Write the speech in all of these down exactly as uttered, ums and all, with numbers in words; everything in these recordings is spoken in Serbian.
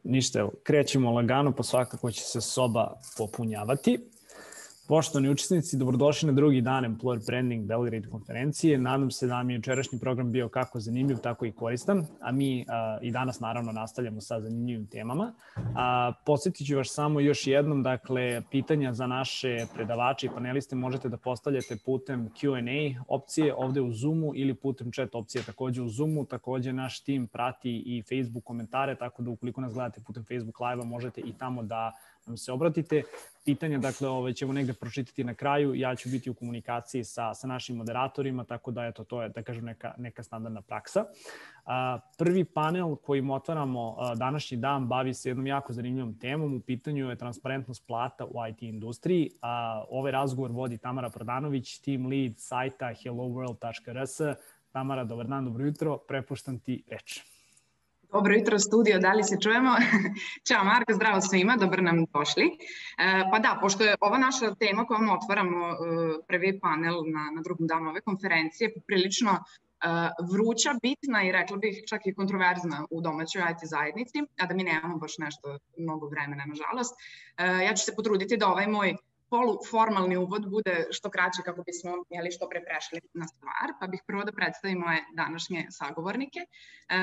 Ništa, evo, krećemo lagano, pa svakako će se soba popunjavati. Poštovani učesnici, dobrodošli na drugi dan Employer Branding Belgrade konferencije. Nadam se da mi je jučerašnji program bio kako zanimljiv, tako i koristan, a mi a, i danas naravno nastavljamo sa zanimljivim temama. A, podsjetit ću vas samo još jednom, dakle, pitanja za naše predavače i paneliste možete da postavljate putem Q and A opcije ovde u Zoomu ili putem chat opcije takođe u Zoomu. Takođe naš tim prati i Facebook komentare, tako da ukoliko nas gledate putem Facebook live-a možete i tamo da nam se obratite. Pitanja, dakle, ove ćemo negde pročitati na kraju, ja ću biti u komunikaciji sa, sa našim moderatorima, tako da eto, to je, da kažem, neka, neka standardna praksa. A, prvi panel kojim otvaramo a, današnji dan bavi se jednom jako zanimljivom temom, u pitanju je transparentnost plata u I T industriji. A, ovaj razgovor vodi Tamara Prodanović, team lead sajta hello world tačka r s. Tamara, dobar dan, dobro jutro, prepuštam ti reč. Dobro jutro studio, da li se čujemo? Ćao Marko, zdravo svima, dobro nam došli. E, pa da, pošto je ova naša tema kojom otvaramo e, prvi panel na, na drugom danu ove konferencije prilično e, vruća, bitna i rekla bih čak i kontroverzna u domaćoj I T zajednici, a da mi nemamo baš nešto mnogo vremena, nažalost. E, ja ću se potruditi da ovaj moj poluformalni uvod bude što kraće kako bismo jeli, što pre prešli na stvar, pa bih prvo da predstavim moje današnje sagovornike. E,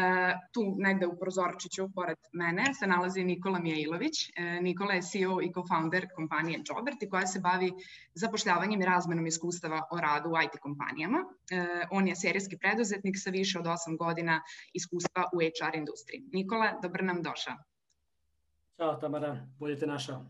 tu negde u prozorčiću pored mene se nalazi Nikola Mijailović. E, Nikola je C E O i co-founder kompanije Jobert i koja se bavi zapošljavanjem i razmenom iskustava o radu u I T kompanijama. E, on je serijski preduzetnik sa više od osam godina iskustva u H R industriji. Nikola, dobro nam došao. Ćao Tamara, bolje te našao.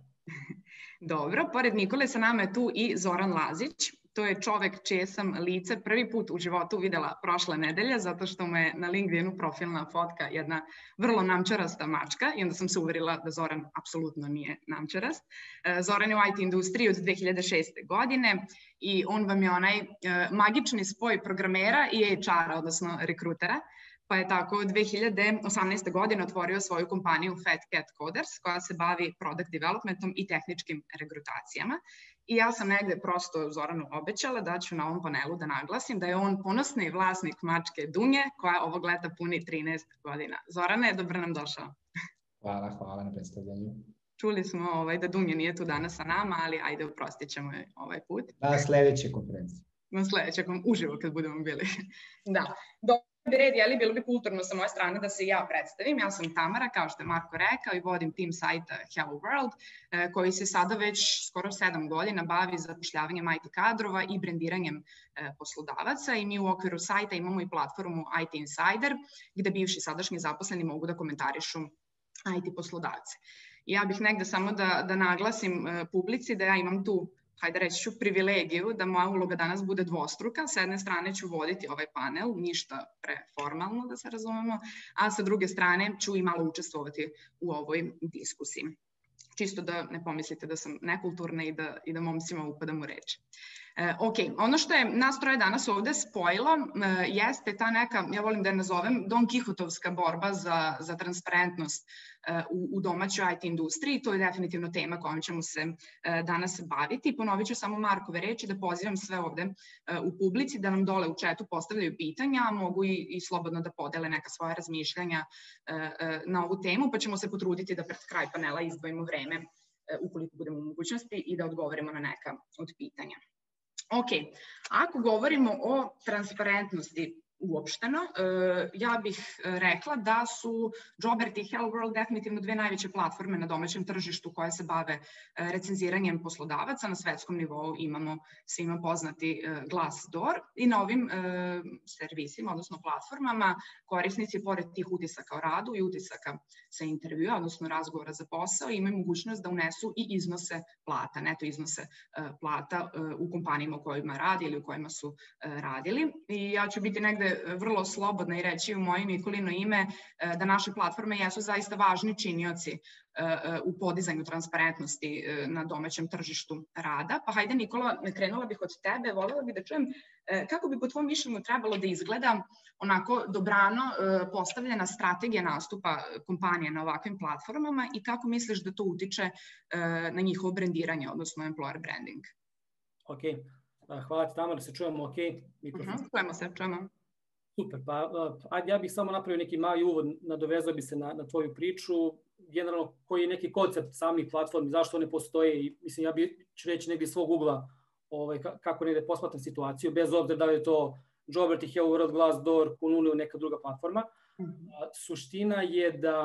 Dobro, pored Nikole sa nama je tu i Zoran Lazić. To je čovek čije sam lice prvi put u životu videla prošle nedelje, zato što mu je na LinkedInu profilna fotka jedna vrlo namčarasta mačka i onda sam se uverila da Zoran apsolutno nije namčarast. Zoran je u I T industriji od dve hiljade šeste. godine i on vam je onaj magični spoj programera i H R-a, odnosno rekrutera. Pa je tako dve hiljade osamnaeste. godine otvorio svoju kompaniju Fat Cat Coders koja se bavi product developmentom i tehničkim regrutacijama. I ja sam negde prosto Zoranu obećala da ću na ovom panelu da naglasim da je on ponosni vlasnik mačke Dunje koja ovog leta puni trinaest godina. Zorane, dobro nam došao. Hvala, hvala na predstavljanju. Čuli smo ovaj, da Dunja nije tu danas sa nama, ali ajde oprostit ćemo je ovaj put. Na sledeće konferencije. Na sledeće, uživo kad budemo bili. Da, dobro. Bi red, jeli, bilo bi kulturno sa moje strane da se ja predstavim. Ja sam Tamara, kao što je Marko rekao, i vodim tim sajta Hello World, koji se sada već skoro sedam godina bavi zapošljavanjem I T kadrova i brendiranjem poslodavaca i mi u okviru sajta imamo i platformu I T Insider, gde bivši i sadašnji zaposleni mogu da komentarišu I T poslodavce. I ja bih negde samo da, da naglasim publici da ja imam tu hajde reći ću, privilegiju da moja uloga danas bude dvostruka. S jedne strane ću voditi ovaj panel, ništa preformalno da se razumemo, a sa druge strane ću i malo učestvovati u ovoj diskusiji. Čisto da ne pomislite da sam nekulturna i da, i da momcima upadam u reč. E, ok, ono što je nas troje danas ovde spojilo e, jeste ta neka, ja volim da je nazovem, Don Kihotovska borba za, za transparentnost e, u, u domaćoj I T industriji. To je definitivno tema kojom ćemo se e, danas baviti. Ponovit ću samo Markove reči da pozivam sve ovde e, u publici da nam dole u chatu postavljaju pitanja, a mogu i, i slobodno da podele neka svoja razmišljanja e, e, na ovu temu, pa ćemo se potruditi da pred kraj panela izdvojimo vreme e, ukoliko budemo u mogućnosti i da odgovorimo na neka od pitanja. Ok, ako govorimo o transparentnosti uopšteno, ja bih rekla da su Jobert i Hello World definitivno dve najveće platforme na domaćem tržištu koje se bave recenziranjem poslodavaca. Na svetskom nivou imamo svima poznati Glassdoor i na ovim servisima, odnosno platformama, korisnici pored tih utisaka o radu i utisaka sa intervjua, odnosno razgovora za posao, imaju mogućnost da unesu i iznose plata, neto iznose plata u kompanijama u kojima radi ili u kojima su radili. I ja ću biti negde vrlo slobodna i reći u moje Nikolino ime da naše platforme jesu zaista važni činioci u podizanju transparentnosti na domaćem tržištu rada. Pa hajde Nikola, krenula bih od tebe, voljela bih da čujem kako bi po tvom mišljenju trebalo da izgleda onako dobrano postavljena strategija nastupa kompanija na ovakvim platformama i kako misliš da to utiče na njihovo brendiranje, odnosno employer branding? Ok, hvala ti Tamara, se čujemo ok? Mikrofon. Uh-huh, čujemo se, čujemo. Super, pa ajde ja bih samo napravio neki mali uvod, nadovezao bi se na, na tvoju priču. generalno koji je neki koncept samih platformi, zašto one postoje i mislim ja bih ću reći negdje svog ugla ovaj, kako negdje posmatram situaciju, bez obzira da li je to Jobert, Hello World, Glassdoor, Kununu ili neka druga platforma. Mm-hmm. Suština je da,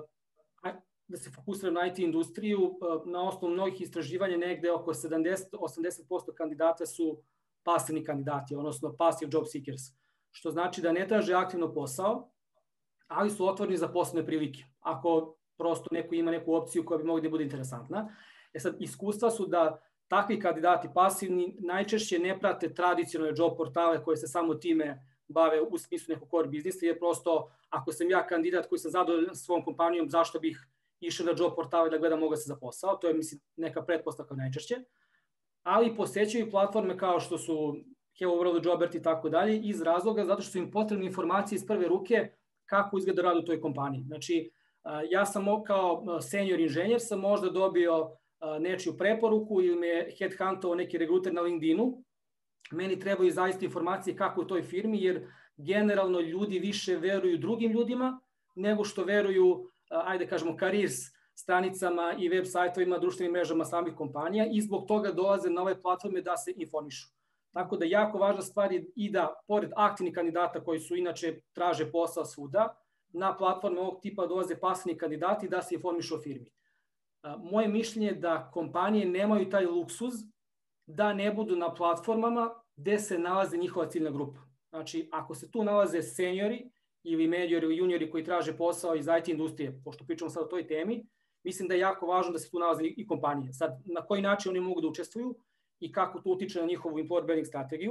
da se fokusiram na I T industriju, na osnovu mnogih istraživanja negde oko sedamdeset do osamdeset posto kandidata su pasivni kandidati, odnosno passive job seekers, što znači da ne traže aktivno posao, ali su otvoreni za poslovne prilike, ako prosto neko ima neku opciju koja bi mogla da bude interesantna. E sad, iskustva su da takvi kandidati pasivni najčešće ne prate tradicionalne job portale koje se samo time bave u smislu nekog core biznisa, jer prosto ako sam ja kandidat koji sam zadovoljan svom kompanijom, zašto bih išao na job portale da gledam moga se za posao, to je mislim neka pretpostavka najčešće, ali posećaju platforme kao što su Hello World, Jobert i tako dalje iz razloga zato što su im potrebne informacije iz prve ruke kako izgleda rad u toj kompaniji. Znači, ja sam kao senior inženjer sam možda dobio nečiju preporuku ili me headhuntovao neki regruter na LinkedInu. Meni trebaju zaista informacije kako u toj firmi, jer generalno ljudi više veruju drugim ljudima nego što veruju, ajde kažemo, careers stranicama i web sajtovima, društvenim mrežama samih kompanija i zbog toga dolaze na ove platforme da se informišu. Tako da jako važna stvar je i da, pored aktivnih kandidata koji su inače traže posao svuda, na platforme ovog tipa dolaze pasivni kandidati da se informišu o firmi. Moje mišljenje je da kompanije nemaju taj luksuz da ne budu na platformama gde se nalaze njihova ciljna grupa. Znači, ako se tu nalaze seniori ili mediori ili juniori koji traže posao iz I T industrije, pošto pričamo sad o toj temi, mislim da je jako važno da se tu nalaze i kompanije. Sad, na koji način oni mogu da učestvuju i kako to utiče na njihovu employer branding strategiju.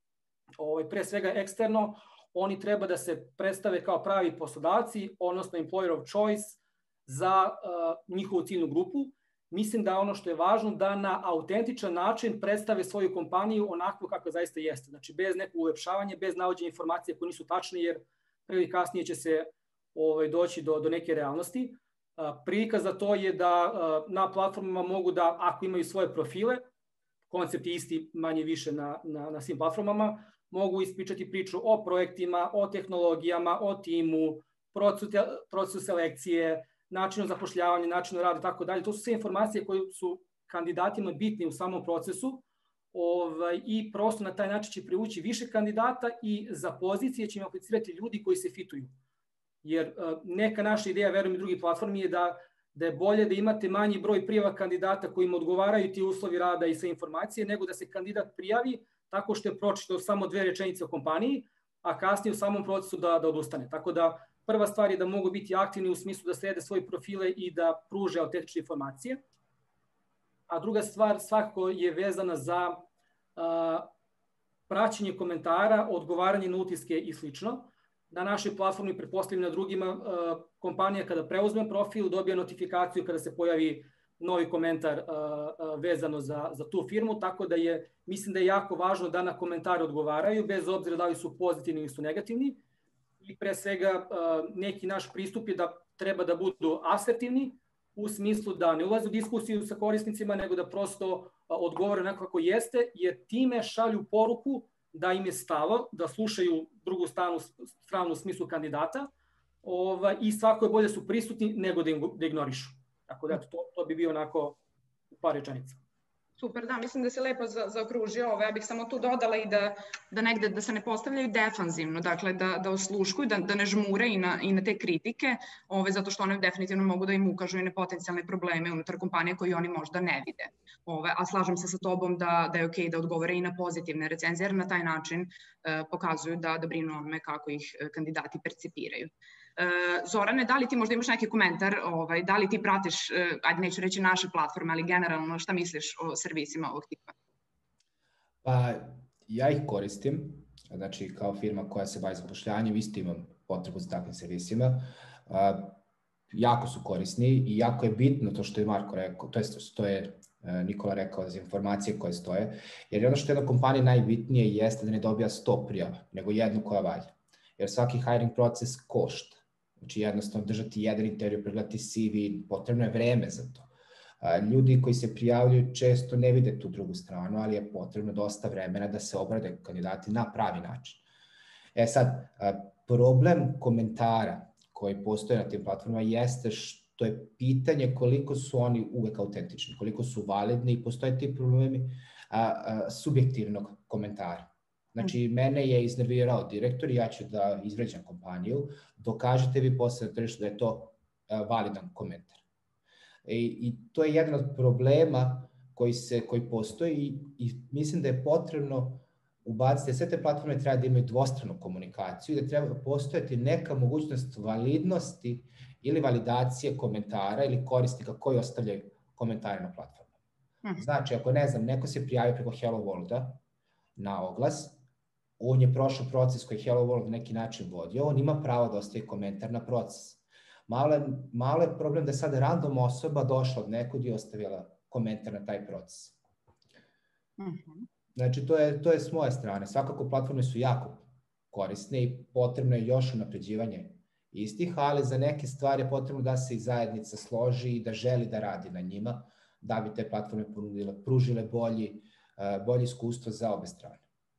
Ovaj, pre svega eksterno, oni treba da se predstave kao pravi poslodavci, odnosno employer of choice za uh, njihovu ciljnu grupu. Mislim da ono što je važno da na autentičan način predstave svoju kompaniju onako kako zaista jeste. Znači bez nekog ulepšavanja, bez navođenja informacije koje nisu tačne, jer pre ili kasnije će se ovaj, doći do, do neke realnosti. Uh, prilika za to je da uh, na platformama mogu da, ako imaju svoje profile, koncept je isti manje više na, na, na svim platformama, mogu ispričati priču o projektima, o tehnologijama, o timu, procesu, procesu selekcije, načinu zapošljavanja, načinu rada i tako dalje. To su sve informacije koje su kandidatima bitne u samom procesu ovaj, i prosto na taj način će privući više kandidata i za pozicije će im aplicirati ljudi koji se fituju. Jer uh, neka naša ideja, verujem i drugih platformi, je da, da je bolje da imate manji broj prijava kandidata kojim odgovaraju ti uslovi rada i sve informacije, nego da se kandidat prijavi tako što je pročitao samo dve rečenice o kompaniji, a kasnije u samom procesu da, da odustane. Tako da prva stvar je da mogu biti aktivni u smislu da srede svoje profile i da pruže autentične informacije. A druga stvar svakako je vezana za uh, praćenje komentara, odgovaranje na utiske i slično. Na našoj platformi, pretpostavljam na drugima, uh, kompanija kada preuzme profil dobija notifikaciju kada se pojavi novi komentar uh, uh, vezano za, za tu firmu, tako da je, mislim da je jako važno da na komentare odgovaraju, bez obzira da li su pozitivni ili su negativni. I pre svega neki naš pristup je da treba da budu asertivni u smislu da ne ulaze u diskusiju sa korisnicima, nego da prosto odgovore onako kako jeste, jer time šalju poruku da im je stalo, da slušaju drugu stranu, stranu u smislu kandidata ovaj, i svako je bolje su prisutni nego da, im, da ignorišu. Tako da to, to bi bio onako par rečenica. Super, da, mislim da se lepo za, zaokružio ovo. Ja bih samo tu dodala i da, da negde da se ne postavljaju defanzivno, dakle da, da osluškuju, da, da ne žmure i na, i na te kritike, ove, zato što one definitivno mogu da im ukažu i na potencijalne probleme unutar kompanije koje oni možda ne vide. Ove, a slažem se sa tobom da, da je okej da odgovore i na pozitivne recenzije, jer na taj način e, pokazuju da, da brinu onome kako ih kandidati percipiraju. Zorane, da li ti možda imaš neki komentar, ovaj, da li ti pratiš, ajde neću reći naše platforme, ali generalno šta misliš o servisima ovog tipa? Pa ja ih koristim, znači kao firma koja se bavi zapošljavanjem, isto imam potrebu za takvim servisima. Uh, jako su korisni i jako je bitno to što je Marko rekao, to je, to je Nikola rekao za informacije koje stoje, jer ono što je na kompaniji najbitnije jeste da ne dobija sto prijava, nego jednu koja valja. Jer svaki hiring proces košta. Znači jednostavno držati jedan intervju, pregledati C V, potrebno je vreme za to. Ljudi koji se prijavljuju često ne vide tu drugu stranu, ali je potrebno dosta vremena da se obrade kandidati na pravi način. E sad, problem komentara koji postoje na tim platformama jeste To je pitanje koliko su oni uvek autentični, koliko su validni i postoje ti problemi a, a, subjektivnog komentara. Znači, mene je iznervirao direktor i ja ću da izvređam kompaniju, dokažete vi posle na tržištu da je to a, validan komentar. I, i to je jedan od problema koji, se, koji postoji i, i mislim da je potrebno ubaciti, da sve te platforme treba da imaju dvostranu komunikaciju i da treba postojati neka mogućnost validnosti ili validacije komentara ili korisnika koji ostavljaju komentare na platformu. Znači, ako ne znam, neko se prijavi preko Hello Worlda na oglas, on je prošao proces koji Hello World na neki način vodio, on ima pravo da ostavi komentar na proces. Malo je, malo je problem da je sad random osoba došla od nekud i ostavila komentar na taj proces. Mhm. Znači, to je, to je s moje strane. Svakako, platforme su jako korisne i potrebno je još unapređivanje istih, ali za neke stvari je potrebno da se i zajednica složi i da želi da radi na njima, da bi te platforme ponudile, pružile bolji, bolje iskustvo za obe strane.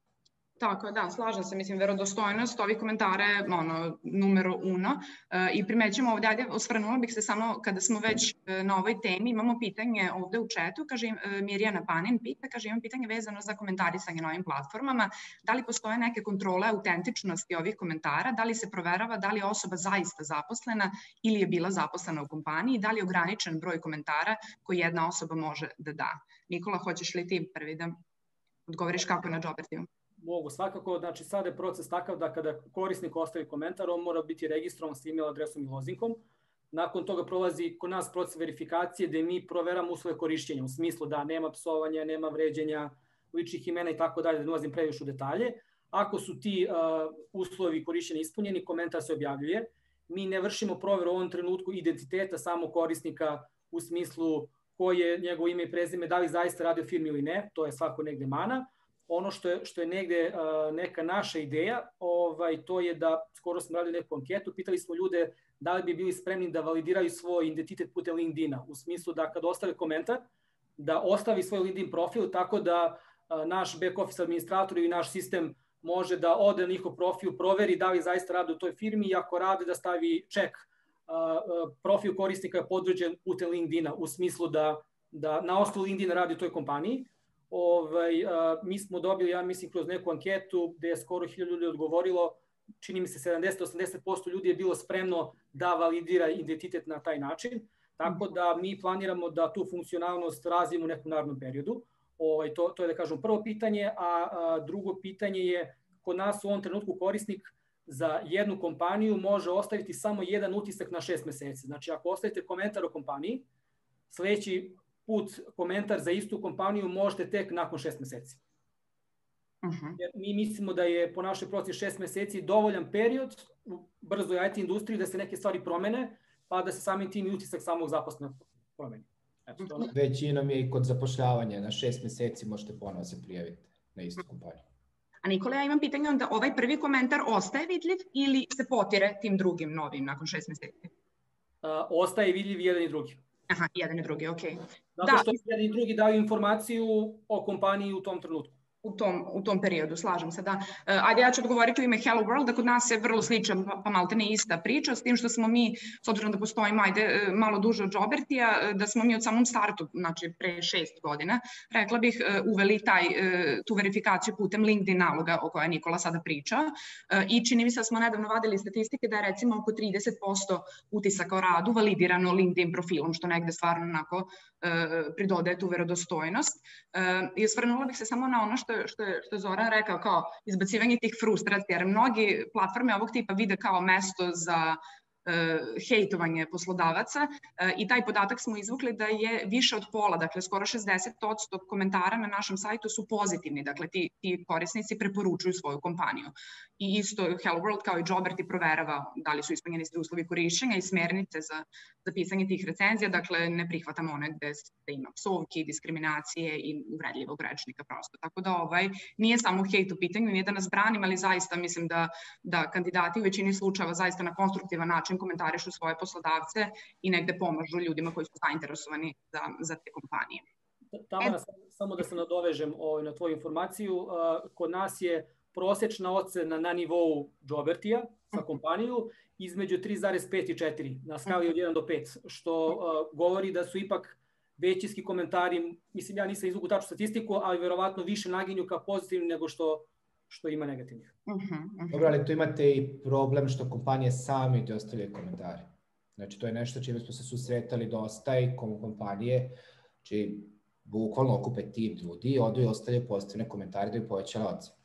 Tako, da, slažem se, mislim, verodostojnost ovih komentara je ono, numero uno e, i primećujemo ovdje, ajde, osvrnula bih se samo kada smo već e, na ovoj temi, imamo pitanje ovde u četu, kaže e, Mirjana Panin pita, kaže imam pitanje vezano za komentarisanje na ovim platformama, da li postoje neke kontrole autentičnosti ovih komentara, da li se proverava da li je osoba zaista zaposlena ili je bila zaposlena u kompaniji, da li je ograničen broj komentara koji jedna osoba može da da. Nikola, hoćeš li ti prvi da odgovoriš kako na Jobertiju? Mogu, svakako, znači sada je proces takav da kada korisnik ostavi komentar, on mora biti registrovan s email adresom i lozinkom. Nakon toga prolazi kod nas proces verifikacije gde mi proveramo uslove korišćenja, u smislu da nema psovanja, nema vređenja, ličnih imena i tako dalje, da ne ulazim previše u detalje. Ako su ti uh, uslovi korišćenja ispunjeni, komentar se objavljuje. Mi ne vršimo proveru u ovom trenutku identiteta samog korisnika u smislu koje je njegovo ime i prezime, da li zaista radi o firmi ili ne, to je svako negde mana. Ono što je, što je negde uh, neka naša ideja, ovaj, to je da, skoro smo radili neku anketu, pitali smo ljude da li bi bili spremni da validiraju svoj identitet putem LinkedIna, u smislu da kad ostave komentar, da ostavi svoj LinkedIn profil, tako da uh, naš back office administrator i naš sistem može da ode na njihov profil, proveri da li zaista rade u toj firmi i ako rade da stavi ček. Uh, profil korisnika je podređen putem LinkedIna, u smislu da, da na osnovu LinkedIna radi u toj kompaniji. Ovaj, uh, mi smo dobili, ja mislim, kroz neku anketu gde je skoro hiljadu ljudi odgovorilo, čini mi se sedamdeset do osamdeset posto ljudi je bilo spremno da validira identitet na taj način, tako da mi planiramo da tu funkcionalnost razvijemo u nekom narednom periodu. Ovaj, to, to je, da kažem, prvo pitanje, a, a drugo pitanje je, kod nas u ovom trenutku korisnik za jednu kompaniju može ostaviti samo jedan utisak na šest meseci. Znači, ako ostavite komentar o kompaniji, sledeći put komentar za istu kompaniju možete tek nakon šest meseci. Uh-huh. Jer mi mislimo da je po našoj proceni šest meseci dovoljan period u brzoj I T industriji da se neke stvari promene, pa da se samim tim i utisak samog zaposlenog promeni. Eto, to... Većinom je i kod zapošljavanja, na šest meseci možete ponovo se prijaviti na istu kompaniju. A Nikola, ja imam pitanje onda, ovaj prvi komentar ostaje vidljiv ili se potire tim drugim novim nakon šest meseci? Uh, ostaje vidljiv jedan i drugi. Aha, jedan i drugi, okej. Okay. Zato što da, jedan i drugi daju informaciju o kompaniji u tom trenutku. U tom, u tom periodu, slažem se, da. Ajde, ja ću odgovoriti u ime Hello World, da kod nas je vrlo sličan, pa malte ne ista priča, s tim što smo mi, s obzirom da postojimo, ajde, malo duže od Jobertija, da smo mi od samom startu, znači pre šest godina, rekla bih, uveli taj, tu verifikaciju putem LinkedIn naloga o kojoj Nikola sada priča i čini mi se da smo nedavno vadili statistike da je recimo oko trideset posto utisaka o radu validirano LinkedIn profilom, što negde stvarno onako pridodaje tu verodostojnost. I osvrnula bih se samo na ono što što je, što je Zoran rekao, kao izbacivanje tih frustracija, jer mnogi platforme ovog tipa vide kao mesto za hejtovanje poslodavaca i taj podatak smo izvukli da je više od pola, dakle skoro šezdeset posto komentara na našem sajtu su pozitivni, dakle ti, ti korisnici preporučuju svoju kompaniju. I isto Hello World kao i Joberti proverava da li su ispunjeni svi uslovi korišćenja i smernice za, za pisanje tih recenzija, dakle ne prihvatamo one gde, gde ima psovki, diskriminacije i uvredljivog rečnika prosto. Tako da ovaj, nije samo hejt u pitanju, nije da nas branim, ali zaista mislim da, da kandidati u većini slučajeva zaista na konstruktivan način komentarišu svoje poslodavce i negde pomažu ljudima koji su zainteresovani za, za te kompanije. Tamara, samo da se nadovežem na tvoju informaciju. Kod nas je prosečna ocena na nivou Jobertija za kompaniju između tri zarez pet i četiri na skali od jedan do pet, što uh, govori da su ipak većinski komentari, mislim ja nisam izvuku tačnu statistiku, ali verovatno više naginju ka pozitivnim nego što, što ima negativnih. Uh -huh, uh -huh. Dobro, ali tu imate i problem što kompanije sami ti ostavljaju komentare. Znači, to je nešto čime smo se susretali dosta i kompanije, znači, bukvalno okupe tim ljudi, odu i ostavljaju pozitivne komentare da bi povećala ocenu.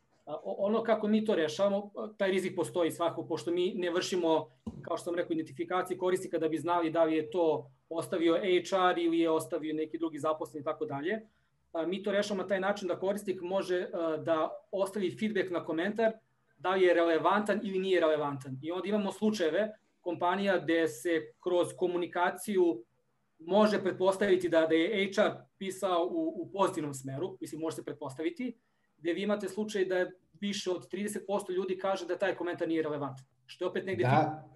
Ono kako mi to rešavamo, taj rizik postoji svakako, pošto mi ne vršimo, kao što sam rekao, identifikaciju korisnika da bi znali da li je to ostavio H R ili je ostavio neki drugi zaposleni i tako dalje. Mi to rešavamo na taj način da korisnik može da ostavi feedback na komentar, da li je relevantan ili nije relevantan. I onda imamo slučajeve kompanija gde se kroz komunikaciju može pretpostaviti da, da je H R pisao u, u pozitivnom smeru, mislim može se pretpostaviti, gde vi imate slučaj da je više od trideset posto ljudi kaže da taj komentar nije relevantan. Što je opet negde... Da,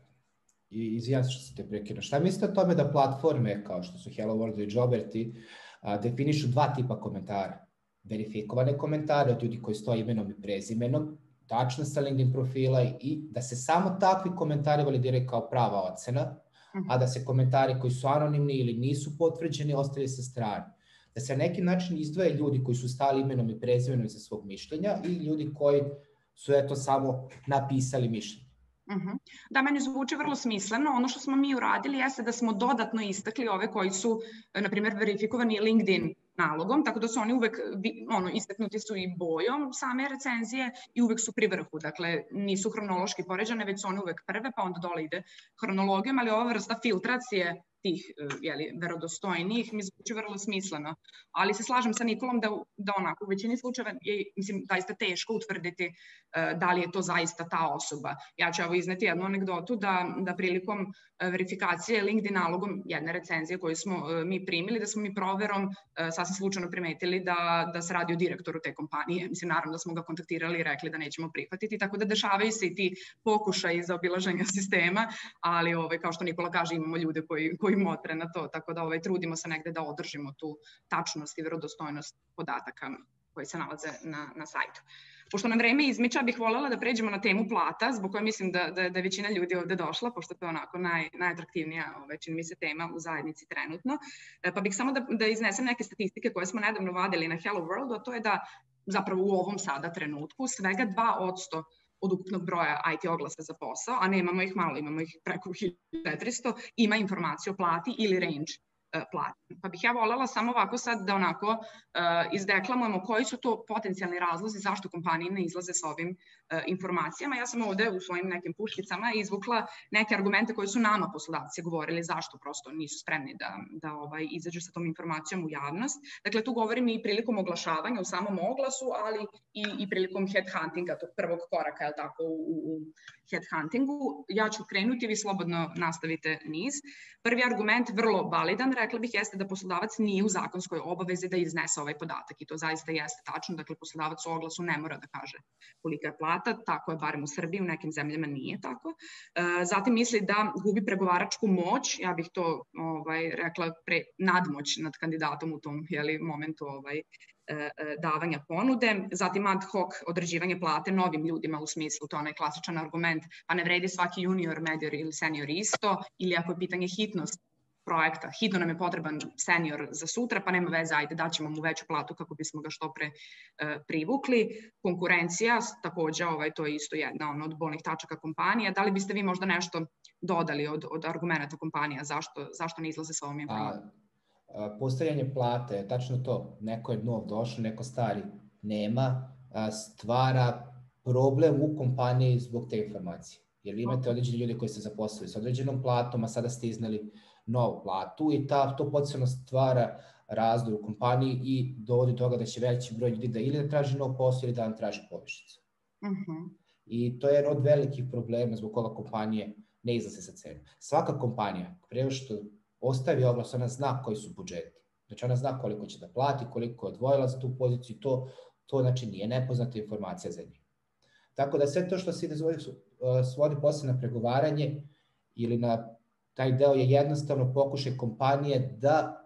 i izvijam se što se te prekinu. Šta mislite o tome da platforme kao što su Hello World i Joberti a, definišu dva tipa komentara? Verifikovane komentare od ljudi koji stoje imenom i prezimenom, tačno sa LinkedIn profila i da se samo takvi komentari validiraju kao prava ocena, a da se komentari koji su anonimni ili nisu potvrđeni ostavljaju sa strane. Da se na neki način izdvoje ljudi koji su stali imenom i prezimenom iza svog mišljenja i ljudi koji su eto samo napisali mišljenje. Uh-huh. Da, meni zvuči vrlo smisleno. Ono što smo mi uradili jeste da smo dodatno istakli ove koji su, na primjer, verifikovani LinkedIn nalogom, tako da su oni uvek, ono, istaknuti su i bojom same recenzije i uvek su pri vrhu. Dakle, nisu hronološki poređane, već su one uvek prve, pa onda dole ide hronologijom, ali ova vrsta filtracije tih jeli, verodostojnijih mi zvuči vrlo smisleno. Ali se slažem sa Nikolom da, da onako u većini slučajeva je, mislim, zaista teško utvrditi uh, da li je to zaista ta osoba. Ja ću ovo izneti jednu anegdotu da, da prilikom uh, verifikacije LinkedIn nalogom jedne recenzije koju smo uh, mi primili, da smo mi proverom uh, sasvim slučajno primetili da, da se radi o direktoru te kompanije. Mislim, naravno da smo ga kontaktirali i rekli da nećemo prihvatiti, tako da dešavaju se i ti pokušaji za obilaženje sistema, ali ovaj, kao što Nikola kaže, imamo ljude koji, koji motre na to, tako da ovaj, trudimo se negde da održimo tu tačnost i verodostojnost podataka koji se nalaze na, na sajtu. Pošto nam vreme izmiča, bih voljela da pređemo na temu plata, zbog koje mislim da, da, da je većina ljudi ovde došla, pošto to je onako naj, najatraktivnija, ovaj, čini mi se, tema u zajednici trenutno. E, pa bih samo da, da iznesem neke statistike koje smo nedavno vadili na Hello World, a to je da zapravo u ovom sada trenutku svega dva posto od ukupnog broja I T oglasa za posao, a nemamo ih malo, imamo ih preko hiljadu četiristo, ima informaciju o plati ili range plati. Pa bih ja voljela samo ovako sad da onako uh, izdeklamujemo koji su to potencijalni razlozi zašto kompanije ne izlaze sa ovim uh, informacijama. Ja sam ovde u svojim nekim puškicama izvukla neke argumente koje su nama poslodavci govorili zašto prosto nisu spremni da, da ovaj, izađu sa tom informacijom u javnost. Dakle, tu govorim i prilikom oglašavanja u samom oglasu, ali i, i prilikom headhuntinga, tog prvog koraka, je tako, u, u headhuntingu. Ja ću krenuti, vi slobodno nastavite niz. Prvi argument, vrlo validan, rekla bih, jeste da poslodavac nije u zakonskoj obavezi da iznese ovaj podatak i to zaista jeste tačno. Dakle, poslodavac u oglasu ne mora da kaže kolika je plata, tako je barem u Srbiji, u nekim zemljama nije tako. Zatim misli da gubi pregovaračku moć, ja bih to ovaj, rekla pre, nadmoć nad kandidatom u tom jeli, momentu ovaj, davanja ponude, zatim ad hoc određivanje plate novim ljudima u smislu, to je onaj klasičan argument, pa ne vredi svaki junior, medior ili senior isto, ili ako je pitanje hitnost projekta, hitno nam je potreban senior za sutra, pa nema veze, ajde daćemo mu veću platu kako bismo ga što pre e, privukli. Konkurencija, takođe, ovaj, to je isto jedna ono, od bolnih tačaka kompanija. Da li biste vi možda nešto dodali od, od argumenta kompanija, zašto, zašto ne izlaze sa ovom informacijom? Postavljanje plate, tačno to, neko je nov došao, neko stari nema, stvara problem u kompaniji zbog te informacije. Jer imate određeni ljudi koji se zaposlili s određenom platom, a sada ste iznali novu platu i ta, to potencijalno stvara razdor u kompaniji i dovodi do toga da će veći broj ljudi da ili da traži nov posao ili da vam traži povišicu. Uh-huh. I to je jedan od velikih problema zbog koga kompanije ne izlaze sa cenom. Svaka kompanija, prema što ostavi oglas, ona zna koji su budžeti. Znači ona zna koliko će da plati, koliko je odvojila za tu poziciju, to, to znači nije nepoznata informacija za njih. Tako da sve to što se ide svodi posle na pregovaranje ili na taj deo je jednostavno pokušaj kompanije da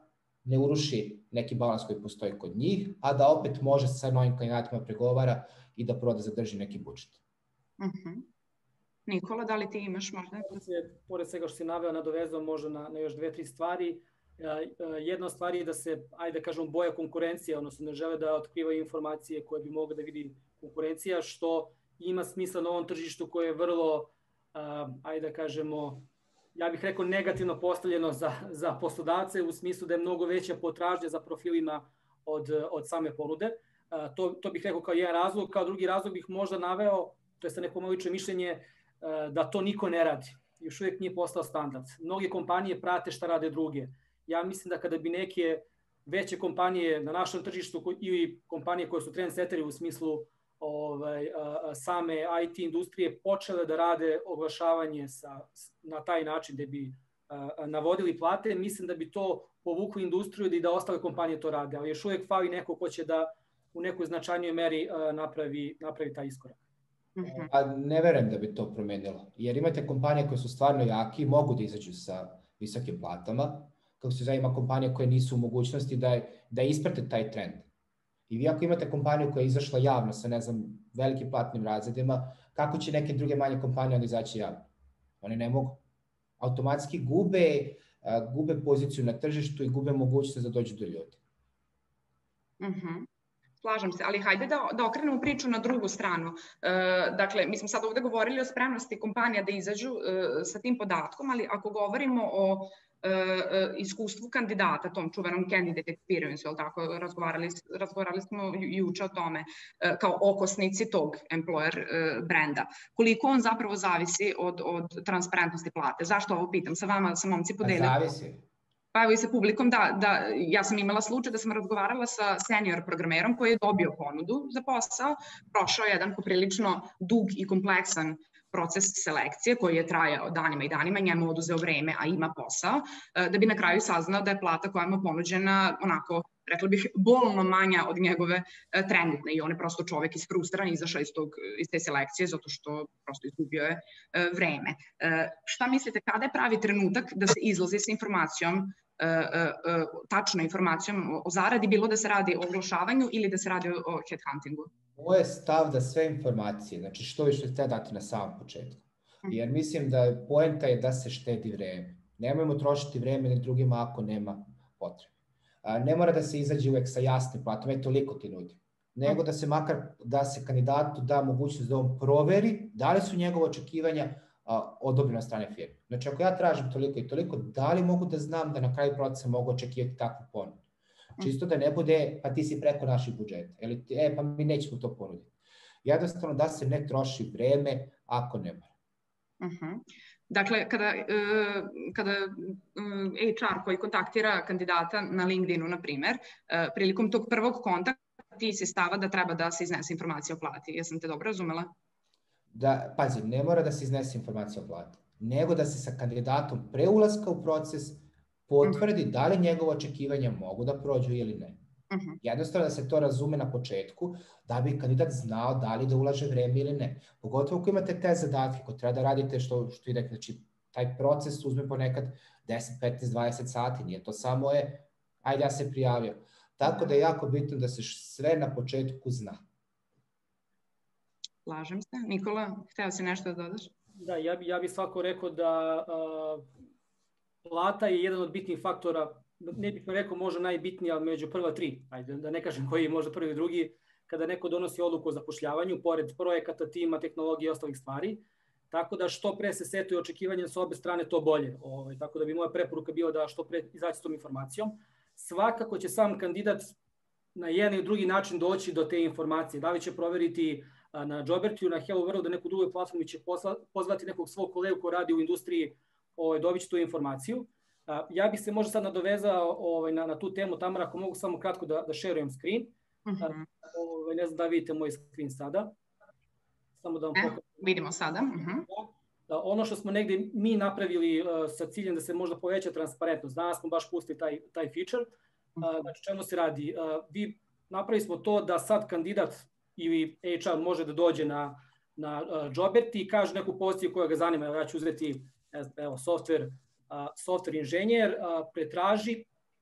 ne uruši neki balans koji postoji kod njih, a da opet može sa novim kandidatima pregovara i da proda zadrži neki budžet. Uh-huh. Nikola, da li ti imaš možda? Pored svega što si naveo, nadovezao možda na, na još dve, tri stvari. Jedna stvar je da se, ajde da kažem, boja konkurencija, odnosno ne žele da otkrivaju informacije koje bi mogla da vidi konkurencija, što ima smisla na ovom tržištu koje je vrlo, ajde da kažemo, ja bih rekao negativno postavljeno za, za poslodavce u smislu da je mnogo veća potražnja za profilima od, od same ponude. To, to bih rekao kao jedan razlog. Kao drugi razlog bih možda naveo, to je sa neko moje lično mišljenje, da to niko ne radi. Još uvijek nije postao standard. Mnoge kompanije prate šta rade druge. Ja mislim da kada bi neke veće kompanije na našem tržištu ili kompanije koje su trendsetteri u smislu ovaj, same I T industrije počele da rade oglašavanje sa, na taj način da bi a, navodili plate, mislim da bi to povuklo industriju i da ostale kompanije to rade. Ali još uvijek fali neko ko će da u nekoj značajnijoj meri a, napravi, napravi taj iskorak. A ne verujem da bi to promenilo, jer imate kompanije koje su stvarno jaki i mogu da izađu sa visokim platama, kako se zove, ima kompanije koje nisu u mogućnosti da, da isprate taj trend. I vi ako imate kompaniju koja je izašla javno sa, ne znam, velikim platnim razredima, kako će neke druge manje kompanije onda izaći javno? Oni ne mogu. Automatski gube, gube poziciju na tržištu i gube mogućnost da dođu do ljudi. Mhm. Slažem se, ali hajde da, da okrenemo priču na drugu stranu. E, dakle, mi smo sad ovde govorili o spremnosti kompanija da izađu e, sa tim podatkom, ali ako govorimo o e, e, iskustvu kandidata, tom čuvenom candidate experience, ili tako, razgovarali, razgovarali smo juče o tome, e, kao okosnici tog employer e, brenda. Koliko on zapravo zavisi od, od transparentnosti plate? Zašto ovo pitam? Sa vama, sa momci podelili. Zavisi. Pa evo i sa publikom, da, da, ja sam imala slučaj da sam razgovarala sa senior programerom koji je dobio ponudu za posao, prošao jedan poprilično dug i kompleksan proces selekcije koji je trajao danima i danima, njemu oduzeo vreme, a ima posao, da bi na kraju saznao da je plata koja mu ponuđena onako, rekla bih, bolno manja od njegove trenutne i on je prosto čovek isfrustran, izašao iz, tog, iz te selekcije zato što prosto izgubio je vreme. Šta mislite, kada je pravi trenutak da se izlazi sa informacijom, tačnom informacijom o zaradi, bilo da se radi o oglašavanju ili da se radi o headhuntingu? Moj je stav da sve informacije, znači što više ste dati na samom početku. Jer mislim da poenta je da se štedi vreme. Nemojmo trošiti vreme ni drugima ako nema potrebe. Ne mora da se izađe uvek sa jasnim platom, je toliko ti nudi. Nego da se makar, da se kandidatu da mogućnost da on proveri da li su njegove očekivanja odobrene od strane firme. Znači ako ja tražim toliko i toliko, da li mogu da znam da na kraju procesa mogu očekivati takvu ponudu? Čisto da ne bude, pa ti si preko naših budžeta, ili e, pa mi nećemo to ponuditi. Jednostavno da se ne troši vreme ako ne mora. Uh-huh. Dakle, kada, kada H R koji kontaktira kandidata na LinkedInu, na primer, prilikom tog prvog kontakta ti si stava da treba da se iznese informacija o plati. Jesam te dobro razumela? Da, pazi, ne mora da se iznese informacija o plati, nego da se sa kandidatom pre ulaska u proces potvrdi uh-huh. da li njegove očekivanja mogu da prođu ili ne. Uh-huh. Jednostavno da se to razume na početku, da bi kandidat znao da li da ulaže vreme ili ne. Pogotovo ako imate te zadatke, ko treba da radite što, što ide, znači taj proces uzme ponekad deset, petnaest, dvadeset sati, nije to samo je, ajde ja se prijavio. Tako da je jako bitno da se sve na početku zna. Slažem se. Nikola, hteo si nešto da dodaš? Da, ja bi, ja bi svako rekao da a, plata je jedan od bitnih faktora, ne bih rekao možda najbitniji, ali među prva tri, ajde, da ne kažem koji je možda prvi i drugi, kada neko donosi odluku o zapošljavanju, pored projekata, tima, tehnologije i ostalih stvari, tako da što pre se setuje očekivanja sa obe strane, to bolje. Ovaj, tako da bi moja preporuka bila da što pre izaći s tom informacijom. Svakako će sam kandidat na jedan ili drugi način doći do te informacije. Da li će proveriti na Jobertiju, na Hello World, na neku drugu platformu će posla, pozvati nekog svog kolegu ko radi u industriji, ovaj, dobit će tu informaciju. Ja bih se možda sad nadovezao ovaj, na, na tu temu, Tamara, ako mogu samo kratko da, da šerujem screen. Uh-huh. Ovaj, ne znam da vidite moj screen sada. Samo da vam pokažem. Vidimo sada. Uh-huh. Da, ono što smo negde mi napravili uh, sa ciljem da se možda poveća transparentnost. Danas smo baš pustili taj, taj feature. Uh, znači, čemu se radi? Uh, vi napravili smo to da sad kandidat ili H R može da dođe na, na uh, Joberti i kaže neku poziciju koja ga zanima. Ja ću uzeti evo, software, uh, software inženjer, uh, pretraži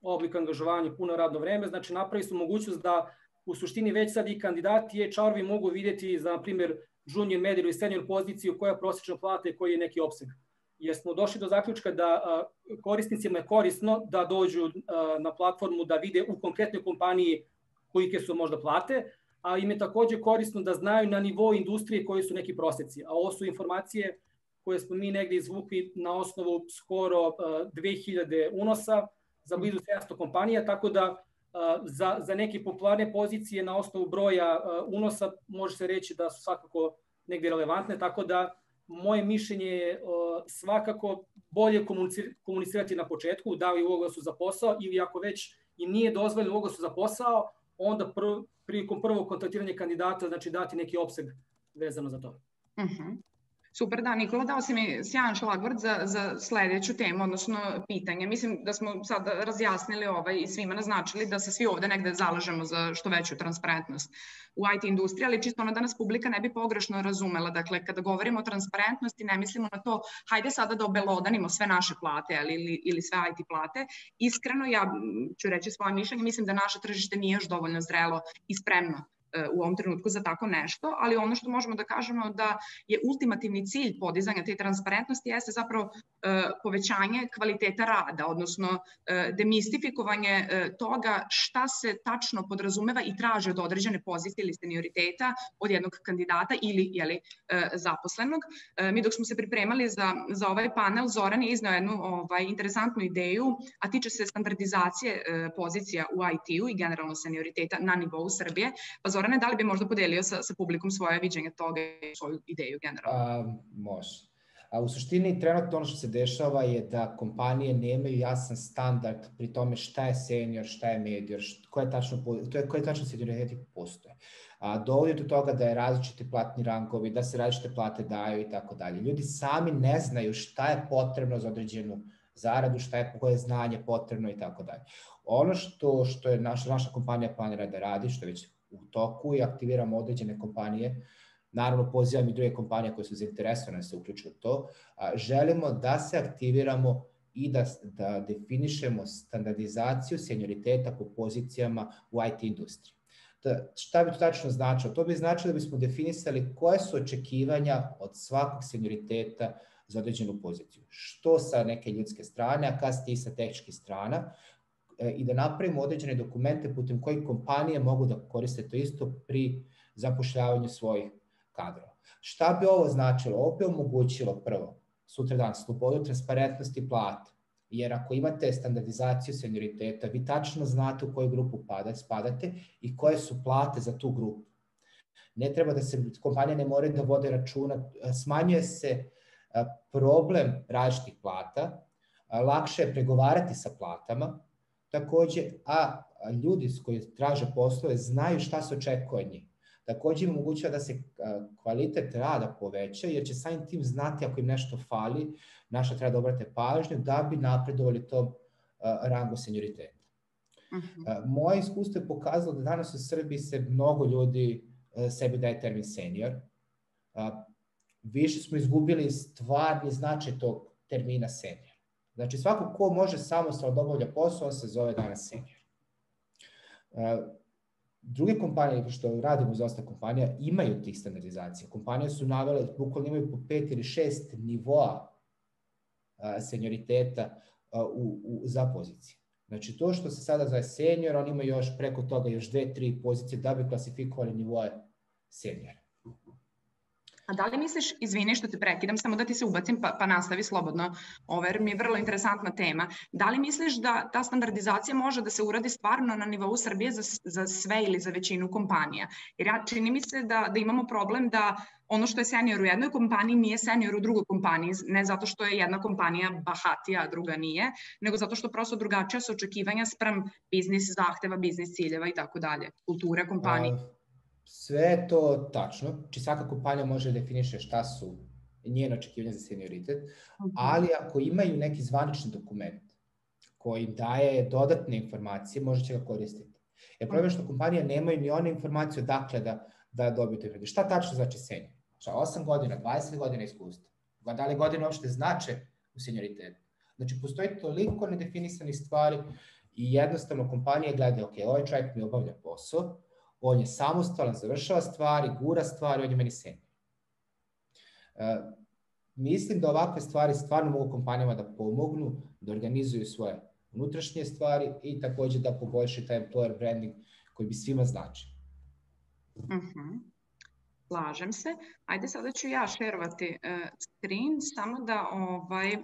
oblik angažovanja, puno radno vreme, znači napravi su mogućnost da u suštini već sad i kandidati H R-ovi mogu vidjeti za, na primjer, junior, medium ili senior poziciju koja je prosječna plata i koji je neki opseg. Jer smo došli do zaključka da a, korisnicima je korisno da dođu a, na platformu da vide u konkretnoj kompaniji kolike su možda plate, a im je takođe korisno da znaju na nivou industrije koji su neki proseci. A ovo su informacije koje smo mi negde izvukli na osnovu skoro uh, dve hiljade unosa za blizu sedamsto kompanija, tako da uh, za, za neke popularne pozicije na osnovu broja uh, unosa može se reći da su svakako negde relevantne, tako da moje mišljenje je uh, svakako bolje komunicirati na početku, da li u oglasu za posao ili ako već im nije dozvoljeno u oglasu za posao, onda pr prilikom prvog kontaktiranja kandidata, znači dati neki opseg vezano za to. Uh-huh. Super, da, Nikola, dao si mi sjajan šlagvort za, za sledeću temu, odnosno pitanje. Mislim da smo sad razjasnili ovaj i svima naznačili da se svi ovde negde zalažemo za što veću transparentnost u I T industriji, ali čisto ono da nas publika ne bi pogrešno razumela. Dakle, kada govorimo o transparentnosti, ne mislimo na to, hajde sada da obelodanimo sve naše plate ali, ili, ili sve I T plate. Iskreno, ja ću reći svoje mišljenje, mislim da naše tržište nije još dovoljno zrelo i spremno u ovom trenutku za tako nešto, ali ono što možemo da kažemo da je ultimativni cilj podizanja te transparentnosti jeste zapravo e, povećanje kvaliteta rada, odnosno e, demistifikovanje e, toga šta se tačno podrazumeva i traže od određene pozicije ili senioriteta od jednog kandidata ili jeli, e, zaposlenog. E, mi dok smo se pripremali za, za ovaj panel, Zoran je iznao jednu ovaj, interesantnu ideju, a tiče se standardizacije e, pozicija u I T-u i generalno senioriteta na nivou Srbije. Pa Zorane, da li bi možda podelio sa, sa publikom svoje viđenje toga i svoju ideju generalno? A, može. A u suštini, trenutno ono što se dešava je da kompanije nemaju jasan standard pri tome šta je senior, šta je medior, koje tačno, koje tačno senioriteti postoje. A, dovodi do toga da je različiti platni rangovi, da se različite plate daju i tako dalje. Ljudi sami ne znaju šta je potrebno za određenu zaradu, šta je, koje znanje potrebno i tako dalje. Ono što, što je naša, naša kompanija planira da radi, što je već u toku i aktiviramo određene kompanije, naravno pozivam i druge kompanije koje su zainteresovane da se uključuju u to, želimo da se aktiviramo i da, da definišemo standardizaciju senioriteta po pozicijama u I T industriji. Da, šta bi to tačno značilo? To bi značilo da bismo definisali koje su očekivanja od svakog senioriteta za određenu poziciju. Što sa neke ljudske strane, a kasnije i sa tehničkih strana, i da napravimo određene dokumente putem kojih kompanije mogu da koriste to isto pri zapošljavanju svojih kadrova. Šta bi ovo značilo? Ovo bi omogućilo prvo, sutra dan, slobodu transparentnosti plata, jer ako imate standardizaciju senioriteta, vi tačno znate u koju grupu spadate i koje su plate za tu grupu. Ne treba da se, kompanije ne moraju da vode računa, smanjuje se problem različitih plata, lakše je pregovarati sa platama, takođe, a ljudi koji traže poslove znaju šta se očekuje od njih. Takođe im omogućava da se kvalitet rada poveća, jer će samim tim znati ako im nešto fali, na šta treba da obrate pažnju, da bi napredovali tom rangu senioriteta. Uh-huh. Moje iskustvo je pokazalo da danas u Srbiji se mnogo ljudi sebi daje termin senior. Više smo izgubili stvarni značaj tog termina senior. Znači, svako ko može samostalno da obavlja posao, on se zove danas senior. Druge kompanije, što radimo za dosta kompanija, imaju tih standardizacija. Kompanije su navele, bukvalno imaju po pet ili šest nivoa senioriteta u, u, za pozicije. Znači, to što se sada zove senior, on ima još preko toga još dve, tri pozicije da bi klasifikovali nivoe seniora. A da li misliš, izvini što te prekidam, samo da ti se ubacim pa, pa nastavi slobodno, ovo jer mi je vrlo interesantna tema. Da li misliš da ta standardizacija može da se uradi stvarno na nivou Srbije za, za sve ili za većinu kompanija? Jer ja čini mi se da, da imamo problem da ono što je senior u jednoj kompaniji nije senior u drugoj kompaniji, ne zato što je jedna kompanija bahatija, a druga nije, nego zato što prosto drugačija su očekivanja sprem biznis zahteva, biznis ciljeva i tako dalje, kulture kompanije. Sve je to tačno, či svaka kompanija može da definiše šta su njene očekivanja za senioritet, ali ako imaju neki zvanični dokument koji daje dodatne informacije, može će ga koristiti. Jer problem je što kompanije nemaju ni one informacije odakle da, da dobiju te informacije. Šta tačno znači senior? Šta, osam godina, dvadeset godina iskustva? Da li godine uopšte znače u senioritetu? Znači, postoji toliko nedefinisanih stvari i jednostavno kompanije gledaju, ok, ovaj čovjek mi obavlja posao, on je samostalan, završava stvari, gura stvari, on je meni senior. Uh, mislim da ovakve stvari stvarno mogu kompanijama da pomognu, da organizuju svoje unutrašnje stvari i takođe da poboljšaju taj employer branding koji bi svima značio. Uh-huh. Slažem se. Ajde sada ću ja šerovati uh, screen, samo da ovaj,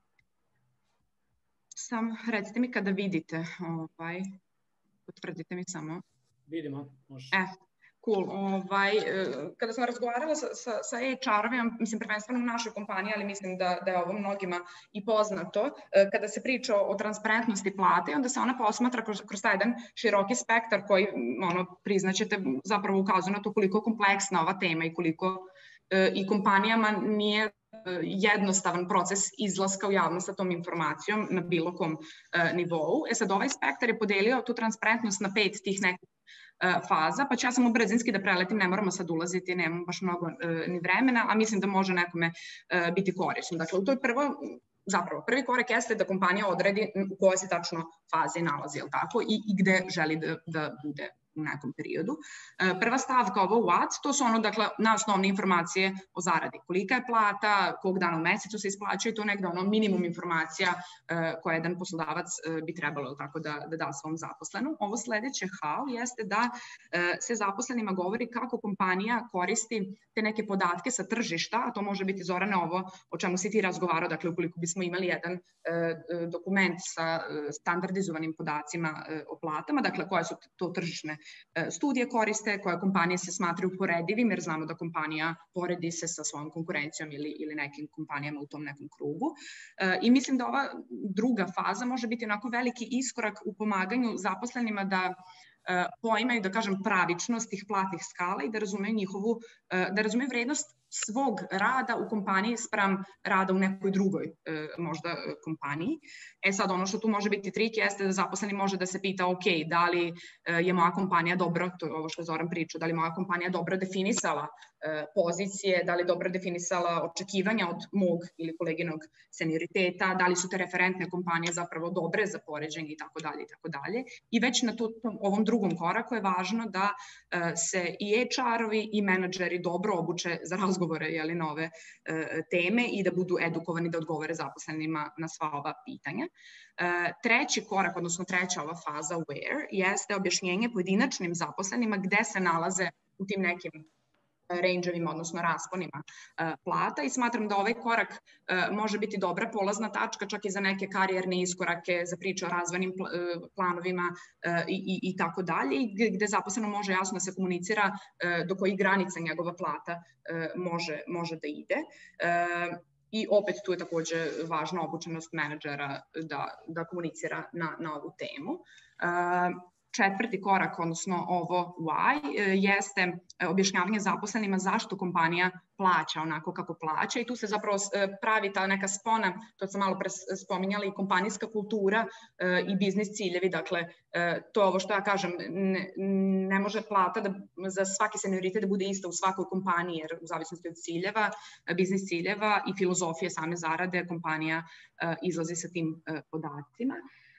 sam, recite mi kada vidite, ovaj, potvrdite mi samo. Vidimo, može. E, cool. Ovaj, kada sam razgovarala sa, sa, sa H R-ovima, mislim prvenstveno u našoj kompaniji, ali mislim da, da je ovo mnogima i poznato, kada se priča o transparentnosti plate, onda se ona posmatra kroz, kroz taj jedan široki spektar koji, ono, priznaćete, zapravo ukazuje na to koliko kompleksna ova tema i koliko e, i kompanijama nije jednostavan proces izlaska u javnost sa tom informacijom na bilo kom e, nivou. E sad, ovaj spektar je podelio tu transparentnost na pet tih nekih faza, pa ću ja samo brzinski da preletim, ne moramo sad ulaziti, nemamo baš mnogo e, ni vremena, a mislim da može nekome e, biti korisno. Dakle, u toj prvo, zapravo, prvi korak jeste da kompanija odredi u kojoj se tačno fazi nalazi, jel tako, i, i gde želi da, da bude u nekom periodu. Prva stavka, ovo what, to su ono, dakle, najosnovne informacije o zaradi. Kolika je plata, kog dana u mesecu se isplaćuje, to negde ono minimum informacija koje jedan poslodavac bi trebalo tako da, da da svom zaposlenu. Ovo sledeće how jeste da se zaposlenima govori kako kompanija koristi te neke podatke sa tržišta, a to može biti, Zorane, ovo o čemu si ti razgovarao, dakle, ukoliko bismo imali jedan dokument sa standardizovanim podacima o platama, dakle, koje su to tržišne studije koriste, koje kompanije se smatraju poredivim, jer znamo da kompanija poredi se sa svojom konkurencijom ili, ili nekim kompanijama u tom nekom krugu. E, I mislim da ova druga faza može biti onako veliki iskorak u pomaganju zaposlenima da e, poimaju, da kažem, pravičnost tih platnih skala i da razumeju njihovu, e, da razumeju vrednost svog rada u kompaniji spram rada u nekoj drugoj e, možda kompaniji. E sad, ono što tu može biti trik jeste da zaposleni može da se pita, ok, da li e, je moja kompanija dobro, to je ovo što je Zoran pričao, da li moja kompanija dobro definisala e, pozicije, da li dobro definisala očekivanja od mog ili koleginog senioriteta, da li su te referentne kompanije zapravo dobre za poređenje i tako dalje i tako dalje. I već na tu, ovom drugom koraku je važno da e, se i H R-ovi i menadžeri dobro obuče za razgovor govore jeli, nove e, teme i da budu edukovani da odgovore zaposlenima na sva ova pitanja. E, treći korak, odnosno treća ova faza where, jeste objašnjenje pojedinačnim zaposlenima gde se nalaze u tim nekim range-ovima, odnosno rasponima e, plata i smatram da ovaj korak e, može biti dobra polazna tačka čak i za neke karijerne iskorake, za priče o razvojnim pl e, planovima e, i, i, i tako dalje, gde zaposleno može jasno da se komunicira e, do kojih granica njegova plata e, može, može da ide. E, I opet tu je takođe važna obučenost menadžera da, da komunicira na, na ovu temu. E, Četvrti korak, odnosno ovo why, jeste objašnjavanje zaposlenima zašto kompanija plaća onako kako plaća i tu se zapravo pravi ta neka spona, to sam malo pre spominjala, i kompanijska kultura i biznis ciljevi, dakle to je ovo što ja kažem, ne, ne može plata da, za svaki senioritet da bude ista u svakoj kompaniji, jer u zavisnosti od ciljeva, biznis ciljeva i filozofije same zarade, kompanija izlazi sa tim podacima.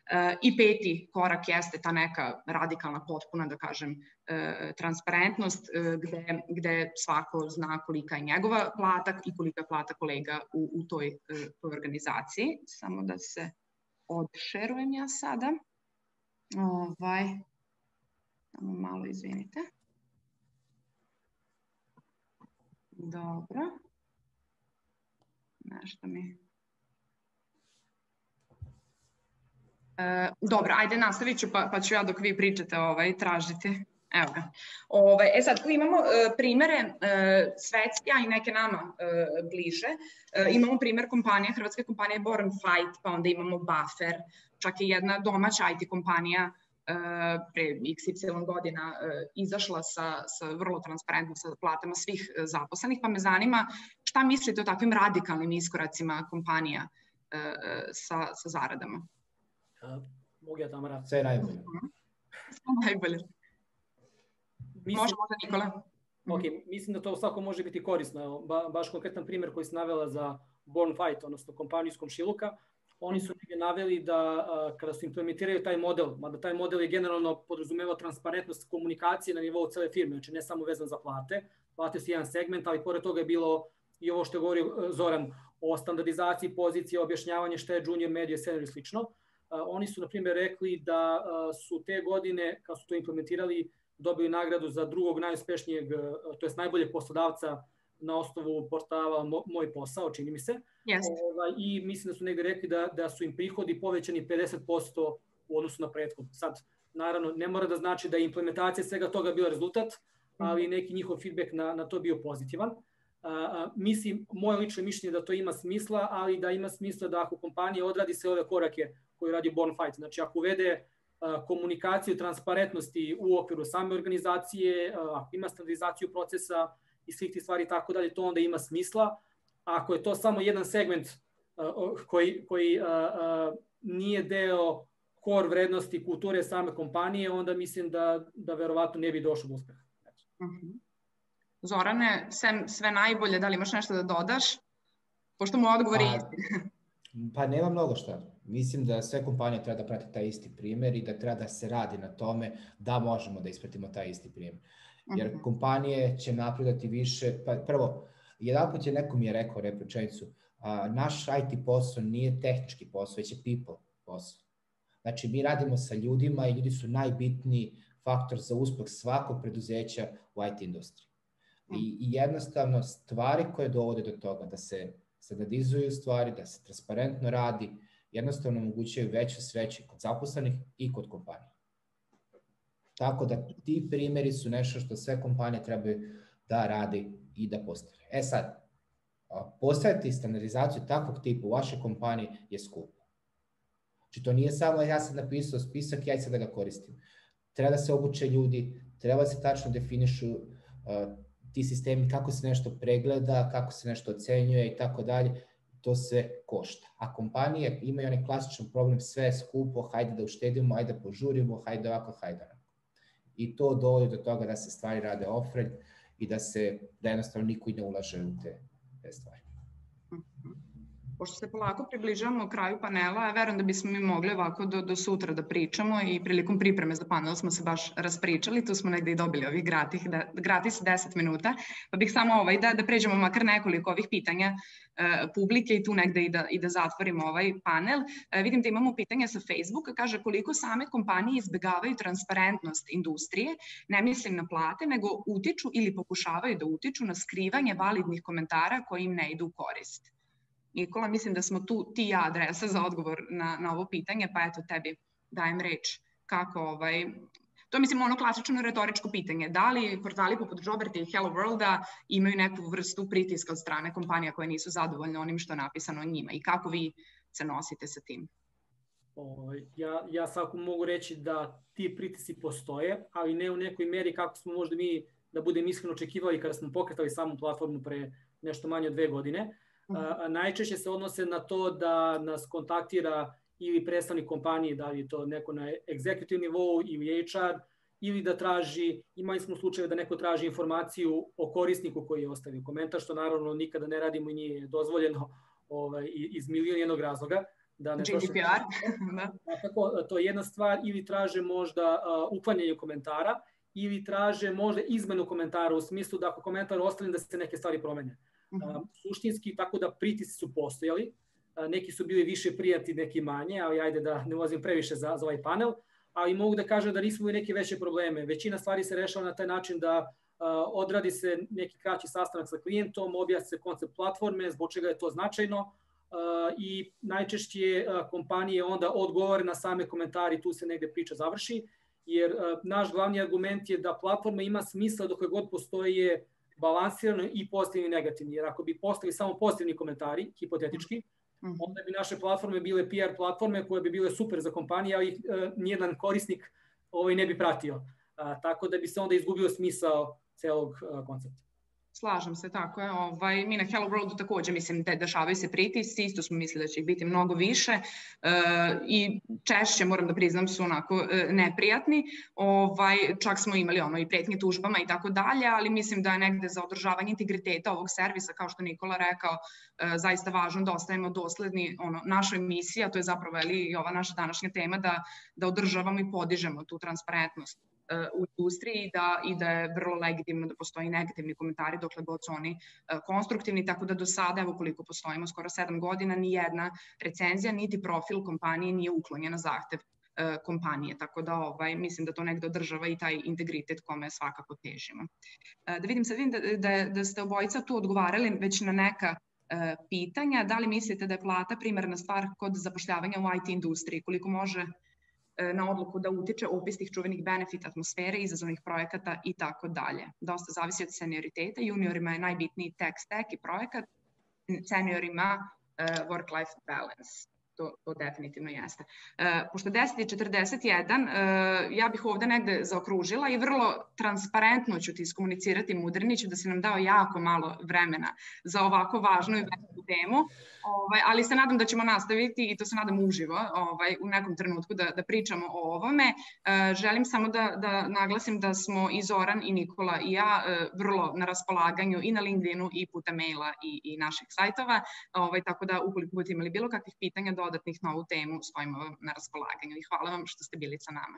I peti korak jeste ta neka radikalna, potpuna, da kažem, transparentnost gde, gde svako zna kolika je njegova plata i kolika je plata kolega u, u toj, toj organizaciji. Samo da se odšerujem ja sada. Ovaj, samo malo izvinite. Dobro. Nešto mi... Uh, dobro, ajde nastavit ću pa, pa ću ja dok vi pričate ovaj, tražiti. Evo ga. Ovaj, e sad, tu imamo uh, primere uh, svetske, a i neke nama uh, bliže. Uh, imamo primer kompanije, hrvatske kompanije Born Fight, pa onda imamo Buffer, čak i jedna domaća I T kompanija uh, pre iks ipsilon godina uh, izašla sa, sa vrlo transparentno sa platama svih uh, zaposlenih, pa me zanima šta mislite o takvim radikalnim iskoracima kompanija uh, sa, sa zaradama? Uh, mogu ja, Tamara? Sve najbolje. Sve najbolje. Mislim, može, može, Nikola. Ok, mislim da to svako može biti korisno. Ba, baš konkretan primjer koji se navela za Born Fight, odnosno kompaniju iz komšiluka. oni su negdje naveli da kada su implementiraju taj model, mada taj model je generalno podrazumevao transparentnost komunikacije na nivou cele firme, znači ne samo vezan za plate, plate su jedan segment, ali pored toga je bilo i ovo što je govorio Zoran o standardizaciji pozicije, objašnjavanje šta je junior, media, senior i slično. Oni su, na primjer, rekli da su te godine, kad su to implementirali, dobili nagradu za drugog najuspešnijeg, to jest najboljeg poslodavca na osnovu portala Moj posao, čini mi se. Yes. I mislim da su negde rekli da, da su im prihodi povećani pedeset posto u odnosu na prethodno. Sad, naravno, ne mora da znači da je implementacija svega toga bila rezultat, ali neki njihov feedback na, na to bio pozitivan. Uh, mislim, moje lično mišljenje da to ima smisla, ali da ima smisla da ako kompanija odradi sve ove korake koje radi Bonafide, znači ako uvede uh, komunikaciju, transparentnosti u okviru same organizacije, uh, ako ima standardizaciju procesa i svih tih stvari i tako dalje, to onda ima smisla. A ako je to samo jedan segment uh, koji, koji uh, uh, nije deo core vrednosti kulture same kompanije, onda mislim da, da verovatno ne bi došlo do uspeha. Uh-huh. Zorane, sem sve najbolje, da li imaš nešto da dodaš? Pošto mu odgovor je isti. Pa nema mnogo šta. Mislim da sve kompanije treba da prate taj isti primjer i da treba da se radi na tome da možemo da ispratimo taj isti primjer. Jer uh-huh. kompanije će napredati više. Pa prvo, jedan put je neko mi je rekao rečenicu, a, naš I T posao nije tehnički posao, već je people posao. Znači, mi radimo sa ljudima i ljudi su najbitniji faktor za uspeh svakog preduzeća u I T industriji. I, I jednostavno stvari koje dovode do toga da se standardizuju stvari, da se transparentno radi, jednostavno omogućaju veće sveće kod zaposlenih i kod kompanija. Tako da ti primjeri su nešto što sve kompanije trebaju da radi i da postave. E sad, postaviti standardizaciju takvog tipa u vašoj kompaniji je skupo. Znači to nije samo ja sam napisao spisak, ja sad da ga koristim. Treba da se obuče ljudi, treba da se tačno definišu uh, ti sistemi, kako se nešto pregleda, kako se nešto ocenjuje i tako dalje, to sve košta. A kompanije imaju onaj klasičan problem, sve je skupo, hajde da uštedimo, hajde da požurimo, hajde ovako, hajde onako. I to dovodi do toga da se stvari rade ofred i da se, da jednostavno niko i ne ulaže u te, te stvari. Pošto se polako približavamo kraju panela, ja verujem da bismo mi mogli ovako do, do sutra da pričamo i prilikom pripreme za panel smo se baš raspričali, tu smo negde i dobili ovih gratis, da, gratis deset minuta, pa bih samo ovaj, da, da pređemo makar nekoliko ovih pitanja e, publike i tu negde i da, i da zatvorimo ovaj panel. E, vidim da imamo pitanje sa Facebooka, kaže koliko same kompanije izbegavaju transparentnost industrije, ne mislim na plate, nego utiču ili pokušavaju da utiču na skrivanje validnih komentara koji im ne idu u korist. Nikola, mislim da smo tu ti ja adresa za odgovor na, na ovo pitanje, pa eto tebi dajem reč. Kako ovaj... To je mislim ono klasično retoričko pitanje. Da li portali poput Joberta i Hello Worlda imaju neku vrstu pritiska od strane kompanija koje nisu zadovoljne onim što je napisano o njima i kako vi se nosite sa tim? O, ja, ja svako mogu reći da ti pritisci postoje, ali ne u nekoj meri kako smo možda mi, da budem iskreno očekivali kada smo pokretali samu platformu pre nešto manje od dve godine. A, najčešće se odnose na to da nas kontaktira ili predstavnik kompanije, da li je to neko na executive nivou ili H R, ili da traži, imali smo slučaje da neko traži informaciju o korisniku koji je ostavio komentar, što naravno nikada ne radimo i nije dozvoljeno ovaj, iz milion jednog razloga. Da ne G D P R. Tako, to je jedna stvar, ili traže možda uh, uklanjanje komentara, ili traže možda izmenu komentara u smislu da ako komentar ostane da se neke stvari promene. Uh, suštinski, tako da pritisci su postojali, uh, neki su bili više prijatni, neki manje, ali ajde da ne ulazim previše za, za ovaj panel, ali mogu da kažem da nismo imali neke veće probleme. Većina stvari se rešava na taj način da uh, odradi se neki kraći sastanak sa klijentom, objasni se koncept platforme, zbog čega je to značajno uh, i najčešće uh, kompanije onda odgovore na same komentari, tu se negde priča završi, jer uh, naš glavni argument je da platforma ima smisla dok god postoje balansirano i pozitivni i negativni, jer ako bi postavili samo pozitivni komentari, hipotetički, mm-hmm. onda bi naše platforme bile P R platforme koje bi bile super za kompanije, ali uh, nijedan korisnik ovaj ne bi pratio. Uh, tako da bi se onda izgubio smisao celog uh, koncepta. Slažem se, tako je. Ovaj, mi na Hello Worldu takođe, mislim, da dešavaju se pritisci, isto smo mislili da će ih biti mnogo više e, i češće, moram da priznam, su onako e, neprijatni. Ovaj, čak smo imali ono i pretnje tužbama i tako dalje, ali mislim da je negde za održavanje integriteta ovog servisa, kao što Nikola rekao, e, zaista važno da ostajemo dosledni ono, našoj misiji, a to je zapravo i ova naša današnja tema, da, da održavamo i podižemo tu transparentnost u industriji da, i da je vrlo legitimno da postoji negativni komentari dokle god su oni konstruktivni, tako da do sada, evo koliko postojimo, skoro sedam godina, ni jedna recenzija, niti profil kompanije nije uklonjen na zahtev kompanije, tako da ovaj, mislim da to negde održava i taj integritet kome svakako težimo. Da vidim, sad vidim da, da, da ste obojica tu odgovarali već na neka pitanja. Da li mislite da je plata primarna stvar kod zapošljavanja u I T industriji, koliko može na odluku da utiče opis tih čuvenih benefita, atmosfere, izazovnih projekata i tako dalje. Dosta zavisi od senioriteta. Juniorima je najbitniji tech stack i projekat, seniorima uh, work-life balance. To, to definitivno jeste. Uh, pošto deset i četrdeset jedan, uh, ja bih ovde negde zaokružila i vrlo transparentno ću ti iskomunicirati Mudriniću da si nam dao jako malo vremena za ovako važnu i veliku temu, ovaj, ali se nadam da ćemo nastaviti i to se nadam uživo ovaj, u nekom trenutku da, da pričamo o ovome. Uh, želim samo da, da naglasim da smo i Zoran i Nikola i ja uh, vrlo na raspolaganju i na LinkedInu i puta maila i, i naših sajtova, ovaj, tako da ukoliko budete imali bilo kakvih pitanja dodatnih na ovu temu, stojimo vam na raspolaganju i hvala vam što ste bili sa nama.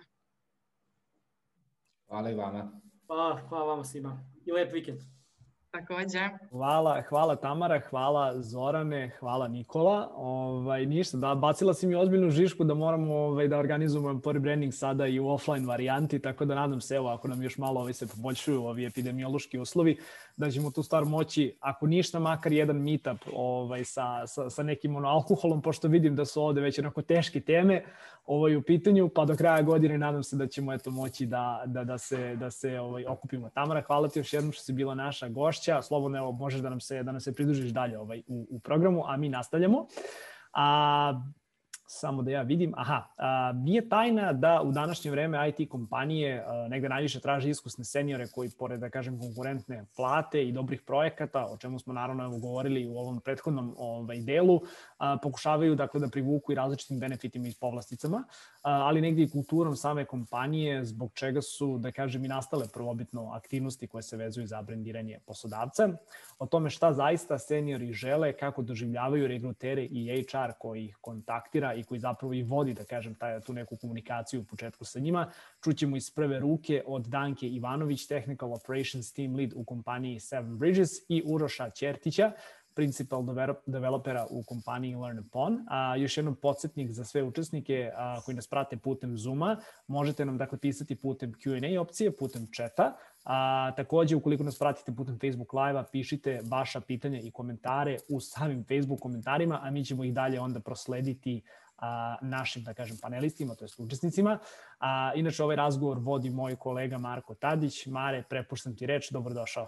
Hvala i vama. Pa, hvala vama svima i lep vikend. Takođe. Hvala, hvala Tamara, hvala Zorane, hvala Nikola. Ovaj, ništa, da, bacila si mi ozbiljnu žišku da moramo ovaj, da organizujemo employer branding sada i u offline varijanti, tako da nadam se, evo, ako nam još malo ovaj, se poboljšuju ovi epidemiološki uslovi, da ćemo tu stvar moći, ako ništa, makar jedan meetup ovaj, sa, sa, sa nekim ono, alkoholom, pošto vidim da su ovde već onako teške teme ovaj, u pitanju, pa do kraja godine nadam se da ćemo eto, moći da, da, da se, da se ovaj, okupimo. Tamara, hvala ti još jednom što si bila naša gošća. Slobodno, evo, možeš da nam se, da nam se pridružiš dalje ovaj, u, u programu, a mi nastavljamo. A, samo da ja vidim, aha, a, nije tajna da u današnje vreme I T kompanije a, negde najviše traže iskusne seniore koji, pored, da kažem, konkurentne plate i dobrih projekata, o čemu smo naravno evo, govorili u ovom prethodnom ovaj, delu, a, pokušavaju dakle, da privuku i različitim benefitima i povlasticama, a, ali negde i kulturom same kompanije, zbog čega su, da kažem, i nastale prvobitno aktivnosti koje se vezuju za brendiranje poslodavca. O tome šta zaista seniori žele, kako doživljavaju regrutere i H R koji ih kontaktira i koji zapravo i vodi, da kažem, taj, tu neku komunikaciju u početku sa njima. Čućemo iz prve ruke od Danke Ivanović, Technical Operations Team Lead u kompaniji Seven Bridges, i Uroša Ćertića, principal developera u kompaniji Learn Upon. A, još jednom podsjetnik za sve učesnike a, koji nas prate putem Zooma, možete nam dakle pisati putem Q and A opcije, putem četa. A, takođe, ukoliko nas pratite putem Facebook Live-a, pišite vaša pitanja i komentare u samim Facebook komentarima, a mi ćemo ih dalje onda proslediti a, našim, da kažem, panelistima, to jest učesnicima. A, inače, ovaj razgovor vodi moj kolega Marko Tadić. Mare, prepuštam ti reč, dobrodošao.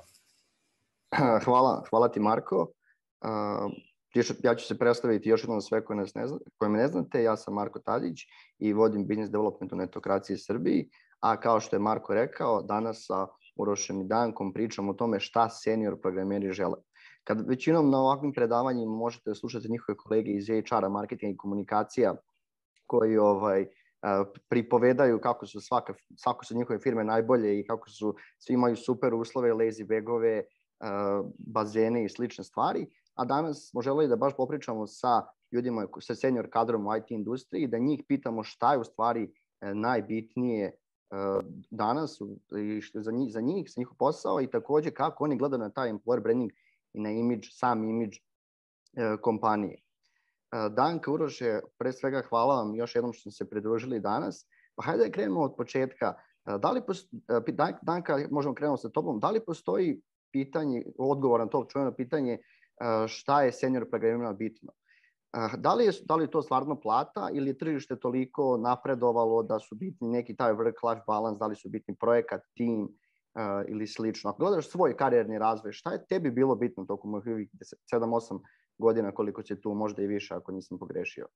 Hvala, hvala ti Marko. Uh, ja ću se predstaviti još jednom sve koje, nas ne zna, koje me ne znate. Ja sam Marko Tadić i vodim business development u Netokraciji Srbiji, a kao što je Marko rekao, danas sa Urošem i Dankom pričamo o tome šta senior programeri žele. Kad većinom na ovakvim predavanjima možete da slušate njihove kolege iz H R-a, marketinga i komunikacija koji ovaj, uh, pripovedaju kako su, svaka, svako su njihove firme najbolje i kako su, svi imaju super uslove, lazy bagove, uh, bazene i slične stvari. A danas smo želeli da baš popričamo sa ljudima, sa senior kadrom u I T industriji i da njih pitamo šta je u stvari najbitnije danas i što za njih, za njih, za njihov posao i takođe kako oni gledaju na taj employer branding i na imidž, sam imidž kompanije. Danka, Uroše, pre svega hvala vam još jednom što ste se pridružili danas. Pa hajde da krenemo od početka. Da li postoji, Danka, možemo krenuti sa tobom, da li postoji pitanje, odgovor na to čujeno pitanje šta je senior programerima bitno? Da li, je, da li je to stvarno plata ili je tržište toliko napredovalo da su bitni neki taj work-life balance, da li su bitni projekat, tim uh, ili slično? Ako gledaš svoj karijerni razvoj, šta je tebi bilo bitno tokom ovih sedam osam godina koliko će tu, možda i više ako nisam pogrešio?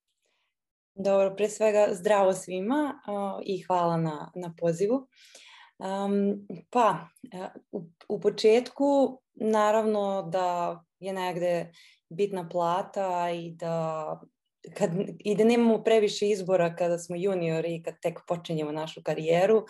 Dobro, pre svega zdravo svima uh, i hvala na, na pozivu. Um, pa, u, u početku naravno da je negde bitna plata i da, kad, i da nemamo previše izbora kada smo juniori i kad tek počinjemo našu karijeru,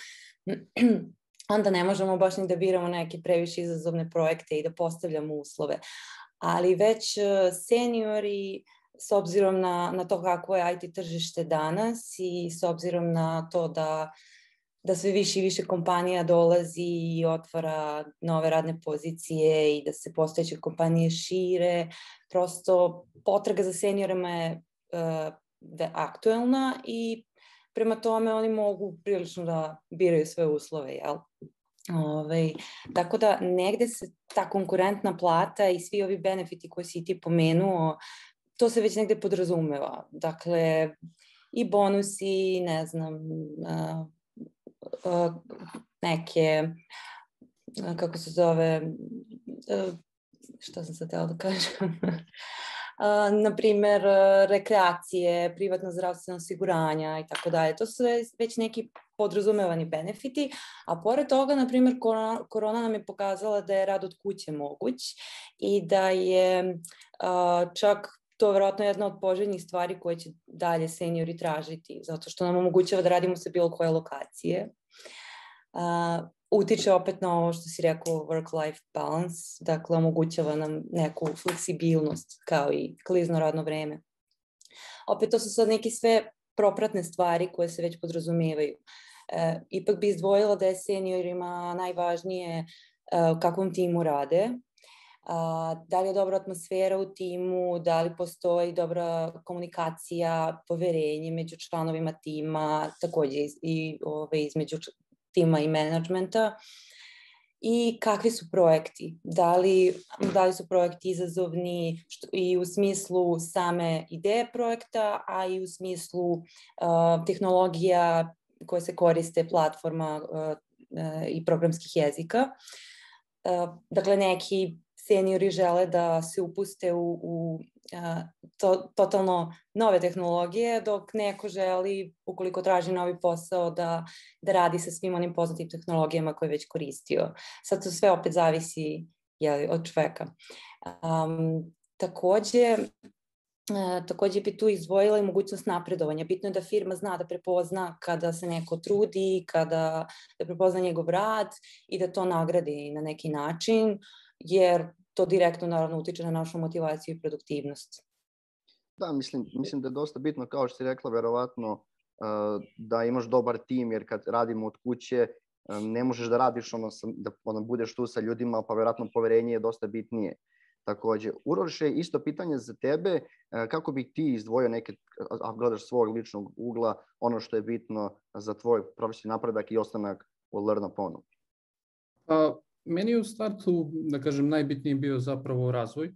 onda ne možemo baš ni da biramo neke previše izazovne projekte i da postavljamo uslove. Ali već seniori, s obzirom na, na to kako je I T tržište danas i s obzirom na to da da sve više i više kompanija dolazi i otvara nove radne pozicije i da se postojeće kompanije šire. Prosto potraga za seniorima je uh, aktuelna i prema tome oni mogu prilično da biraju sve uslove, jel? Ove, tako da negde se ta konkurentna plata i svi ovi benefiti koje si ti pomenuo, to se već negde podrazumeva. Dakle, i bonusi, ne znam, uh, Uh, neke, uh, kako se zove, uh, šta sam sad htjela da kažem, uh, na primer uh, rekreacije, privatno zdravstveno osiguranja i tako dalje. To su već neki podrazumevani benefiti, a pored toga, na primer, korona, korona nam je pokazala da je rad od kuće moguć i da je uh, čak to je vjerojatno jedna od poželjnih stvari koje će dalje seniori tražiti, zato što nam omogućava da radimo sa bilo koje lokacije. Uh, utiče opet na ovo što si rekao, work-life balance, dakle omogućava nam neku fleksibilnost kao i klizno radno vreme. Opet to su sad neke sve propratne stvari koje se već podrazumevaju. Uh, ipak bi izdvojila da je seniorima najvažnije uh, u kakvom timu rade, Uh, da li je dobra atmosfera u timu, da li postoji dobra komunikacija, poverenje među članovima tima, takođe i, i ove, između tima i menadžmenta. I kakvi su projekti? Da li, da li su projekti izazovni što, i u smislu same ideje projekta, a i u smislu uh, tehnologija koje se koriste, platforma uh, uh, i programskih jezika. Uh, dakle, neki seniori žele da se upuste u, u a, to, totalno nove tehnologije, dok neko želi, ukoliko traži novi posao, da, da radi sa svim onim poznatim tehnologijama koje je već koristio. Sad to sve opet zavisi jeli, od čoveka. Um, takođe, Uh, takođe bi tu izdvojila i mogućnost napredovanja. Bitno je da firma zna da prepozna kada se neko trudi, kada da prepozna njegov rad i da to nagradi na neki način, jer to direktno naravno utiče na našu motivaciju i produktivnost. Da, mislim, mislim da je dosta bitno, kao što si rekla, verovatno uh, da imaš dobar tim, jer kad radimo od kuće um, ne možeš da radiš ono, sa, da ono, budeš tu sa ljudima, pa verovatno poverenje je dosta bitnije. Takođe, Uroše, isto pitanje za tebe, kako bi ti izdvojio neke, ako gledaš svog ličnog ugla, ono što je bitno za tvoj profesionalni napredak i ostanak u LearnUponu? Pa, meni je u startu, da kažem, najbitniji bio zapravo razvoj.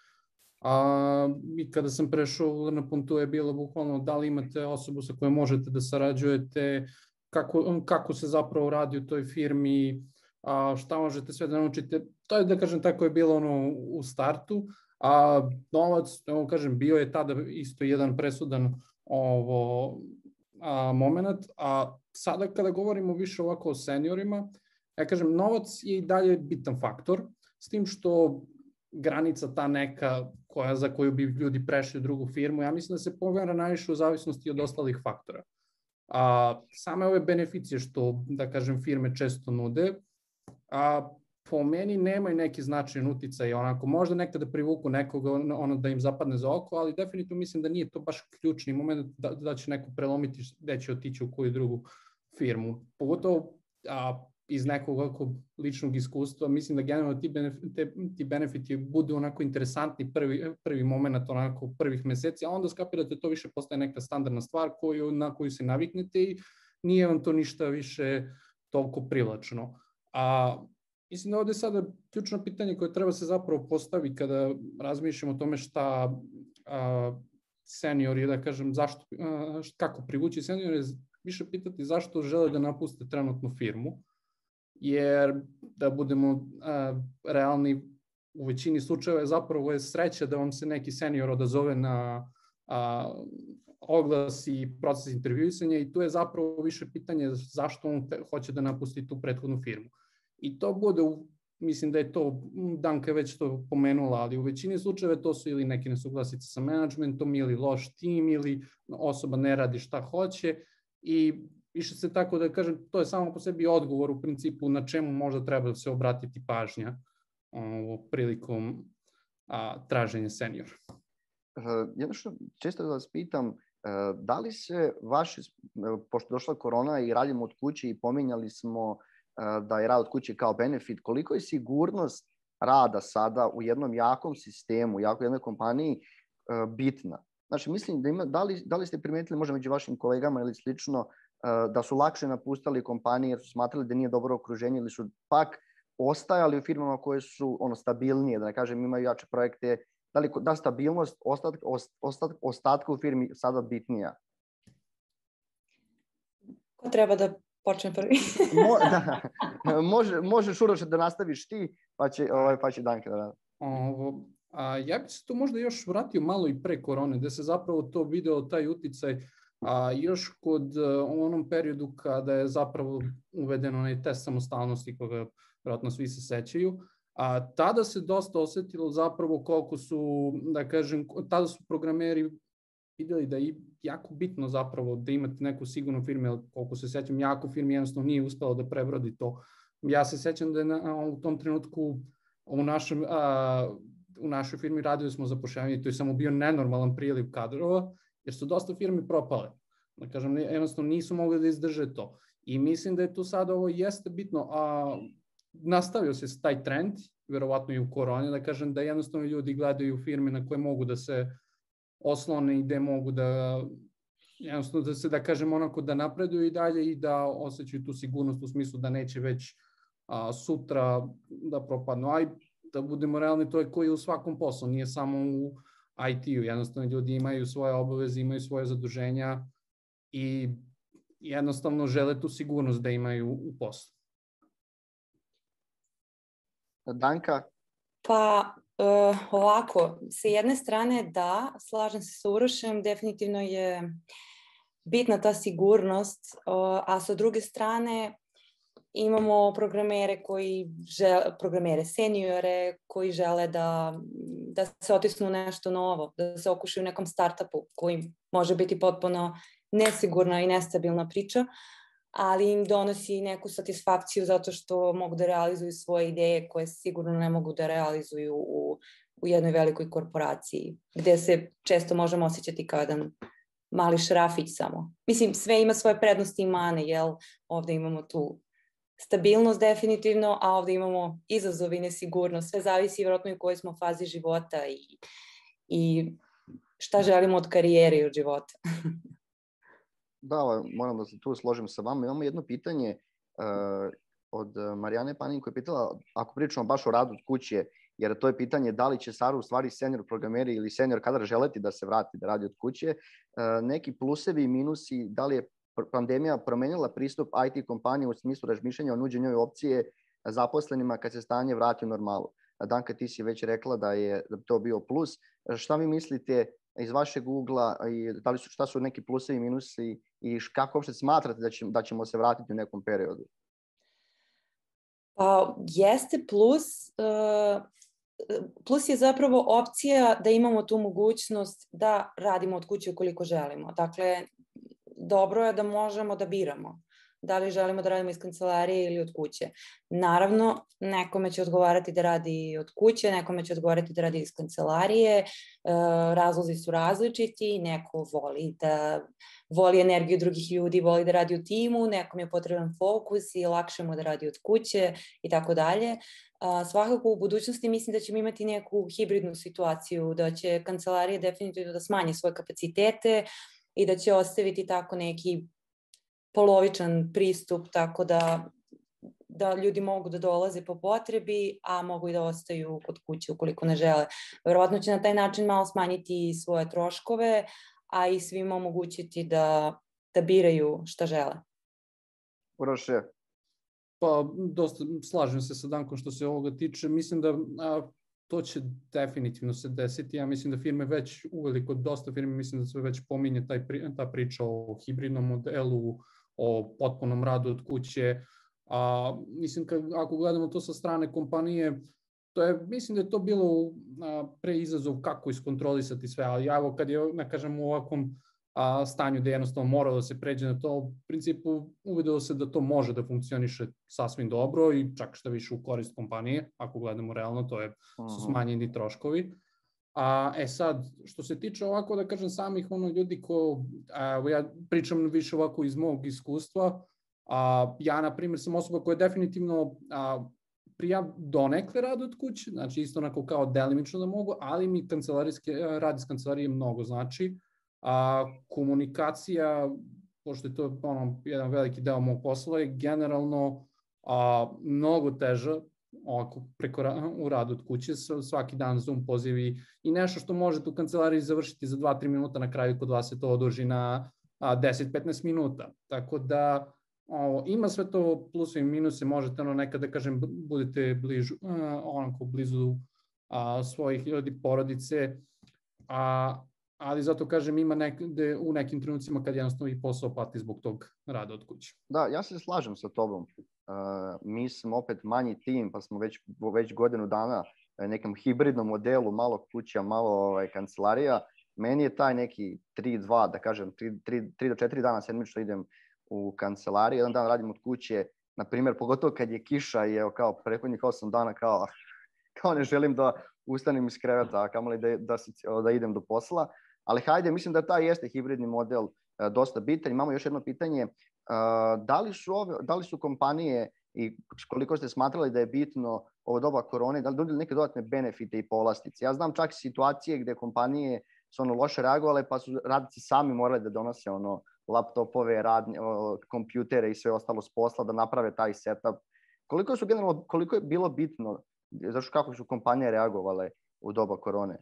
A, i kada sam prešao u LearnUpon, tu je bilo bukvalno da li imate osobu sa kojom možete da sarađujete, kako, kako se zapravo radi u toj firmi, a, šta možete sve da naučite. To je, da kažem, tako je bilo ono u startu, a novac, evo kažem, bio je tada isto jedan presudan ovo, a, moment, a sada kada govorimo više ovako o seniorima, ja kažem, novac je i dalje bitan faktor, s tim što granica ta neka koja, za koju bi ljudi prešli u drugu firmu, ja mislim da se pomera najviše u zavisnosti od ostalih faktora. A, same ove beneficije što, da kažem, firme često nude, a po meni nemaju neki značajan uticaj, onako, možda nekada privuku nekoga, ono da im zapadne za oko, ali definitivno mislim da nije to baš ključni moment da, da će neko prelomiti gde će otići u koju drugu firmu. Pogotovo a, iz nekog ovako ličnog iskustva, mislim da generalno ti, benefiti, te, ti benefiti budu onako interesantni prvi, prvi moment, onako prvih meseci, a onda skapirate to više postaje neka standardna stvar koju, na koju se naviknete i nije vam to ništa više toliko privlačno. A mislim da ovde sada ključno pitanje koje treba se zapravo postavi kada razmišljamo o tome šta a, seniori, da kažem, zašto, a, kako privući seniori, više pitati zašto žele da napuste trenutnu firmu, jer da budemo a, realni, u većini slučajeva zapravo je sreća da vam se neki senior odazove na, a, oglas i proces intervjuisanja i tu je zapravo više pitanje zašto on te, hoće da napusti tu prethodnu firmu. I to bude, u, mislim da je to, Danka je već to pomenula, ali u većini slučajeva to su ili neke nesuglasice sa menadžmentom ili loš tim ili osoba ne radi šta hoće i više se tako da kažem, to je samo po sebi odgovor u principu na čemu možda treba da se obratiti pažnja o, prilikom a, traženja seniora. Uh, jedno što često da vas pitam, uh, da li se vaši, uh, pošto došla korona i radimo od kuće i pominjali smo uh, da je rad od kuće kao benefit, koliko je sigurnost rada sada u jednom jakom sistemu, jakoj jednoj kompaniji uh, bitna? Znači, mislim da ima, da li, da li ste primetili možda među vašim kolegama ili slično uh, da su lakše napustali kompanije jer su smatrali da nije dobro okruženje ili su pak ostajali u firmama koje su ono stabilnije, da ne kažem imaju jače projekte. Da li da stabilnost ostat, ostat, ostatka u firmi sada bitnija? Ko treba da počne prvi? Mo, da, može, možeš Uroše da nastaviš ti, pa će, ovaj, pa će Danka da radi. Ovo, a, ja bih se tu možda još vratio malo i pre korone, gde se zapravo to video, taj uticaj, a još kod u onom periodu kada je zapravo uveden onaj test samostalnosti koga vjerojatno svi se sećaju. A tada se dosta osetilo zapravo koliko su, da kažem, tada su programeri vidjeli da je jako bitno zapravo da imate neku sigurnu firmu, jer koliko se sećam, jako firmi jednostavno nije uspelo da prebrodi to. Ja se sećam da je na, u tom trenutku u, našem, a, u našoj firmi radili smo zapošljavanje, to je samo bio nenormalan priliv kadrova, jer su dosta firmi propale. Da kažem, jednostavno nisu mogli da izdrže to. I mislim da je tu sada ovo jeste bitno, a nastavio se taj trend, verovatno i u koroni, da kažem da jednostavno ljudi gledaju firme na koje mogu da se oslone i gde mogu da jednostavno da se, da kažem, onako da napreduju i dalje i da osjećaju tu sigurnost u smislu da neće već a, sutra da propadnu. Aj, da budemo realni, to je koji u svakom poslu, nije samo u I T-u, jednostavno ljudi imaju svoje obaveze, imaju svoje zaduženja i jednostavno žele tu sigurnost da imaju u poslu. Danka? Pa uh, ovako, sa jedne strane da, slažem se sa Urošem, definitivno je bitna ta sigurnost, uh, a sa druge strane imamo programere koji žele, programere seniore koji žele da, da se otisnu nešto novo, da se okušaju u nekom startupu koji može biti potpuno nesigurna i nestabilna priča, ali im donosi neku satisfakciju zato što mogu da realizuju svoje ideje koje sigurno ne mogu da realizuju u, u jednoj velikoj korporaciji, gde se često možemo osjećati kao jedan mali šrafić samo. Mislim, sve ima svoje prednosti i mane, jel? Ovde imamo tu stabilnost definitivno, a ovde imamo izazov i nesigurnost. Sve zavisi vjerojatno i u kojoj smo fazi života i, i šta želimo od karijere i od života. Da, moram da se tu složim sa vama. Imamo jedno pitanje uh, od Marijane Panin koja je pitala, ako pričamo baš o radu od kuće, jer to je pitanje da li će Sara u stvari senior programeri ili senior kadar želeti da se vrati da radi od kuće. Uh, neki plusevi i minusi, da li je pandemija promenila pristup I T kompanije u smislu razmišljanja o nuđenju opcije zaposlenima kad se stanje vrati u normalu. Danka, ti si već rekla da je da to bio plus. Šta vi mislite iz vašeg ugla i da li su, šta su neki plusevi i minusi i kako uopšte smatrate da, će, da ćemo se vratiti u nekom periodu? Pa jeste plus. Uh, plus je zapravo opcija da imamo tu mogućnost da radimo od kuće ukoliko želimo. Dakle, dobro je da možemo da biramo da li želimo da radimo iz kancelarije ili od kuće. Naravno, nekome će odgovarati da radi od kuće, nekome će odgovarati da radi iz kancelarije, razlozi su različiti, neko voli da voli energiju drugih ljudi, voli da radi u timu, nekom je potreban fokus i lakše mu da radi od kuće i tako dalje. Svakako u budućnosti mislim da ćemo imati neku hibridnu situaciju, da će kancelarije definitivno da smanje svoje kapacitete i da će ostaviti tako neki polovičan pristup, tako da, da ljudi mogu da dolaze po potrebi, a mogu i da ostaju kod kuće ukoliko ne žele. Verovatno će na taj način malo smanjiti svoje troškove, a i svima omogućiti da, da biraju šta žele. Uroše? Pa, dosta slažem se sa Dankom što se ovoga tiče. Mislim da a, to će definitivno se desiti. Ja mislim da firme već uveliko, dosta firme, mislim da se već pominje taj, ta priča o hibridnom modelu, o potpunom radu od kuće. A, mislim, kad, ako gledamo to sa strane kompanije, to je, mislim da je to bilo a, pre izazov kako iskontrolisati sve, ali evo kad je, ne kažem, u ovakvom a, stanju da jednostavno moralo da se pređe na to, u principu uvidelo se da to može da funkcioniše sasvim dobro i čak šta više u korist kompanije, ako gledamo realno, to je, su smanjeni troškovi. A, e sad, što se tiče ovako, da kažem, samih ono ljudi ko, a, ja pričam više ovako iz mog iskustva, a, ja, na primjer, sam osoba koja je definitivno a, prija donekle rad od kuće, znači isto onako kao delimično da mogu, ali mi kancelarijske, rad iz kancelarije mnogo znači. A, komunikacija, pošto je to ono, jedan veliki deo mog posla, je generalno a, mnogo teža ovako, preko, u radu od kuće, svaki dan Zoom pozivi i nešto što možete u kancelariji završiti za dva do tri minuta, na kraju kod vas se to oduži na deset do petnaest minuta. Tako da o, ima sve to plus i minuse, možete ono nekad da kažem budete bližu, onako blizu a, svojih ljudi, porodice, a, ali zato kažem ima nekde u nekim trenucima kad jednostavno i posao pati zbog tog rada od kuće. Da, ja se slažem sa tobom. Uh, mi smo opet manji tim, pa smo već, već godinu dana nekom hibridnom modelu, malo kuća, malo ovaj, kancelarija. Meni je taj neki tri dva, da kažem, tri do četiri dana sedmično idem u kancelariju, jedan dan radim od kuće, na primjer, pogotovo kad je kiša i evo kao prethodnih osam dana kao, kao ne želim da ustanem iz kreveta, kamoli da, da, da idem do posla. Ali hajde, mislim da taj jeste hibridni model e, dosta bitan. Imamo još jedno pitanje. E, da, li su ove, da li su kompanije i koliko ste smatrali da je bitno ovo doba korone, da li dobili neke dodatne benefite i povlastice? Ja znam čak situacije gde kompanije su ono loše reagovale pa su radnici sami morali da donose ono laptopove, radne, o, kompjutere i sve ostalo s posla da naprave taj setup. Koliko su generalno, koliko je bilo bitno, zašto kako su kompanije reagovale u doba korone?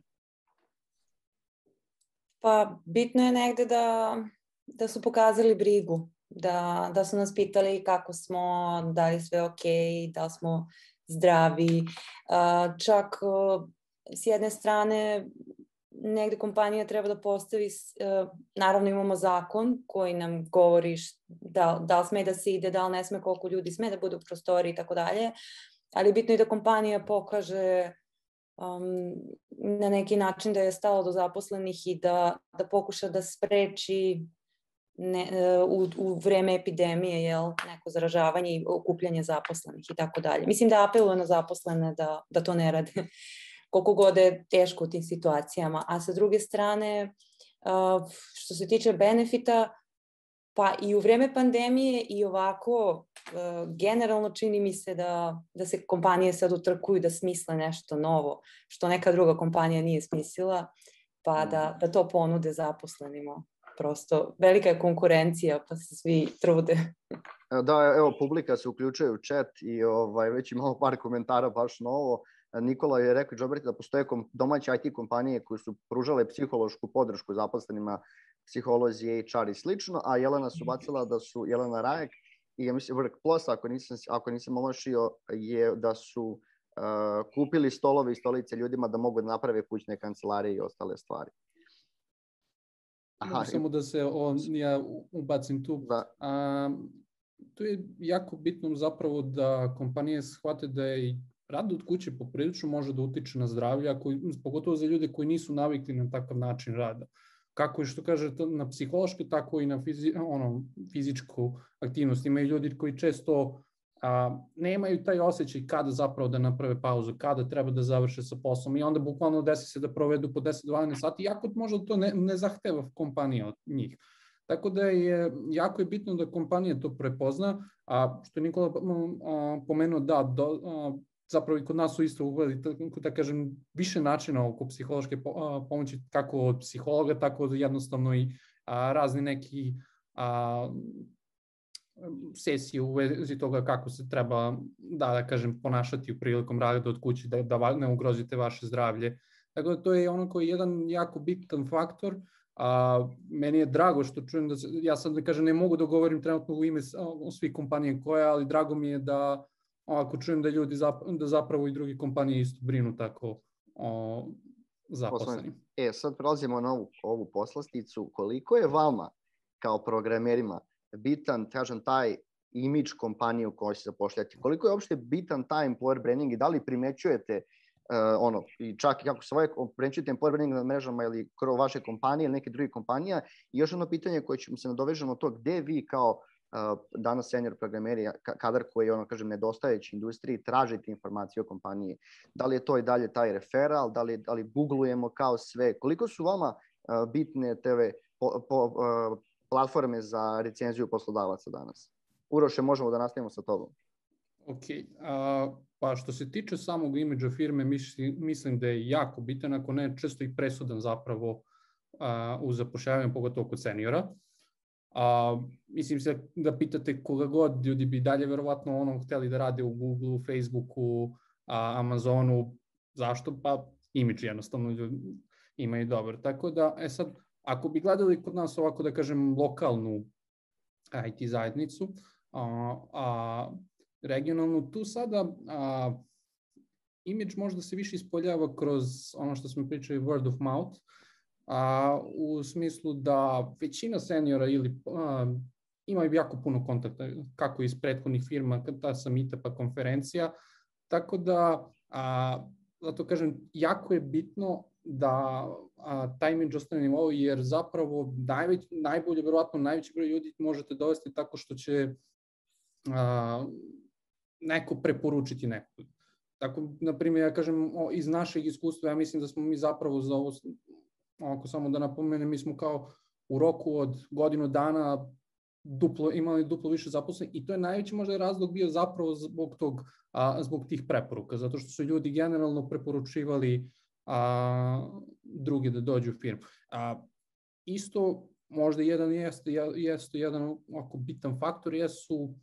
Pa bitno je negde da, da su pokazali brigu, da, da su nas pitali kako smo, da li sve ok, da smo zdravi. Čak s jedne strane negde kompanija treba da postavi, naravno imamo zakon koji nam govori da, da li sme da se ide, da li ne sme, koliko ljudi sme da bude u prostoriji i tako dalje, ali bitno je da kompanija pokaže Um, na neki način da je stalo do zaposlenih i da, da pokuša da spreči ne, u, u vreme epidemije jel, neko zaražavanje i okupljanje zaposlenih i tako dalje. Mislim da apeluje na zaposlene da, da to ne rade koliko god je teško u tim situacijama. A sa druge strane, uh, što se tiče benefita, pa i u vreme pandemije i ovako generalno čini mi se da, da se kompanije sad utrkuju da smisle nešto novo, što neka druga kompanija nije smislila, pa da, da to ponude zaposlenima. Prosto velika je konkurencija, pa se svi trude. Da, evo, publika se uključuje u chat i ovaj, već imamo par komentara baš novo. Nikola je rekao, Džoberti, da postoje domaće I T kompanije koje su pružale psihološku podršku zaposlenima, psiholozi, H R i slično, a Jelena su bacila da su, Jelena Rajek, i ja mislim WorkPlus, ako nisam, ako nisam ološio, je da su uh, kupili stolove i stolice ljudima da mogu da naprave kućne kancelarije i ostale stvari. Aha, samo da se on, ja ubacim tu. Da. A, tu je jako bitno zapravo da kompanije shvate da je i rad od kuće poprilično može da utiče na zdravlje, ako, pogotovo za ljude koji nisu navikli na takav način rada. Kako je što kaže na psihološku, tako i na fizi, ono, fizičku aktivnost. Imaju ljudi koji često a, nemaju taj osjećaj kada zapravo da naprave pauzu, kada treba da završe sa poslom i onda bukvalno desi se da provedu po deset do dvanaest sati, iako možda to ne, ne zahteva kompanija od njih. Tako da je jako je bitno da kompanija to prepozna, a što je Nikola a, pomenuo da, do, a, zapravo i kod nas su isto uveli, da kažem, više načina oko psihološke pomoći, kako od psihologa, tako od jednostavno i a, razni neki a, sesije u vezi toga kako se treba, da, da kažem, ponašati u prilikom rada od kuće, da, da ne ugrozite vaše zdravlje. Tako da to je ono koji je jedan jako bitan faktor. A, meni je drago što čujem da se, ja sad da kažem, ne mogu da govorim trenutno u ime svih kompanije koje, ali drago mi je da ako čujem da ljudi zap, da zapravo i drugi kompanije isto brinu tako o, zaposleni. E, sad prelazimo na ovu, ovu poslasticu. Koliko je vama kao programerima bitan, kažem, taj imidž kompanije u kojoj se zapošljate? Koliko je uopšte bitan taj employer branding i da li primećujete uh, ono, i čak i kako svoje primećujete employer branding na mrežama ili kroz vaše kompanije ili neke druge kompanija? I još jedno pitanje koje ćemo se nadovežemo to, gde vi kao uh, danas senior programeri, kadar koji je ono, kažem, nedostajeći industriji, tražite informacije o kompaniji? Da li je to i dalje taj referral, da li, da li googlujemo kao sve? Koliko su vama uh, bitne te po, po, uh, platforme za recenziju poslodavaca danas? Uroše, možemo da nastavimo sa tobom. Ok, a, pa što se tiče samog imidža firme, mislim, mislim da je jako bitan, ako ne često i presudan zapravo a, u zapošljavanju, pogotovo kod seniora. A, mislim se da pitate koga god, ljudi bi dalje verovatno ono hteli da rade u Googleu, Facebooku, a, Amazonu. Zašto? Pa imidž jednostavno ljudi imaju dobar. Tako da, e sad, ako bi gledali kod nas ovako da kažem lokalnu I T zajednicu, a, a regionalnu, tu sada a, imidž možda se više ispoljava kroz ono što smo pričali word of mouth, a, u smislu da većina seniora ili a, imaju jako puno kontakta, kako iz prethodnih firma, ta samita pa konferencija, tako da a, zato kažem, jako je bitno da a, taj imidž ostane na nivou, jer zapravo najveć, najbolje, verovatno najveći broj ljudi možete dovesti tako što će a, neko preporučiti nekog. Tako, na primjer, ja kažem, o, iz našeg iskustva, ja mislim da smo mi zapravo za ovo, ako samo da napomenem, mi smo kao u roku od godinu dana duplo, imali duplo više zaposlenih i to je najveći možda razlog bio zapravo zbog, tog, a, zbog tih preporuka, zato što su ljudi generalno preporučivali a, drugi da dođu u firmu. A, isto možda jedan jeste, jeste jedan ovako bitan faktor jesu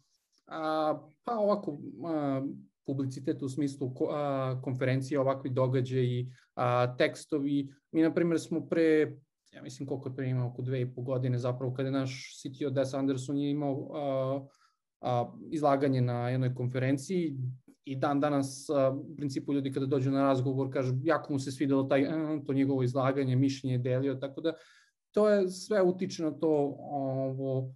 a, pa ovako a, publicitet u smislu a, konferencije, ovakvi događaji, a, tekstovi. Mi, na primjer, smo pre, ja mislim koliko je pre imao, oko dve i po godine zapravo, kada je naš C T O Des Anderson je imao a, a, izlaganje na jednoj konferenciji i dan danas, a, u principu, ljudi kada dođu na razgovor kažu jako mu se svidelo taj, a, to njegovo izlaganje, mišljenje je delio, tako da to je sve utiče na to ovo,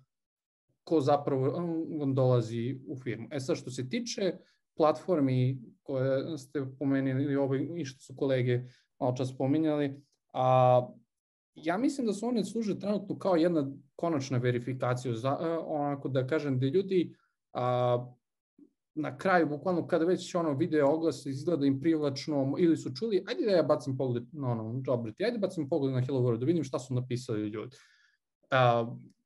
ko zapravo on dolazi u firmu. E sad, što se tiče platformi koje ste pomenuli i što su kolege malo čas spominjali, a, ja mislim da su one služe trenutno kao jedna konačna verifikacija, za, onako da kažem, da ljudi a, na kraju, bukvalno kada već ono video oglas izgleda im privlačno ili su čuli, ajde da ja bacim pogled na ono, Jobriti, ajde bacim pogled na Hello World, da vidim šta su napisali ljudi. A,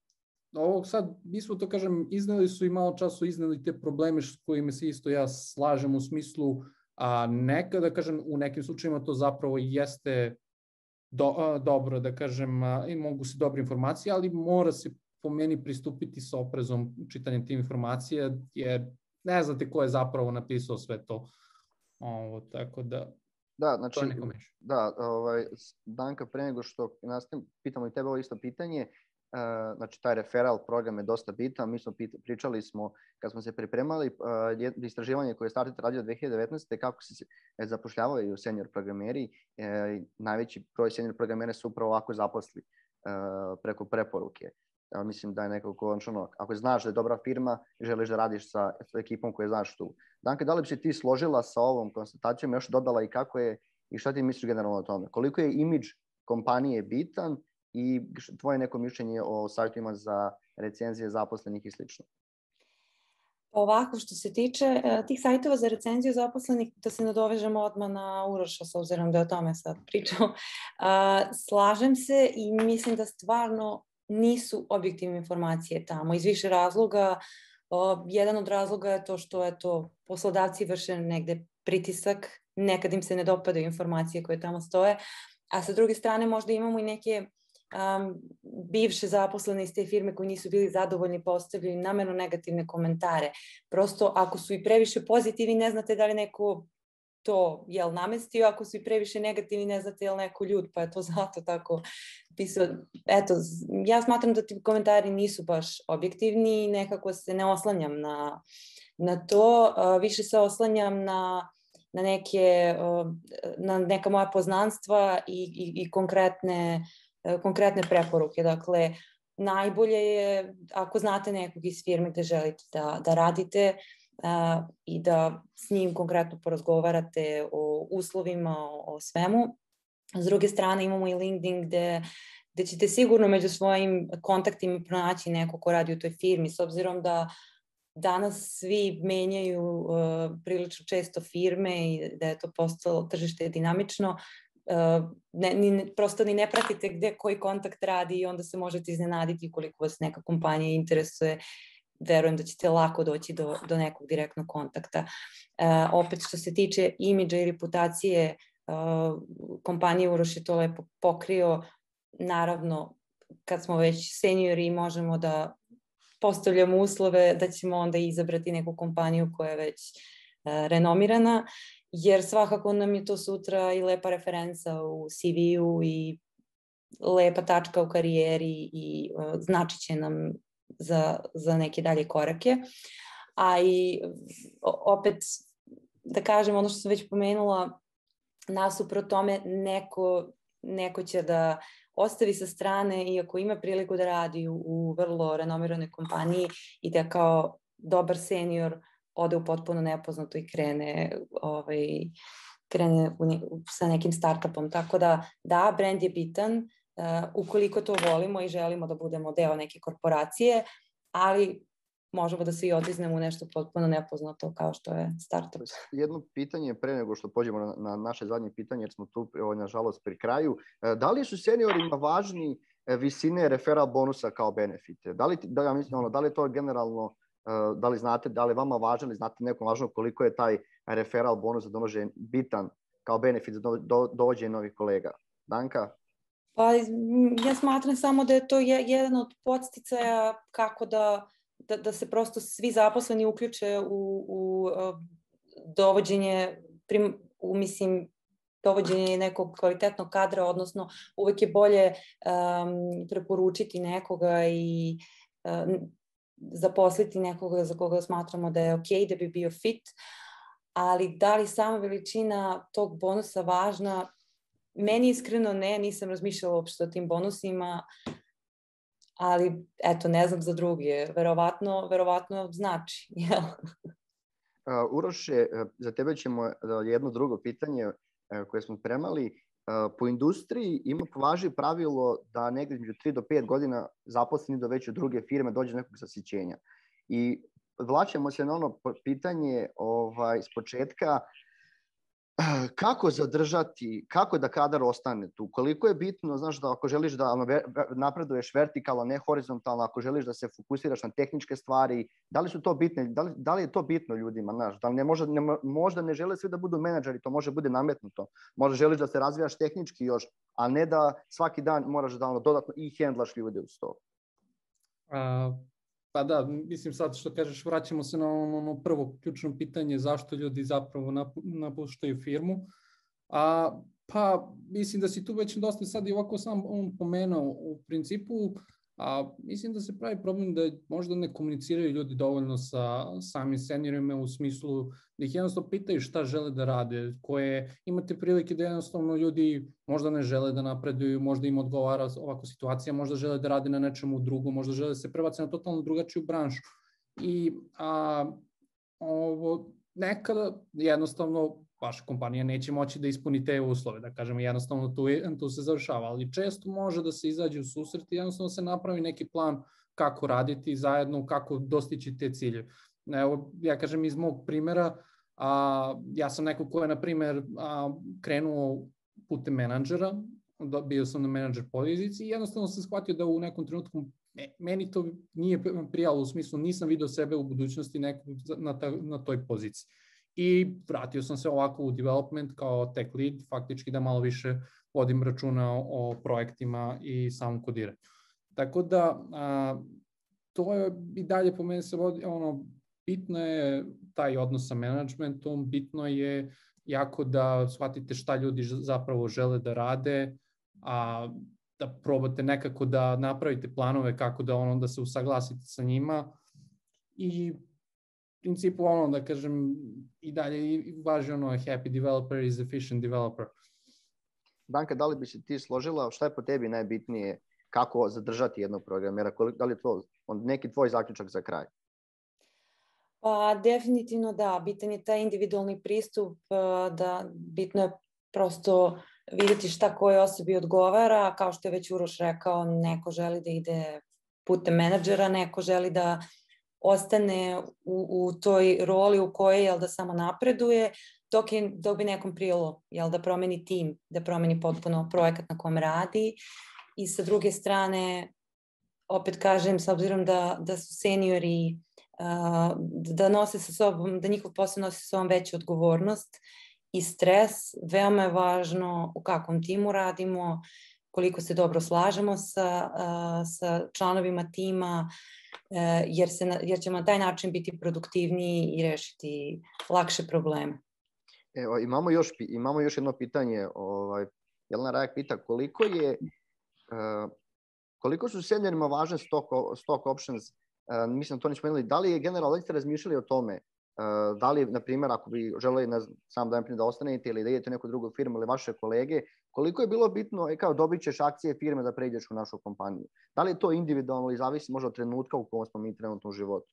ovo sad, mi smo to kažem, izneli su i malo čas su izneli te probleme s kojima se isto ja slažem u smislu, a nekada, kažem, u nekim slučajima to zapravo jeste do, a, dobro, da kažem, a, i mogu se dobre informacije, ali mora se po meni pristupiti sa oprezom čitanjem tih informacija, jer ne znate ko je zapravo napisao sve to. Ovo, tako da, da, znači, to je neko meš. Da, ovaj, Danka, pre nego što nastavim, pitamo i tebe ovo isto pitanje. Uh, znači, taj referral program je dosta bitan. Mi smo pita, pričali smo, kad smo se pripremali, uh, istraživanje koje je Startit radio dve hiljade devetnaeste. kako se zapošljavaju senior programeri. Uh, najveći broj senior programera su upravo ovako zaposli uh, preko preporuke. Ja mislim da je nekako končno, ako znaš da je dobra firma i želiš da radiš sa, sa ekipom koju znaš tu. Danka, da li bi se ti složila sa ovom konstatacijom, još dodala i kako je, i šta ti misliš generalno o tome? Koliko je imidž kompanije bitan i tvoje neko mišljenje o sajtima za recenzije zaposlenih i slično? Ovako, što se tiče uh, tih sajtova za recenziju zaposlenih, da se nadovežemo odmah na Uroša, s obzirom da je o tome sad pričao, uh, slažem se i mislim da stvarno nisu objektivne informacije tamo iz više razloga. Uh, jedan od razloga je to što eto, poslodavci vrše negde pritisak, nekad im se ne dopadaju informacije koje tamo stoje, a sa druge strane možda imamo i neke um, bivše zaposlene iz te firme koji nisu bili zadovoljni, postavljaju namerno negativne komentare. Prosto ako su i previše pozitivni, ne znate da li neko to jel namestio, ako su i previše negativni, ne znate jel neko ljud, pa je to zato tako pisao. Eto, ja smatram da ti komentari nisu baš objektivni i nekako se ne oslanjam na, na to, uh, više se oslanjam na na, neke, na neka moja poznanstva i, i, i konkretne, konkretne preporuke. Dakle, najbolje je ako znate nekog iz firme gde želite da, da radite uh, i da s njim konkretno porazgovarate o uslovima, o, o svemu. S druge strane imamo i LinkedIn gde, gde ćete sigurno među svojim kontaktima pronaći neko ko radi u toj firmi, s obzirom da danas svi menjaju uh, prilično često firme i da je to postalo tržište dinamično. Uh, ne, ni, prosto ni ne pratite gde koji kontakt radi i onda se možete iznenaditi ukoliko vas neka kompanija interesuje. Verujem da ćete lako doći do, do nekog direktnog kontakta. Uh, opet što se tiče imidža i reputacije, uh, kompanije Uroš je to lepo pokrio. Naravno, kad smo već seniori možemo da postavljamo uslove da ćemo onda izabrati neku kompaniju koja je već uh, renomirana, jer svakako nam je to sutra i lepa referenca u C V-u i lepa tačka u karijeri i uh, značit će nam za, za neke dalje korake. A i opet, da kažem, ono što sam već pomenula, nasuprot tome neko, neko će da ostavi sa strane, iako ima priliku da radi u, u vrlo renomiranoj kompaniji i da kao dobar senior ode u potpuno nepoznato i krene, ovaj, krene u ne, sa nekim startupom. Tako da, da, brand je bitan, uh, ukoliko to volimo i želimo da budemo deo neke korporacije, ali možemo da se i otiznemo u nešto potpuno nepoznato kao što je startup. Jedno pitanje pre nego što pođemo na, na naše zadnje pitanje, jer smo tu, ovaj, nažalost, pri kraju. Da li su seniorima važni visine referral bonusa kao benefite? Da li, da, ja mislim, ono, da li je to generalno, da li znate, da li vama važno ili znate nekom važno koliko je taj referral bonus za donošenje bitan kao benefit za do, do, dovođenje novih kolega? Danka? Pa ja smatram samo da je to je, jedan od podsticaja kako da Da, da se prosto svi zaposleni uključe u, u uh, dovođenje, prim, u, mislim, dovođenje nekog kvalitetnog kadra, odnosno uvek je bolje um, preporučiti nekoga i um, zaposliti nekoga za koga smatramo da je ok, da bi bio fit, ali da li sama veličina tog bonusa važna? Meni iskreno ne, nisam razmišljala uopšte o tim bonusima, ali eto, ne znam za druge, verovatno, verovatno znači. uh, Uroše, za tebe ćemo jedno drugo pitanje uh, koje smo spremali. Uh, po industriji ima važi pravilo da negdje između tri do pet godina zaposleni do već u druge firme dođe do nekog zasićenja. I vlaćemo se na ono pitanje ovaj, s početka, kako zadržati, kako da kadar ostane tu? Koliko je bitno, znaš, da ako želiš da napreduješ vertikalno, ne horizontalno, ako želiš da se fokusiraš na tehničke stvari, da li su to bitne, da li, da li je to bitno ljudima, znaš, da li ne možda, ne, možda ne žele svi da budu menadžeri, to može bude nametnuto. Možda želiš da se razvijaš tehnički još, a ne da svaki dan moraš da ono, dodatno i hendlaš ljude uz to. Uh... Pa da, mislim sad što kažeš, vraćamo se na ono prvo ključno pitanje zašto ljudi zapravo napuštaju firmu. A, pa mislim da si tu već dosta sad i ovako sam on pomenuo u principu, a mislim da se pravi problem da možda ne komuniciraju ljudi dovoljno sa samim seniorima u smislu da ih jednostavno pitaju šta žele da rade, koje imate prilike da jednostavno ljudi možda ne žele da napreduju, možda im odgovara ovako situacija, možda žele da rade na nečemu drugom, možda žele da se prebace na totalno drugačiju branšu. I a, ovo, nekada jednostavno vaša kompanija neće moći da ispuni te uslove, da kažemo jednostavno tu, tu se završava, ali često može da se izađe u susret i jednostavno se napravi neki plan kako raditi zajedno, kako dostići te cilje. Evo, ja kažem iz mog primjera, a, ja sam neko ko je, na primjer, a, krenuo putem menadžera, bio sam na menadžer poziciji i jednostavno sam shvatio da u nekom trenutku meni to nije prijalo, u smislu nisam vidio sebe u budućnosti nekog na, ta, na toj poziciji. I vratio sam se ovako u development kao tech lead, faktički da malo više vodim računa o, o projektima i samom kodiranju. Tako da, a, to je i dalje po meni se vodi, ono, bitno je taj odnos sa managementom, bitno je jako da shvatite šta ljudi zapravo žele da rade, a da probate nekako da napravite planove kako da ono da se usaglasite sa njima i principu ono, da kažem, i dalje važi ono happy developer is efficient developer. Danka, da li bi se ti složila, šta je po tebi najbitnije, kako zadržati jednog programera, da li je to neki tvoj zaključak za kraj? Pa definitivno da, bitan je taj individualni pristup, da bitno je prosto vidjeti šta kojoj osobi odgovara, kao što je već Uroš rekao, neko želi da ide putem menadžera, neko želi da ostane u, u toj roli u kojoj jel, da samo napreduje, dok, je, dok bi nekom prijelo jel, da promeni tim, da promeni potpuno projekat na kom radi. I sa druge strane, opet kažem, s obzirom da, da su seniori, uh, da nose sa sobom, da njihov posao nosi sa sobom veću odgovornost i stres, veoma je važno u kakvom timu radimo, koliko se dobro slažemo sa, uh, sa članovima tima, uh, jer, se na, jer ćemo na taj način biti produktivniji i rešiti lakše probleme. Evo, imamo još, imamo još jedno pitanje. Ovaj, Jelena Rajak pita koliko je Uh, koliko su seniorima važne stock, stock options, uh, mislim to nismo spomenuli, da li je generalno, da li ste razmišljali o tome, uh, da li, na primjer, ako bi želeli na, sam da, da ostanete ili da idete u neku drugu firmu ili vaše kolege, koliko je bilo bitno, e, kao dobit ćeš akcije firme da pređeš u našu kompaniju? Da li je to individualno ili zavisi možda od trenutka u kojem smo mi trenutno u životu?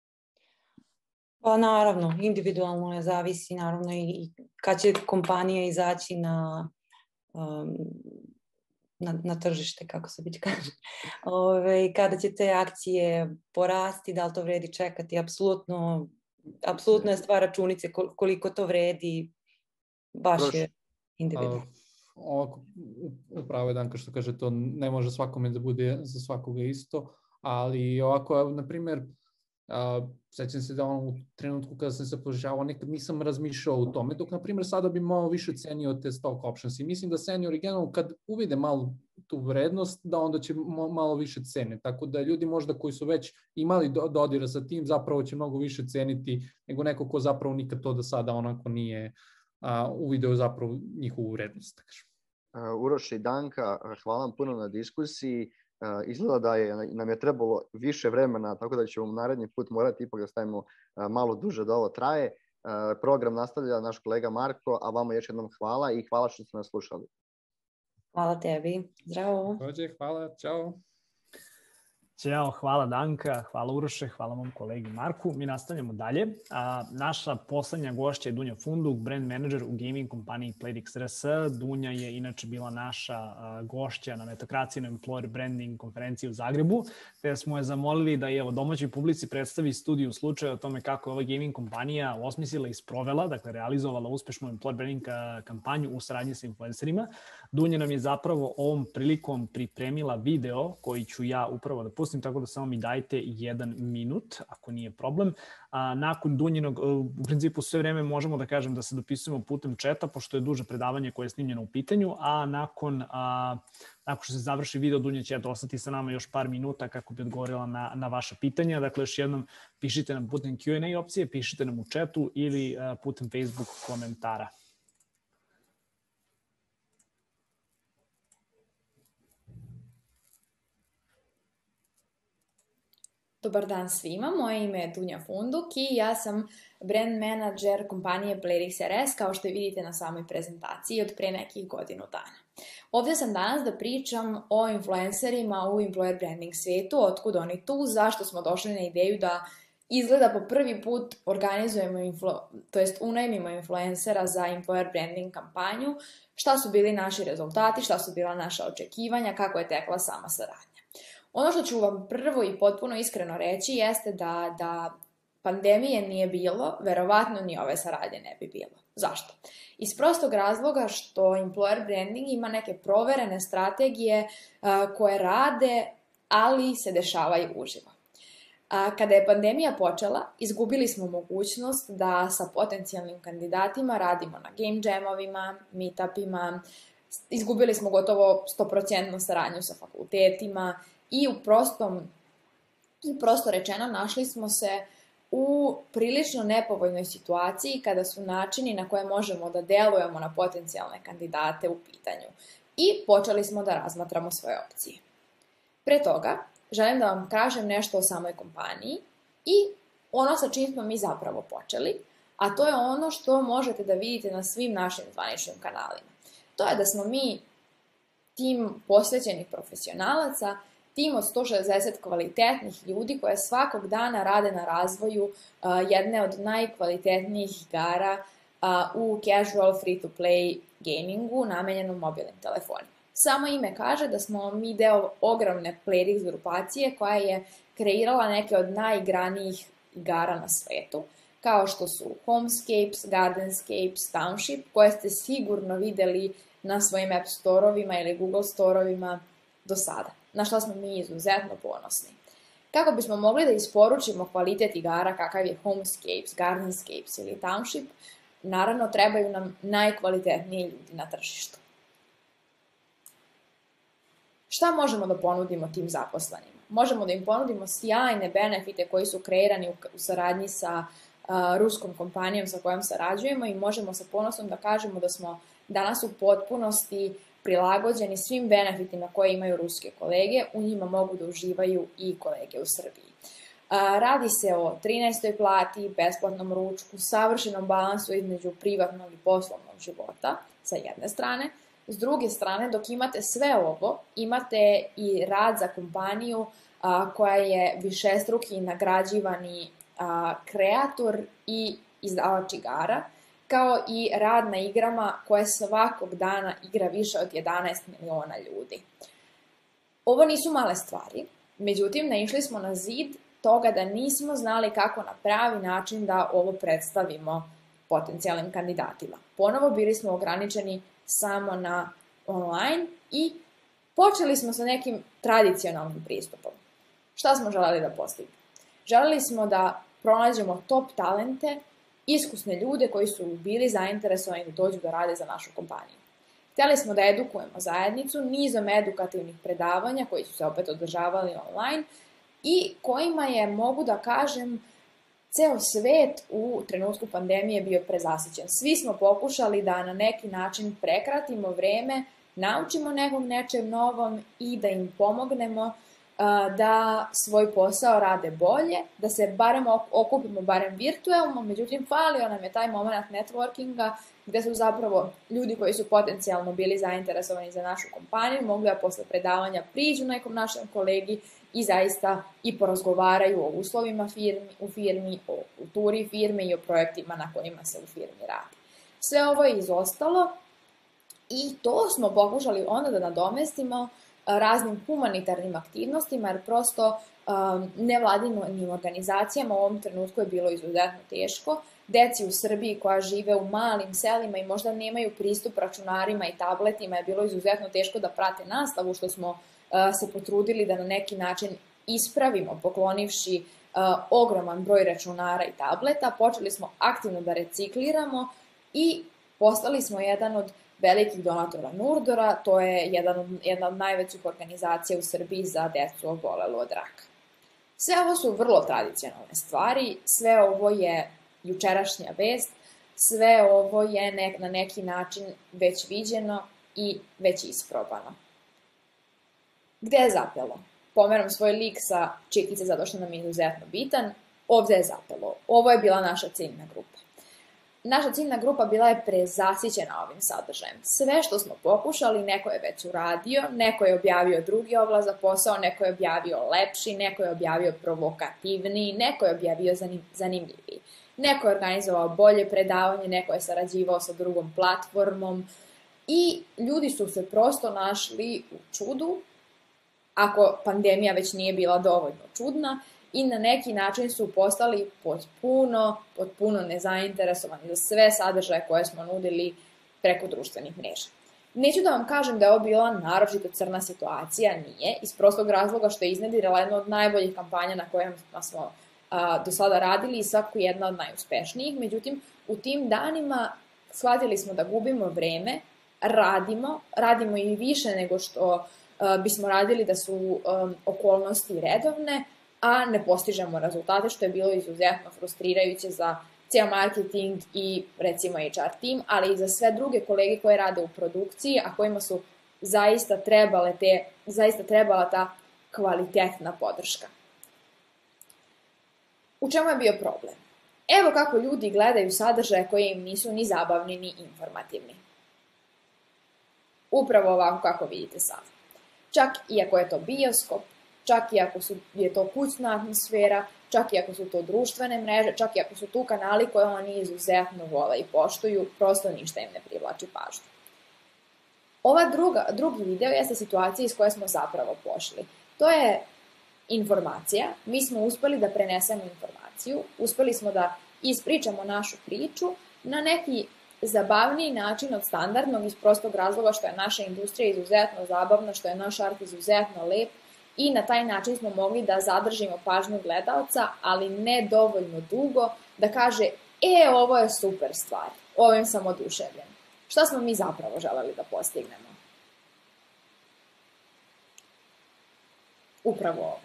Pa naravno, individualno je, zavisi naravno i kad će kompanija izaći na um, Na, na tržište, kako se već kaže. Ove, kada će te akcije porasti, da li to vredi čekati, apsolutno, apsolutno je stvar računice koliko to vredi, baš Proš. je individualno. Ovako, upravo je Danka što kaže, to ne može svakome da bude za svakoga isto, ali ovako, na primjer, Uh, sećam se da on u trenutku kada sam se zapošljavao nekad nisam razmišljao o tome, dok na primjer sada bi malo više cenio te stock options i mislim da seniori generalno kad uvide malo tu vrednost da onda će malo više cene, tako da ljudi možda koji su već imali dodira sa tim zapravo će mnogo više ceniti nego neko ko zapravo nikad to do sada onako nije uh, uvideo zapravo njihovu vrednost. Uh, Uroš i Danka, hvala vam puno na diskusiji. Uh, izgleda da je, nam je trebalo više vremena, tako da ćemo naredni put morati ipak da stavimo uh, malo duže da ovo traje. Uh, program nastavlja naš kolega Marko, a vama još jednom hvala i hvala što ste nas slušali. Hvala tebi. Zdravo. Dođe, hvala, čao. Ćao, hvala Danka, hvala Uroše, hvala mom kolegi Marku. Mi nastavljamo dalje. A, naša poslednja gošća je Dunja Funduk, brand manager u gaming kompaniji Playtix R S. Dunja je inače bila naša a, gošća na Metokraciji na Employer Branding konferenciji u Zagrebu, te smo je zamolili da je evo, domaćoj publici predstavi studiju slučaja o tome kako je ova gaming kompanija osmislila i sprovela, dakle realizovala uspešnu Employer Branding kampanju u saradnji sa influencerima. Dunja nam je zapravo ovom prilikom pripremila video koji ću ja upravo da pustim, tako da samo mi dajte jedan minut, ako nije problem. A, nakon Dunjinog, u principu sve vreme možemo da kažem da se dopisujemo putem četa, pošto je duže predavanje koje je snimljeno u pitanju, a nakon, a, nakon što se završi video, Dunja će ostati sa nama još par minuta kako bi odgovorila na, na vaša pitanja. Dakle, još jednom pišite nam putem Q and A opcije, pišite nam u četu ili a, putem Facebook komentara. Dobar dan svima, moje ime je Dunja Funduk i ja sam brand manager kompanije Playtix R S, kao što vidite na samoj prezentaciji od pre nekih godinu dana. Ovdje sam danas da pričam o influencerima u employer branding svetu, otkud oni tu, zašto smo došli na ideju da izgleda po prvi put organizujemo, influ, to jest unajmimo influencera za employer branding kampanju, šta su bili naši rezultati, šta su bila naša očekivanja, kako je tekla sama saradnja. Ono što ću vam prvo i potpuno iskreno reći jeste da, da pandemije nije bilo, verovatno ni ove saradnje ne bi bilo. Zašto? Iz prostog razloga što employer branding ima neke proverene strategije uh, koje rade, ali se dešavaju uživo. Uh, kada je pandemija počela, izgubili smo mogućnost da sa potencijalnim kandidatima radimo na game jamovima, meetupima, izgubili smo gotovo sto posto saradnju sa fakultetima, i u prostom, i prosto rečeno našli smo se u prilično nepovoljnoj situaciji kada su načini na koje možemo da delujemo na potencijalne kandidate u pitanju i počeli smo da razmatramo svoje opcije. Pre toga želim da vam kažem nešto o samoj kompaniji i ono sa čim smo mi zapravo počeli, a to je ono što možete da vidite na svim našim zvaničnim kanalima. To je da smo mi tim posvećenih profesionalaca, tim od sto šezdeset kvalitetnih ljudi koje svakog dana rade na razvoju uh, jedne od najkvalitetnijih igara uh, u casual free-to-play gamingu namenjenom mobilnim telefonima. Samo ime kaže da smo mi deo ogromne Playrix grupacije koja je kreirala neke od najigranijih igara na svetu, kao što su Homescapes, Gardenscapes, Township, koje ste sigurno videli na svojim App Store-ovima ili Google Store-ovima do sada, na što smo mi izuzetno ponosni. Kako bismo mogli da isporučimo kvalitet igara kakav je Homescapes, Gardenscapes ili Township, naravno trebaju nam najkvalitetniji ljudi na tržištu. Šta možemo da ponudimo tim zaposlenima? Možemo da im ponudimo sjajne benefite koji su kreirani u saradnji sa uh, ruskom kompanijom sa kojom sarađujemo i možemo sa ponosom da kažemo da smo danas u potpunosti prilagođeni svim benefitima koje imaju ruske kolege, u njima mogu da uživaju i kolege u Srbiji. Radi se o trinaestoj plati, besplatnom ručku, savršenom balansu između privatnog i poslovnog života, sa jedne strane. S druge strane, dok imate sve ovo, imate i rad za kompaniju a, koja je višestruki nagrađivani a, kreator i izdavač igara, kao i rad na igrama koje svakog dana igra više od jedanaest miliona ljudi. Ovo nisu male stvari, međutim, naišli smo na zid toga da nismo znali kako na pravi način da ovo predstavimo potencijalnim kandidatima. Ponovo bili smo ograničeni samo na online i počeli smo sa nekim tradicionalnim pristupom. Šta smo želeli da postignemo? Želeli smo da pronađemo top talente, iskusne ljude koji su bili zainteresovani da dođu da rade za našu kompaniju. Htjeli smo da edukujemo zajednicu nizom edukativnih predavanja koji su se opet održavali online i kojima je, mogu da kažem, ceo svet u trenutku pandemije bio prezasićen. Svi smo pokušali da na neki način prekratimo vreme, naučimo nekom nečem novom i da im pomognemo da svoj posao rade bolje, da se barem okupimo barem virtuelno, međutim falio nam je taj moment networkinga gde su zapravo ljudi koji su potencijalno bili zainteresovani za našu kompaniju mogli da posle predavanja priđu nekom našem kolegi i zaista i porazgovaraju o uslovima firmi, u firmi, o kulturi firme i o projektima na kojima se u firmi radi. Sve ovo je izostalo i to smo pokušali onda da nadomestimo raznim humanitarnim aktivnostima, jer prosto um, nevladinim organizacijama u ovom trenutku je bilo izuzetno teško. Deci u Srbiji koja žive u malim selima i možda nemaju pristup računarima i tabletima je bilo izuzetno teško da prate nastavu, što smo uh, se potrudili da na neki način ispravimo, poklonivši uh, ogroman broj računara i tableta. Počeli smo aktivno da recikliramo i postali smo jedan od velikih donatora Nurdora, to je jedan od, jedna od najvećih organizacija u Srbiji za decu obolelu od raka. Sve ovo su vrlo tradicionalne stvari, sve ovo je jučerašnja vest, sve ovo je ne, na neki način već viđeno i već isprobano. Gde je zapelo? Pomeram svoj lik sa čikice zato što nam je izuzetno bitan. Ovde je zapelo. Ovo je bila naša ciljna grupa. Naša ciljna grupa bila je prezasićena ovim sadržajem. Sve što smo pokušali, neko je već uradio, neko je objavio drugi oglas za posao, neko je objavio lepši, neko je objavio provokativniji, neko je objavio zanimljiviji. Neko je organizovao bolje predavanje, neko je sarađivao sa drugom platformom i ljudi su se prosto našli u čudu, ako pandemija već nije bila dovoljno čudna, i na neki način su postali potpuno, potpuno nezainteresovani za sve sadržaje koje smo nudili preko društvenih mreža. Neću da vam kažem da je ovo bila naročito crna situacija, nije, iz prostog razloga što je iznedirala jedna od najboljih kampanja na kojima smo a, do sada radili i svako jedna od najuspešnijih. Međutim, u tim danima shvatili smo da gubimo vreme, radimo, radimo i više nego što a, bismo radili da su a, okolnosti redovne, a ne postižemo rezultate, što je bilo izuzetno frustrirajuće za ceo marketing i recimo H R tim, ali i za sve druge kolege koje rade u produkciji, a kojima su zaista trebale te, zaista trebala ta kvalitetna podrška. u čemu je bio problem? Evo kako ljudi gledaju sadržaje koji im nisu ni zabavni ni informativni. Upravo ovako kako vidite sad. Čak i ako je to bioskop, čak i ako su, je to kućna atmosfera, čak i ako su to društvene mreže, čak i ako su tu kanali koje oni izuzetno vole i poštuju, prosto ništa im ne privlači pažnju. Ova druga, drugi video jeste situacija iz koje smo zapravo pošli. To je informacija. Mi smo uspeli da prenesemo informaciju, uspeli smo da ispričamo našu priču na neki zabavniji način od standardnog iz prostog razloga što je naša industrija izuzetno zabavna, što je naš art izuzetno lep i na taj način smo mogli da zadržimo pažnju gledaoca, ali ne dovoljno dugo da kaže, e, ovo je super stvar, ovim sam oduševljen. Šta smo mi zapravo želeli da postignemo? Upravo ovo.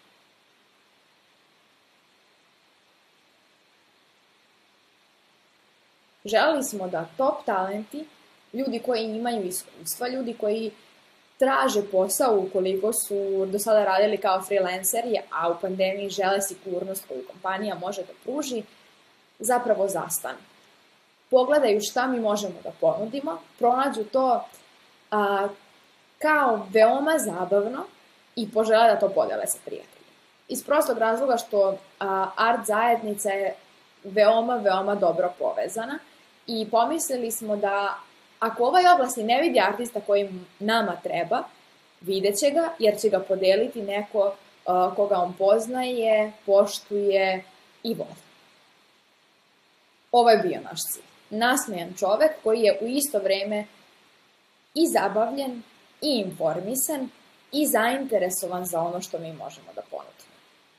Želeli smo da top talenti, ljudi koji imaju iskustva, ljudi koji traže posao ukoliko su do sada radili kao freelanceri, a u pandemiji žele sigurnost koju kompanija može da pruži, zapravo zastanu. Pogledaju šta mi možemo da ponudimo, pronađu to a, kao veoma zabavno i požele da to podele sa prijateljima. Iz prostog razloga što a, art zajednica je veoma, veoma dobro povezana i pomislili smo da ako ovaj oblasti ne vidi artista koji nama treba, vidjet će ga jer će ga podeliti neko uh, koga on poznaje, poštuje i voli. Ovo je bio naš cilj. Nasmejan čovek koji je u isto vreme i zabavljen, i informisan, i zainteresovan za ono što mi možemo da ponudimo.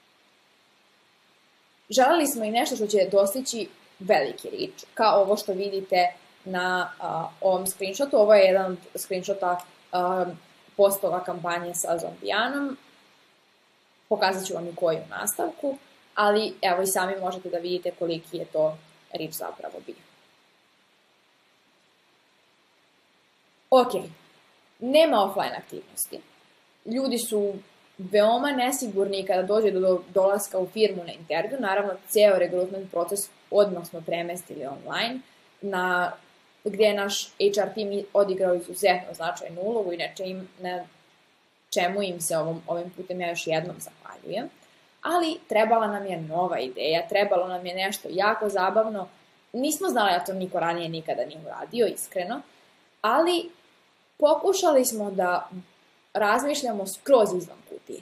Želeli smo i nešto što će dostići veliki reach, kao ovo što vidite na uh, ovom screenshotu. Ovo je jedan od screenshota uh, postova kampanje sa Zombijanom. Pokazat ću vam i koji u nastavku, ali evo i sami možete da vidite koliki je to reach zapravo bio. Ok, nema offline aktivnosti. Ljudi su veoma nesigurni kada dođe do dolaska u firmu na intervju. Naravno, ceo rekrutment proces odmah smo premestili online, na, gdje je naš H R tim odigrao izuzetno značajnu ulogu i im, na čemu im se ovom, ovim putem ja još jednom zahvaljujem. Ali trebala nam je nova ideja, trebalo nam je nešto jako zabavno. Nismo znali da to niko ranije nikada nije uradio, iskreno, ali pokušali smo da razmišljamo skroz izvan kutije.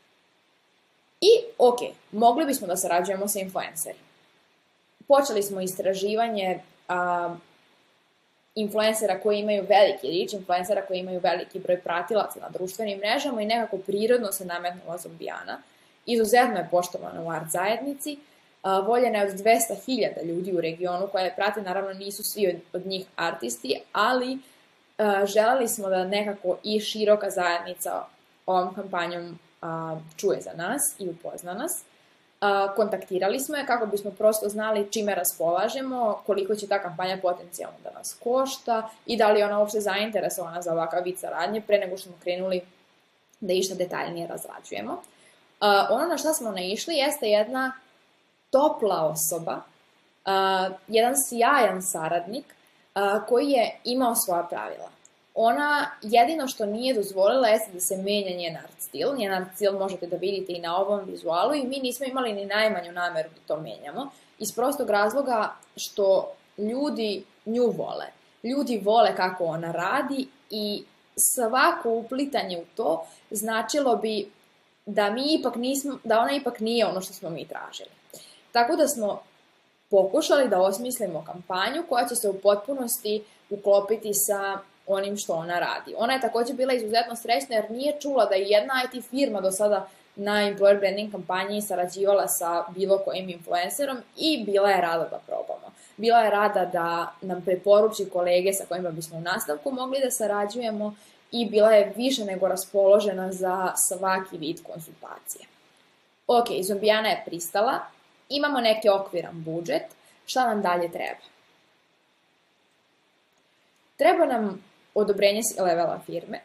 I, ok, mogli bismo da sarađujemo sa influencerima. Počeli smo istraživanje a, influencera koji imaju veliki reach, influencera koji imaju veliki broj pratilaca na društvenim mrežama i nekako prirodno se nametnula Zombijana. Izuzetno je poštovana u art zajednici, a, voljena je od dvesta hiljada ljudi u regionu koje prate, naravno nisu svi od, od njih artisti, ali a, želeli smo da nekako i široka zajednica ovom kampanjom a, čuje za nas i upozna nas. A, kontaktirali smo je kako bismo prosto znali čime raspolažemo, koliko će ta kampanja potencijalno da nas košta i da li je ona uopšte zainteresovana za ovakav vid saradnje pre nego što smo krenuli da išta detaljnije razrađujemo. A, ono na šta smo naišli jeste jedna topla osoba, a, jedan sjajan saradnik a, koji je imao svoja pravila. Ona jedino što nije dozvolila jeste da se menja njen art stil. Njen art stil možete da vidite i na ovom vizualu i mi nismo imali ni najmanju nameru da to menjamo. Iz prostog razloga što ljudi nju vole. Ljudi vole kako ona radi i svako uplitanje u to značilo bi da, mi ipak nismo, da ona ipak nije ono što smo mi tražili. Tako da smo pokušali da osmislimo kampanju koja će se u potpunosti uklopiti sa onim što ona radi. Ona je također bila izuzetno srećna jer nije čula da je jedna I T firma do sada na employer branding kampanji sarađivala sa bilo kojim influencerom i bila je rada da probamo. Bila je rada da nam preporuči kolege sa kojima bismo u nastavku mogli da sarađujemo i bila je više nego raspoložena za svaki vid konsultacije. Ok, Zombijana je pristala, imamo neki okviran budžet, šta nam dalje treba? Treba nam odobrenje levela firme.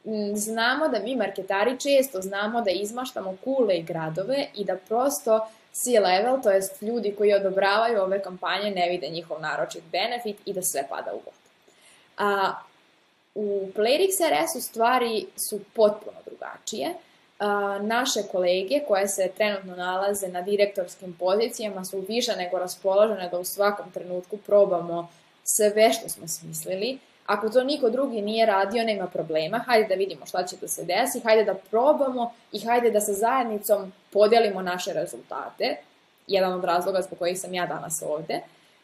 Znamo da mi marketari često znamo da izmaštamo kule i gradove i da prosto C-level, to jest ljudi koji odobravaju ove kampanje, ne vide njihov naročit benefit i da sve pada u vodu. A u Playrix R S-u stvari su potpuno drugačije. A, naše kolege koje se trenutno nalaze na direktorskim pozicijama su više nego raspoložene da u svakom trenutku probamo sve što smo smislili. Ako to niko drugi nije radio, nema problema, hajde da vidimo šta će da se desi, hajde da probamo i hajde da sa zajednicom podelimo naše rezultate. Jedan od razloga zbog kojih sam ja danas ovde.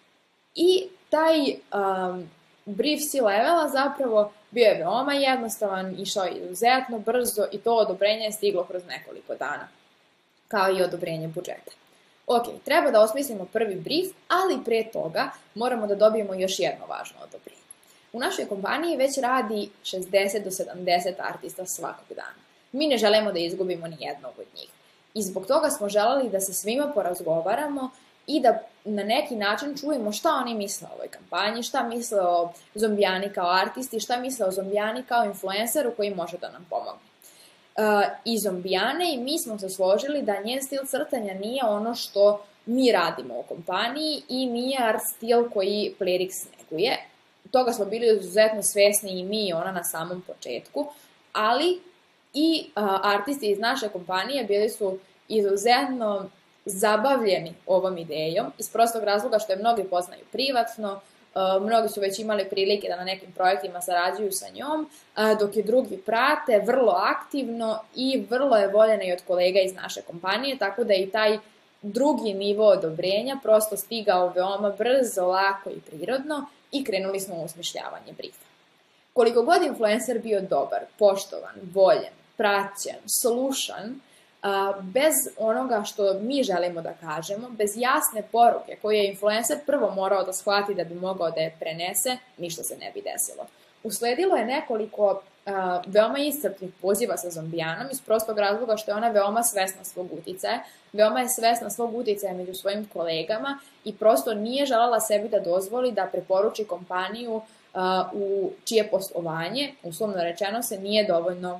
I taj um, brief C-levela zapravo bio je veoma jednostavan, išao je izuzetno brzo i to odobrenje je stiglo kroz nekoliko dana, kao i odobrenje budžeta. Ok, treba da osmislimo prvi brief, ali pre toga moramo da dobijemo još jedno važno odobrenje. U našoj kompaniji već radi šezdeset do sedamdeset artista svakog dana. Mi ne želimo da izgubimo ni jednog od njih. I zbog toga smo želeli da se svima porazgovaramo i da na neki način čujemo šta oni misle o ovoj kampanji, šta misle o Zombijani kao artisti, šta misle o Zombijani kao influenceru koji može da nam pomogne. Uh, I Zombijane i mi smo se složili da njen stil crtanja nije ono što mi radimo u kompaniji i nije art stil koji Playrix neguje. Toga smo bili izuzetno svesni i mi i ona na samom početku, ali i uh, artisti iz naše kompanije bili su izuzetno zabavljeni ovom idejom, iz prostog razloga što je mnogi poznaju privatno, uh, mnogi su već imali prilike da na nekim projektima sarađuju sa njom, uh, dok je drugi prate vrlo aktivno i vrlo je voljena i od kolega iz naše kompanije, tako da i taj drugi nivo odobrenja prosto stigao veoma brzo, lako i prirodno i krenuli smo u osmišljavanje briefa. Koliko god influencer bio dobar, poštovan, voljen, praćen, slušan, bez onoga što mi želimo da kažemo, bez jasne poruke koje je influencer prvo morao da shvati da bi mogao da je prenese, ništa se ne bi desilo. Usledilo je nekoliko uh, veoma iscrpnih poziva sa Zombijanom iz prostog razloga što je ona veoma svesna svog uticaja, veoma je svesna svog uticaja među svojim kolegama i prosto nije želala sebi da dozvoli da preporuči kompaniju uh, u čije poslovanje, uslovno rečeno, se nije dovoljno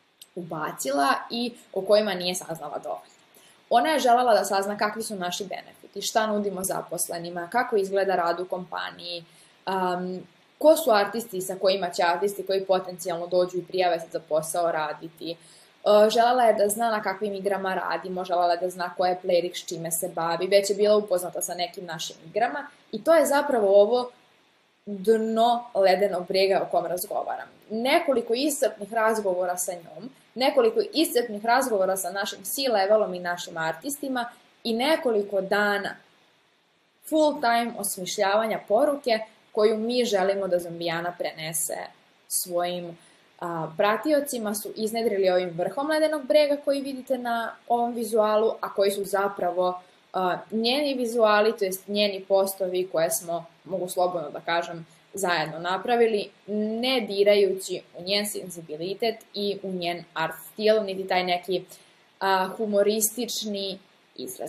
ubacila i o kojima nije saznala dovoljno. Ona je želela da sazna kakvi su naši benefiti, šta nudimo zaposlenima, kako izgleda rad u kompaniji, um, ko su artisti sa kojima će artisti koji potencijalno dođu i prijave se za posao raditi. Uh, želela je da zna na kakvim igrama radimo, želela je da zna ko je Playrix, čime se bavi, već je bila upoznata sa nekim našim igrama i to je zapravo ovo dno ledenog brega o kom razgovaram. Nekoliko iscrpnih razgovora sa njom, nekoliko iscrpnih razgovora sa našim C-levelom i našim artistima i nekoliko dana full time osmišljavanja poruke koju mi želimo da Zombijana prenese svojim a, pratiocima su iznedrili ovim vrhom ledenog brega koji vidite na ovom vizualu, a koji su zapravo a, njeni vizuali, to jest njeni postovi koje smo, mogu slobodno da kažem, zajedno napravili, ne dirajući u njen senzibilitet i u njen art stil, niti taj neki a, humoristični izraz.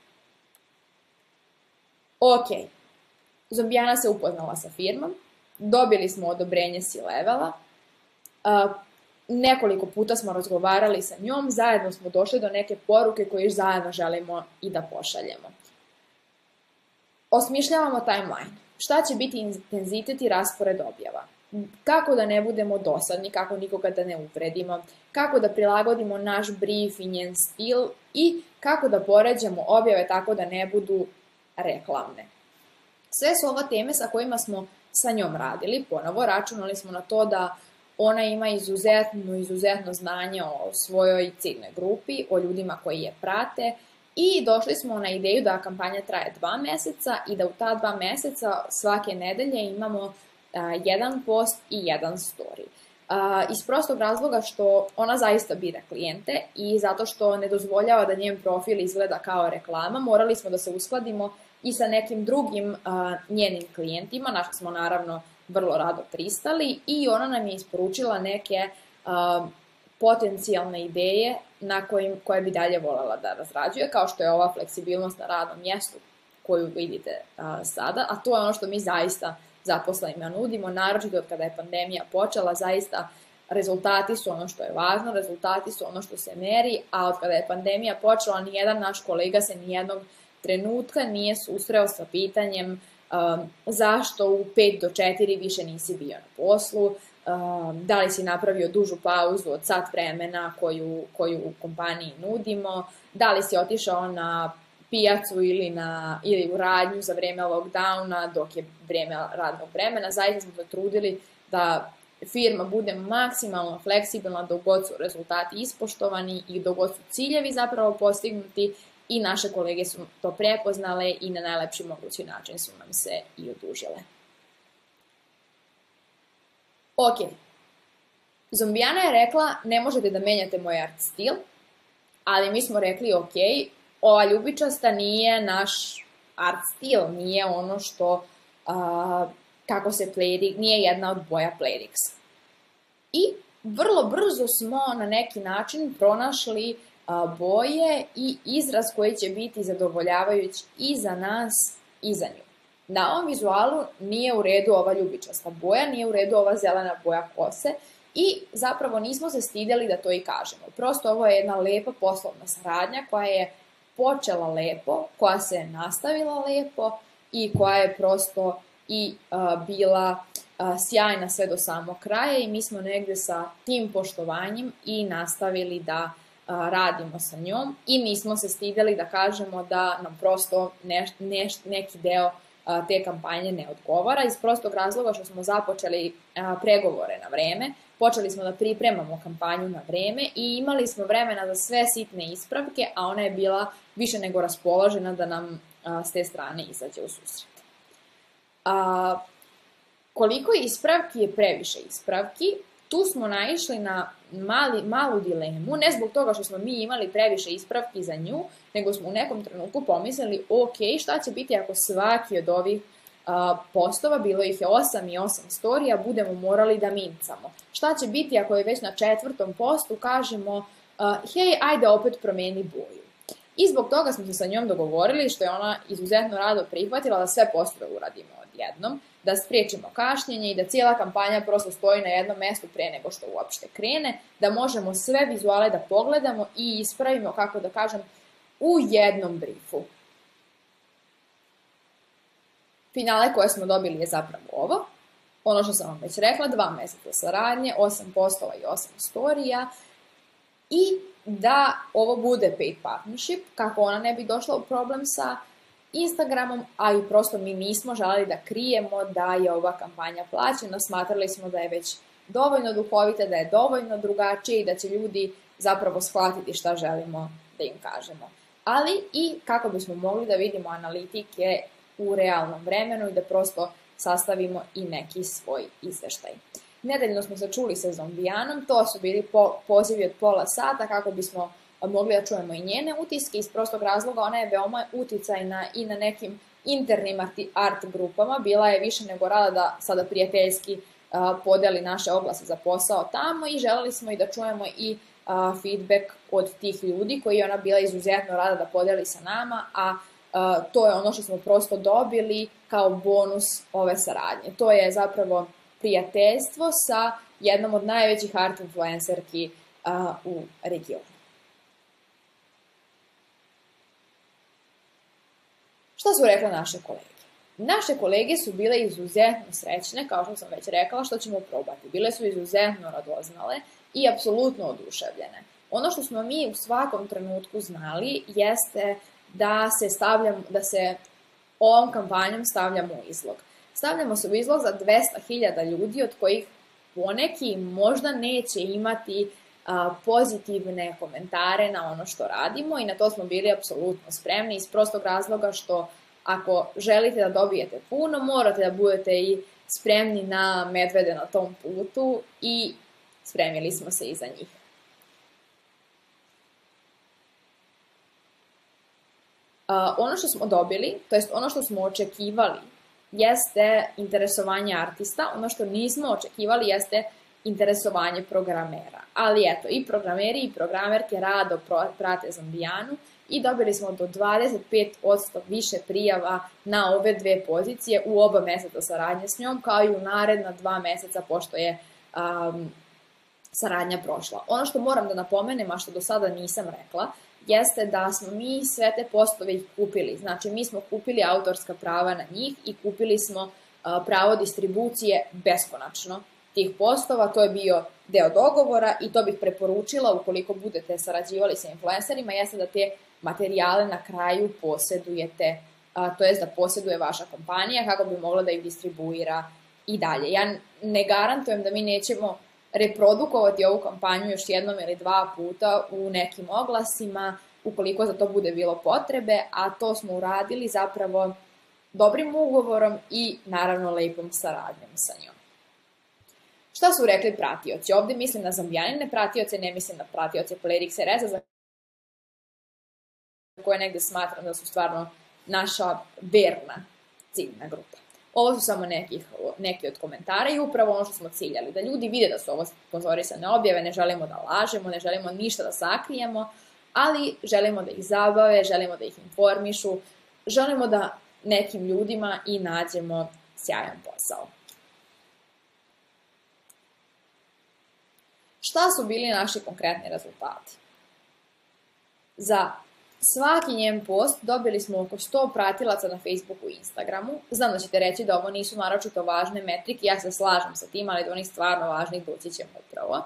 Ok, Zombijana se upoznala sa firmom, dobili smo odobrenje C-levela, a, nekoliko puta smo razgovarali sa njom, zajedno smo došli do neke poruke koje zajedno želimo i da pošaljemo. Osmišljavamo timeline. Šta će biti intenzitet i raspored objava? Kako da ne budemo dosadni, kako nikoga da ne uvredimo, kako da prilagodimo naš brief i njen stil i kako da poređamo objave tako da ne budu reklamne. Sve su ovo teme sa kojima smo sa njom radili. Ponovo računali smo na to da ona ima izuzetno, izuzetno znanje o svojoj ciljnoj grupi, o ljudima koji je prate i došli smo na ideju da kampanja traje dva meseca i da u ta dva meseca svake nedelje imamo a, jedan post i jedan story. A, iz prostog razloga što ona zaista bira klijente i zato što ne dozvoljava da njen profil izgleda kao reklama, morali smo da se uskladimo i sa nekim drugim a, njenim klijentima, na što smo naravno vrlo rado pristali i ona nam je isporučila neke a, potencijalne ideje na kojim, koje bi dalje voljela da razrađuje, kao što je ova fleksibilnost na radnom mjestu koju vidite a, sada, a to je ono što mi zaista zaposlenima nudimo, naročito od kada je pandemija počela, zaista rezultati su ono što je važno, rezultati su ono što se meri, a od kada je pandemija počela, nijedan naš kolega se nijednog trenutka nije susreo sa pitanjem um, zašto u pet do četiri više nisi bio na poslu, um, da li si napravio dužu pauzu od sat vremena koju, koju u kompaniji nudimo, da li si otišao na pijacu ili, na, ili u radnju za vreme lockdowna dok je vreme radnog vremena. Zaista smo se trudili da firma bude maksimalno fleksibilna dok god su rezultati ispoštovani i dok god su ciljevi zapravo postignuti i naše kolege su to prepoznale i na najlepši mogući način su nam se i odužile. Ok. Zombijana je rekla ne možete da menjate moj art stil, ali mi smo rekli ok, ova ljubičasta nije naš art stil, nije ono što, uh, kako se Playrix, nije jedna od boja Playrixa. I vrlo brzo smo na neki način pronašli uh, boje i izraz koji će biti zadovoljavajući i za nas i za nju. Na ovom vizualu nije u redu ova ljubičasta boja, nije u redu ova zelena boja kose i zapravo nismo se stidjeli da to i kažemo. Prosto ovo je jedna lepa poslovna saradnja koja je počela lepo, koja se nastavila lepo i koja je prosto i uh, bila uh, sjajna sve do samog kraja i mi smo negdje sa tim poštovanjem i nastavili da uh, radimo sa njom i nismo se stidjeli da kažemo da nam prosto neš, neš, neki deo uh, te kampanje ne odgovara iz prostog razloga što smo započeli uh, pregovore na vreme. Počeli smo da pripremamo kampanju na vreme i imali smo vremena za sve sitne ispravke, a ona je bila više nego raspoložena da nam a, s te strane izađe u susret. A, koliko ispravki je previše ispravki, tu smo naišli na mali, malu dilemu, ne zbog toga što smo mi imali previše ispravki za nju, nego smo u nekom trenutku pomislili, ok, šta će biti ako svaki od ovih postova, bilo ih je osam i osam storija, budemo morali da mincamo. Šta će biti ako je već na četvrtom postu kažemo uh, hej, ajde opet promeni boju. I zbog toga smo se sa njom dogovorili, što je ona izuzetno rado prihvatila, da sve postove uradimo odjednom, da spriječimo kašnjenje i da cijela kampanja prosto stoji na jednom mjestu pre nego što uopšte krene, da možemo sve vizuale da pogledamo i ispravimo, kako da kažem, u jednom briefu. Finale koje smo dobili je zapravo ovo. Ono što sam vam već rekla, dva mjeseca saradnje, osam postova i osam storija. I da ovo bude paid partnership, kako ona ne bi došla u problem sa Instagramom, a i prosto mi nismo želeli da krijemo da je ova kampanja plaćena. Smatrali smo da je već dovoljno duhovita, da je dovoljno drugačije i da će ljudi zapravo shvatiti šta želimo da im kažemo. Ali i kako bismo mogli da vidimo analitike u realnom vremenu i da prosto sastavimo i neki svoj izveštaj. Nedeljno smo se čuli sa Zombijanom, to su bili po, pozivi od pola sata kako bismo mogli da čujemo i njene utiske. Iz prostog razloga ona je veoma uticajna i na nekim internim art grupama, bila je više nego rada da sada prijateljski uh, podeli naše oglase za posao tamo i želeli smo i da čujemo i uh, feedback od tih ljudi koji je ona bila izuzetno rada da podeli sa nama, a Uh, to je ono što smo prosto dobili kao bonus ove saradnje. To je zapravo prijateljstvo sa jednom od najvećih art influencerki uh, u regionu. Šta su rekla naše kolege? Naše kolege su bile izuzetno srećne, kao što sam već rekla, što ćemo probati. Bile su izuzetno radoznale i apsolutno oduševljene. Ono što smo mi u svakom trenutku znali jeste da se stavljamo, da se ovom kampanjom stavljamo u izlog. Stavljamo se u izlog za dvesta hiljada ljudi, od kojih poneki možda neće imati a, pozitivne komentare na ono što radimo i na to smo bili apsolutno spremni iz prostog razloga što ako želite da dobijete puno, morate da budete i spremni na medvede na tom putu i spremili smo se i za njih. Uh, ono što smo dobili, to jest ono što smo očekivali, jeste interesovanje artista, ono što nismo očekivali jeste interesovanje programera. Ali eto, i programeri i programerke rado prate Zombijanu i dobili smo do dvadeset pet posto više prijava na ove dve pozicije u oba meseca saradnje s njom, kao i u naredna dva meseca, pošto je um, saradnja prošla. Ono što moram da napomenem, a što do sada nisam rekla, jeste da smo mi sve te postove ih kupili. Znači, mi smo kupili autorska prava na njih i kupili smo pravo distribucije beskonačno tih postova. To je bio deo dogovora i to bih preporučila ukoliko budete sarađivali sa influencerima, jeste da te materijale na kraju posjedujete, to jest da posjeduje vaša kompanija kako bi mogla da ih distribuira i dalje. Ja ne garantujem da mi nećemo reprodukovati ovu kampanju još jednom ili dva puta u nekim oglasima, ukoliko za to bude bilo potrebe, a to smo uradili zapravo dobrim ugovorom i naravno lepom saradnjom sa njom. Šta su rekli pratioci? Ovde mislim na Zambijanine pratioce, ne mislim na pratioce Playrix R S-a, za koje negde smatram da su stvarno naša verna ciljna grupa. Ovo su samo nekih, neki od komentara i upravo ono što smo ciljali, da ljudi vide da su ovo sponzorisane objave, ne želimo da lažemo, ne želimo ništa da sakrijemo, ali želimo da ih zabave, želimo da ih informišu, želimo da nekim ljudima i nađemo sjajan posao. Šta su bili naši konkretni rezultati? Za svaki njen post dobili smo oko sto pratilaca na Facebooku i Instagramu. Znam da ćete reći da ovo nisu naročito važne metrike, ja se slažem sa tim, ali do onih stvarno važnih doći ćemo upravo.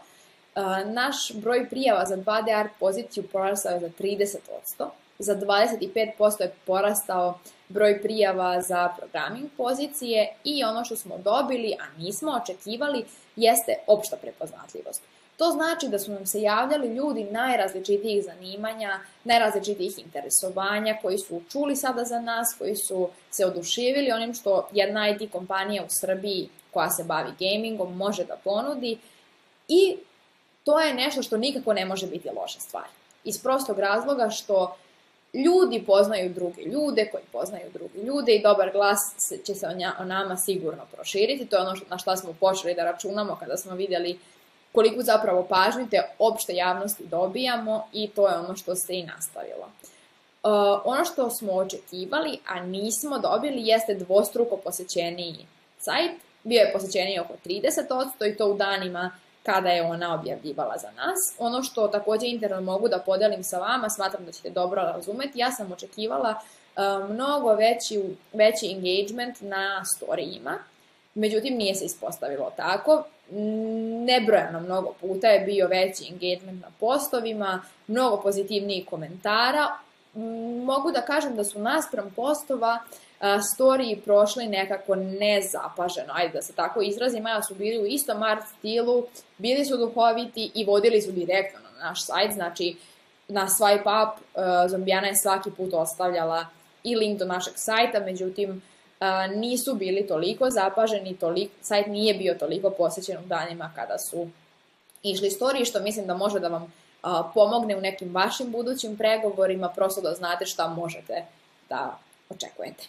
Naš broj prijava za dva D art poziciju porastao je za trideset posto, za dvadeset pet posto je porastao broj prijava za programming pozicije i ono što smo dobili, a nismo očekivali, jeste opšta prepoznatljivost. To znači da su nam se javljali ljudi najrazličitijih zanimanja, najrazličitijih interesovanja, koji su čuli sada za nas, koji su se oduševili onim što jedna I T kompanija u Srbiji koja se bavi gamingom može da ponudi i to je nešto što nikako ne može biti loša stvar. Iz prostog razloga što ljudi poznaju druge ljude, koji poznaju druge ljude i dobar glas će se o nama sigurno proširiti. To je ono na što smo počeli da računamo kada smo vidjeli koliko zapravo pažnje te opšte javnosti dobijamo i to je ono što se i nastavilo. Uh, ono što smo očekivali, a nismo dobili, jeste dvostruko posećeniji sajt. Bio je posećeniji oko trideset posto i to u danima kada je ona objavljivala za nas. Ono što također interno mogu da podelim sa vama, smatram da ćete dobro razumeti, ja sam očekivala uh, mnogo veći, veći engagement na storijima, međutim nije se ispostavilo tako. Nebrojano mnogo puta je bio veći engagement na postovima, mnogo pozitivnijih komentara. Mogu da kažem da su naspram postova storiji prošli nekako nezapaženo, ajde da se tako izrazim, ja su bili u istom art stilu, bili su duhoviti i vodili su direktno na naš sajt, znači na swipe up Zombijana je svaki put ostavljala i link do našeg sajta, međutim nisu bili toliko zapaženi, toliko, sajt nije bio toliko posjećen u danima kada su išli storiji, što mislim da može da vam a, pomogne u nekim vašim budućim pregovorima, prosto da znate šta možete da očekujete.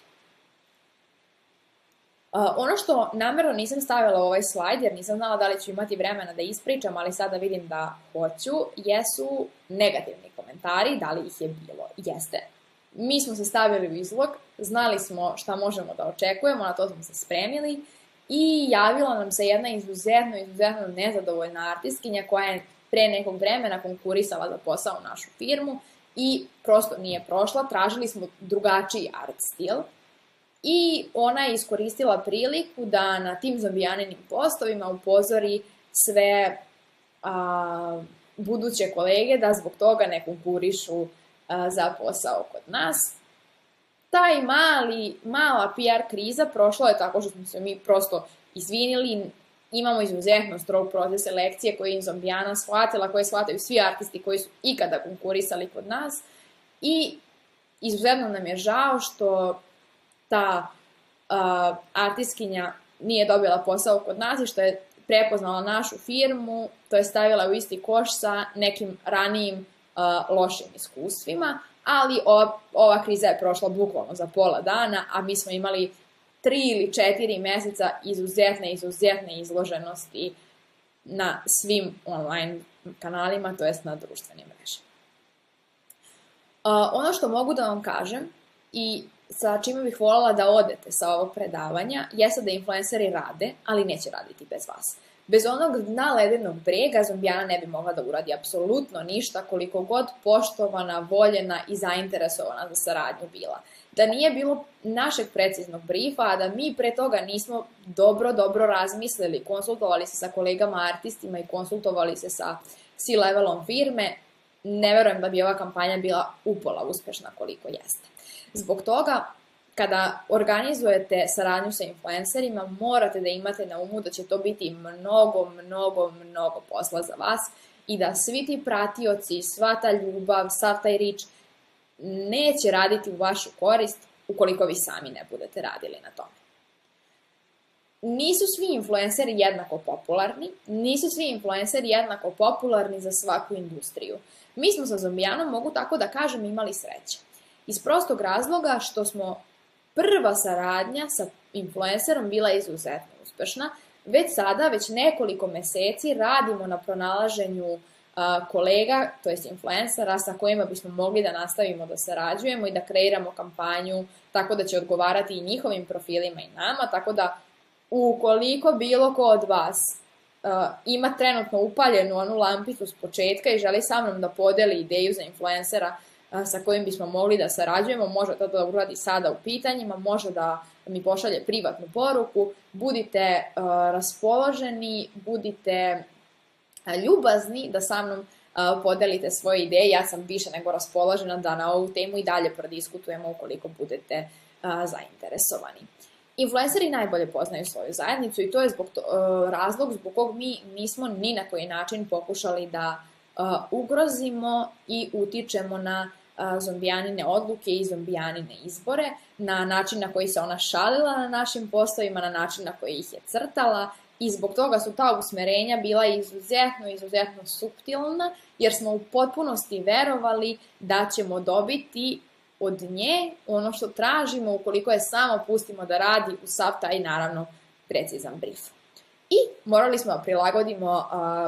A, ono što namjerno nisam stavila u ovaj slajd, jer nisam znala da li ću imati vremena da ispričam, ali sada vidim da hoću, jesu negativni komentari, da li ih je bilo. Jeste. Mi smo se stavili u izlog, znali smo šta možemo da očekujemo, na to smo se spremili i javila nam se jedna izuzetno, izuzetno nezadovoljna artistkinja koja je pre nekog vremena konkurisala za posao u našu firmu i prosto nije prošla, tražili smo drugačiji art stil i ona je iskoristila priliku da na tim Zombijaninim postovima upozori sve a, buduće kolege da zbog toga ne konkurišu za posao kod nas. Taj mali, mala P R kriza prošla je tako što smo se mi prosto izvinili, imamo izuzetno strog proces selekcije koji je Zombijana shvatila, koje shvataju svi artisti koji su ikada konkurisali kod nas i izuzetno nam je žao što ta uh, artistkinja nije dobila posao kod nas i što je prepoznala našu firmu, to je stavila u isti koš sa nekim ranijim Uh, lošim iskustvima, ali ova, ova kriza je prošla bukvalno za pola dana, a mi smo imali tri ili četiri meseca izuzetne, izuzetne izloženosti na svim online kanalima, to jest na društvenim mrežama. Uh, ono što mogu da vam kažem i sa čime bih voljela da odete sa ovog predavanja, jeste da influenceri rade, ali neće raditi bez vas. Bez onog dna ledenog brega Zombijana ne bi mogla da uradi apsolutno ništa koliko god poštovana, voljena i zainteresovana za saradnju bila. Da nije bilo našeg preciznog brifa, a da mi pre toga nismo dobro, dobro razmislili, konsultovali se sa kolegama artistima i konsultovali se sa C-levelom firme, ne verujem da bi ova kampanja bila upola uspešna koliko jeste. Zbog toga, kada organizujete saradnju sa influencerima, morate da imate na umu da će to biti mnogo, mnogo, mnogo posla za vas i da svi ti pratioci, sva ta ljubav, sav taj rič neće raditi u vašu korist ukoliko vi sami ne budete radili na tome. Nisu svi influenceri jednako popularni, nisu svi influenceri jednako popularni za svaku industriju. Mi smo sa Zombijanom, mogu tako da kažem, imali sreće. Iz prostog razloga što smo prva saradnja sa influencerom bila izuzetno uspešna. Već sada, već nekoliko meseci radimo na pronalaženju uh, kolega, to jest influencera sa kojima bismo mogli da nastavimo da sarađujemo i da kreiramo kampanju tako da će odgovarati i njihovim profilima i nama, tako da ukoliko bilo ko od vas uh, ima trenutno upaljenu onu lampicu s početka i želi sa mnom da podeli ideju za influencera sa kojim bismo mogli da sarađujemo, može to da uradi sada u pitanjima, može da mi pošalje privatnu poruku, budite uh, raspoloženi, budite uh, ljubazni da sa mnom uh, podelite svoje ideje. Ja sam više nego raspoložena da na ovu temu i dalje prodiskutujemo ukoliko budete uh, zainteresovani. Influenceri najbolje poznaju svoju zajednicu i to je zbog to, uh, razlog zbog kog mi nismo ni na koji način pokušali da uh, ugrozimo i utičemo na Zombijanine odluke i Zombijanine izbore, na način na koji se ona šalila na našim postovima, na način na koji ih je crtala i zbog toga su ta usmerenja bila izuzetno, izuzetno suptilna, jer smo u potpunosti verovali da ćemo dobiti od nje ono što tražimo ukoliko je samo pustimo da radi u sav taj, naravno, precizan brief. I morali smo da prilagodimo a,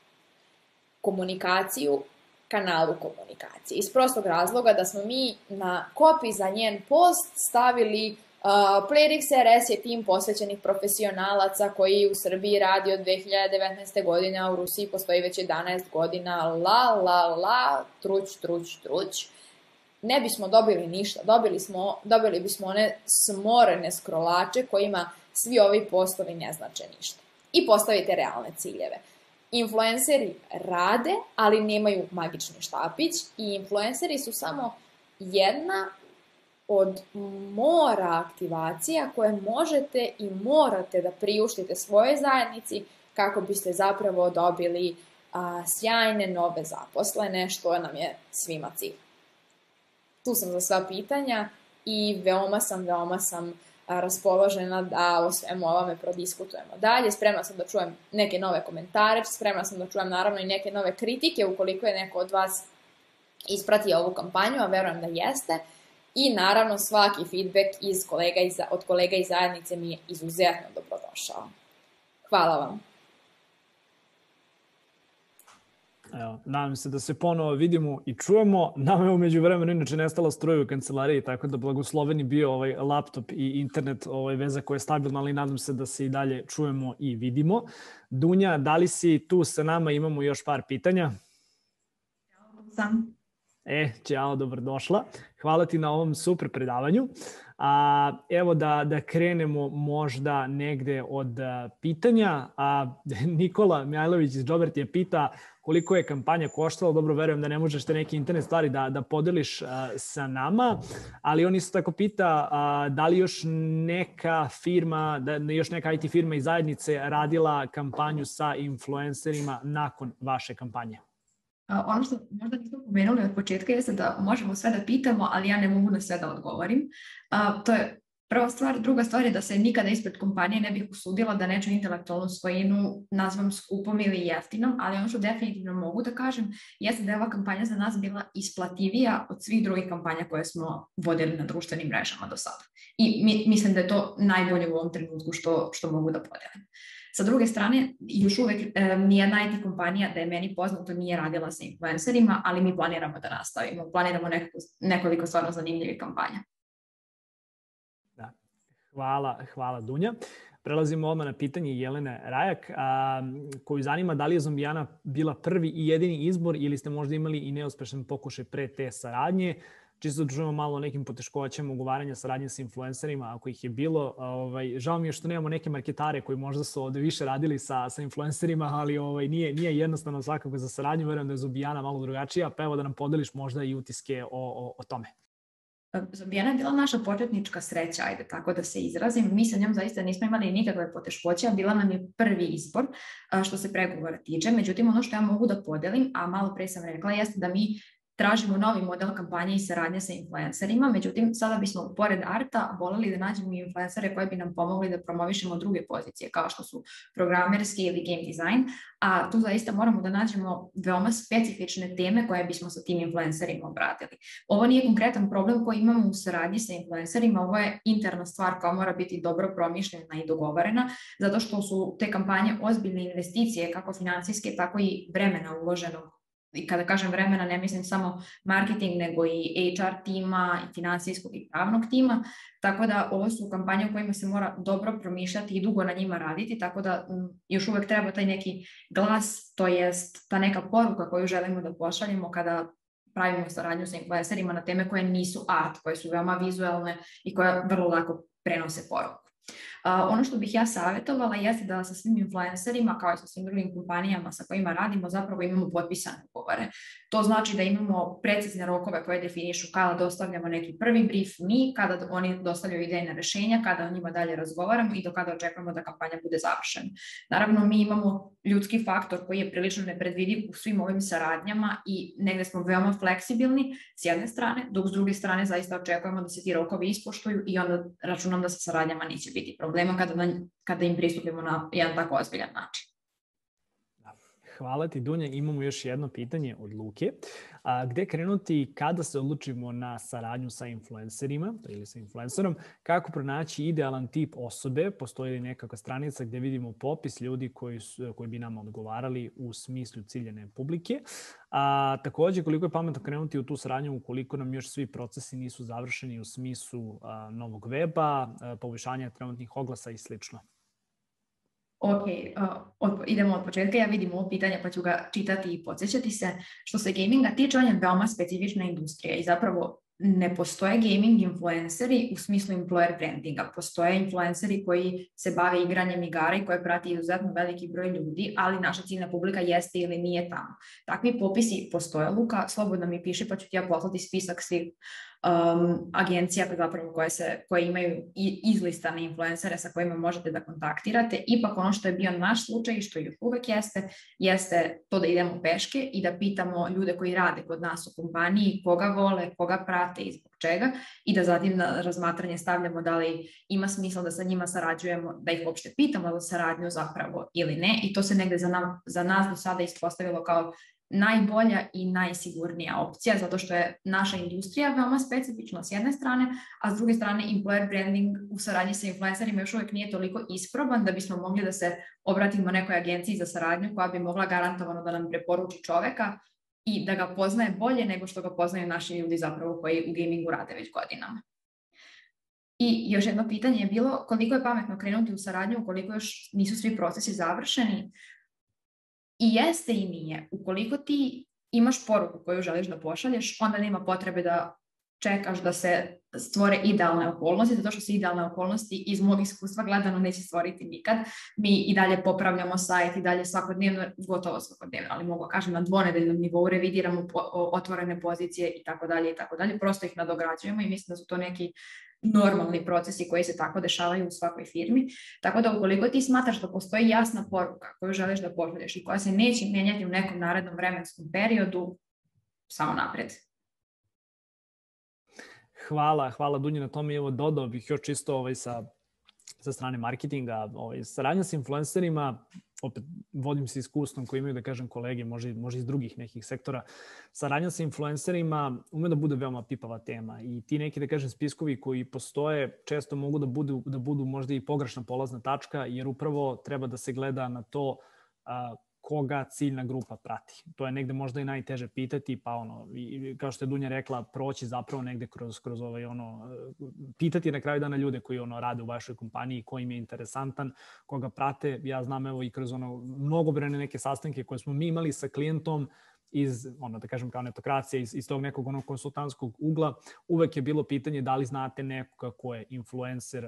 komunikaciju kanalu komunikacije. Iz prostog razloga da smo mi na kopiji za njen post stavili uh, Playrix R S je tim posvećenih profesionalaca koji u Srbiji radi od dve hiljade devetnaeste. godine, a u Rusiji postoji već jedanaest godina, la, la, la, truć, truć, truć. Ne bismo dobili ništa, dobili, smo, dobili bismo one smorene scrollače kojima svi ovi postovi ne znače ništa. I postavite realne ciljeve. Influenceri rade, ali nemaju magični štapić i influenceri su samo jedna od mora aktivacija koje možete i morate da priuštite svojoj zajednici kako biste zapravo dobili a, sjajne nove zaposlene, što nam je svima cilj. Tu sam za sva pitanja i veoma sam, veoma sam raspoložena da o svemu ovome prodiskutujemo dalje. Spremna sam da čujem neke nove komentare, spremna sam da čujem naravno i neke nove kritike ukoliko je neko od vas ispratio ovu kampanju, a verujem da jeste. I naravno svaki feedback iz kolega iz, od kolega iz zajednice mi je izuzetno dobrodošao. Hvala vam. Evo, nadam se da se ponovo vidimo i čujemo. Nama je umeđu vremenu inače nestala struja u kancelariji, tako da blagosloveni bio ovaj laptop i internet, ovaj veza koja je stabilna, ali nadam se da se i dalje čujemo i vidimo. Dunja, da li si tu sa nama? Imamo još par pitanja. Sam. E, ćao, dobrodošla. Hvala ti na ovom super predavanju. A, evo da, da krenemo možda negde od a, pitanja. A, Nikola Mjajlović iz Džobert je pita koliko je kampanja koštala. Dobro, verujem da ne možeš te neke internet stvari da, da podeliš a, sa nama, ali on isto tako pita a, da li još neka firma, da još neka I T firma iz zajednice radila kampanju sa influencerima nakon vaše kampanje. Ono što možda nismo pomenuli od početka jeste da možemo sve da pitamo, ali ja ne mogu na sve da odgovorim. To je prva stvar. Druga stvar je da se nikada ispred kompanije ne bih usudila da neču intelektualnu svojinu nazvam skupom ili jeftinom, ali ono što definitivno mogu da kažem jeste da je ova kampanja za nas bila isplativija od svih drugih kampanja koje smo vodili na društvenim mrežama do sada. I mi, mislim da je to najbolje u ovom trenutku što, što mogu da podelim. Sa druge strane, još uvek e, nijedna I T kompanija da je meni poznato nije radila sa influencerima, ali mi planiramo da nastavimo. Planiramo nekako, nekoliko stvarno zanimljivih kampanja. Da. Hvala, hvala Dunja. Prelazimo odmah na pitanje Jelene Rajak, a, koju zanima da li je Zombijana bila prvi i jedini izbor ili ste možda imali i neuspešan pokušaj pre te saradnje. Čisto da čujemo malo o nekim poteškoćama ugovaranja saradnje sa influencerima, ako ih je bilo. Ovaj, žao mi je što nemamo neke marketare koji možda su ovde više radili sa, sa influencerima, ali ovaj, nije, nije jednostavno svakako za saradnju. Verujem da je Zombijana malo drugačija, pa evo da nam podeliš možda i utiske o, o, o tome. Zombijana je bila naša početnička sreća, ajde tako da se izrazim. Mi sa njom zaista nismo imali nikakve poteškoće, a bila nam je prvi izbor što se pregovora tiče. Međutim, ono što ja mogu da podelim, a malo pre sam rekla, jeste da mi tražimo novi model kampanje i saradnje sa influencerima, međutim, sada bismo pored arta voleli da nađemo i influencere koji bi nam pomogli da promovišemo druge pozicije, kao što su programerski ili game design, a tu zaista moramo da nađemo veoma specifične teme koje bismo sa tim influencerima obradili. Ovo nije konkretan problem koji imamo u saradnji sa influencerima, ovo je interna stvar koja mora biti dobro promišljena i dogovorena, zato što su te kampanje ozbiljne investicije, kako finansijske, tako i vremena uloženog. I kada kažem vremena, ne mislim samo marketing, nego i H R tima, i finansijskog i pravnog tima, tako da ovo su kampanje u kojima se mora dobro promišljati i dugo na njima raditi, tako da um, još uvek treba taj neki glas, to jest ta neka poruka koju želimo da pošaljemo kada pravimo saradnju sa influencerima na teme koje nisu art, koje su veoma vizualne i koje vrlo lako prenose poruku. Uh, ono što bih ja savjetovala jeste da sa svim influencerima, kao i sa svim drugim kompanijama sa kojima radimo, zapravo imamo potpisane ugovore. To znači da imamo precizne rokove koje definišu kada dostavljamo neki prvi brief mi, kada oni dostavljaju idejne rešenja, kada o njima dalje razgovaramo i do kada očekujemo da kampanja bude završena. Naravno, mi imamo ljudski faktor koji je prilično nepredvidiv u svim ovim saradnjama i negde smo veoma fleksibilni s jedne strane, dok s druge strane zaista očekujemo da se ti rokovi ispoštuju i onda računam da sa saradnjama neće biti problema kada, kada im pristupimo na jedan tako ozbiljan način. Hvala ti, Dunja. Imamo još jedno pitanje od Luke. A, gde krenuti kada se odlučimo na saradnju sa influencerima ili sa influencerom? Kako pronaći idealan tip osobe? Postoji li nekakva stranica gde vidimo popis ljudi koji, su, koji bi nam odgovarali u smislu ciljane publike? A, takođe, koliko je pametno krenuti u tu saradnju ukoliko nam još svi procesi nisu završeni u smislu a, novog weba, a, poboljšanja trenutnih oglasa i slično? Ok, uh, od, idemo od početka, ja vidim ovo pitanje pa ću ga čitati i podsjećati se. Što se gaminga tiče, on je veoma specifična industrija i zapravo ne postoje gaming influenceri u smislu employer brandinga. Postoje influenceri koji se bave igranjem igara i koje prati izuzetno veliki broj ljudi, ali naša ciljna publika jeste ili nije tamo. Takvi popisi postoje, Luka, slobodno mi piši pa ću ti ja poslati spisak svih um, agencija zapravo koje, se, koje imaju izlistane influencere sa kojima možete da kontaktirate. Ipak ono što je bio naš slučaj i što još uvek jeste, jeste to da idemo peške i da pitamo ljude koji rade kod nas u kompaniji koga vole, koga prate i zbog čega i da zatim na razmatranje stavljamo da li ima smisla da sa njima sarađujemo, da ih uopšte pitamo za saradnju zapravo ili ne i to se negde za, nam, za nas do sada ispostavilo kao najbolja i najsigurnija opcija, zato što je naša industrija veoma specifična s jedne strane, a s druge strane employer branding u saradnji sa influencerima još uvek nije toliko isproban da bismo mogli da se obratimo nekoj agenciji za saradnju koja bi mogla garantovano da nam preporuči čoveka i da ga poznaje bolje nego što ga poznaju naši ljudi zapravo koji u gamingu rade već godinama. I još jedno pitanje je bilo koliko je pametno krenuti u saradnju ukoliko još nisu svi procesi završeni. I jeste i nije. Ukoliko ti imaš poruku koju želiš da pošalješ, onda nema potrebe da čekaš da se stvore idealne okolnosti, zato što se idealne okolnosti iz mog iskustva gledano neće stvoriti nikad. Mi i dalje popravljamo sajt i dalje svakodnevno, gotovo svakodnevno, ali mogu kažem na dvonedeljnom nivou revidiramo po, otvorene pozicije i tako dalje i tako dalje. Prosto ih nadograđujemo i mislim da su to neki normalni procesi koji se tako dešavaju u svakoj firmi. Tako da ukoliko ti smatraš da postoji jasna poruka koju želiš da pošalješ i koja se neće menjati u nekom narednom vremenskom periodu, samo napred. Hvala, hvala Dunja na tome i evo dodao bih još čisto ovaj sa, sa strane marketinga, ovaj, saradnja sa influencerima, opet vodim se iskustvom koji imaju da kažem kolege, može, može iz drugih nekih sektora, saradnja sa influencerima ume da bude veoma pipava tema i ti neki da kažem spiskovi koji postoje često mogu da budu, da budu možda i pogrešna polazna tačka jer upravo treba da se gleda na to a, koga ciljna grupa prati. To je negde možda i najteže pitati, pa ono, i, kao što je Dunja rekla, proći zapravo negde kroz, kroz ovaj, ono, pitati na kraju dana ljude koji ono, rade u vašoj kompaniji, koji im je interesantan, koga prate. Ja znam evo i kroz ono, mnogobrojne neke sastanke koje smo mi imali sa klijentom, iz, ono, da kažem, kao netokracija, iz, iz tog nekog onog konsultantskog ugla, uvek je bilo pitanje da li znate nekoga ko je influencer uh,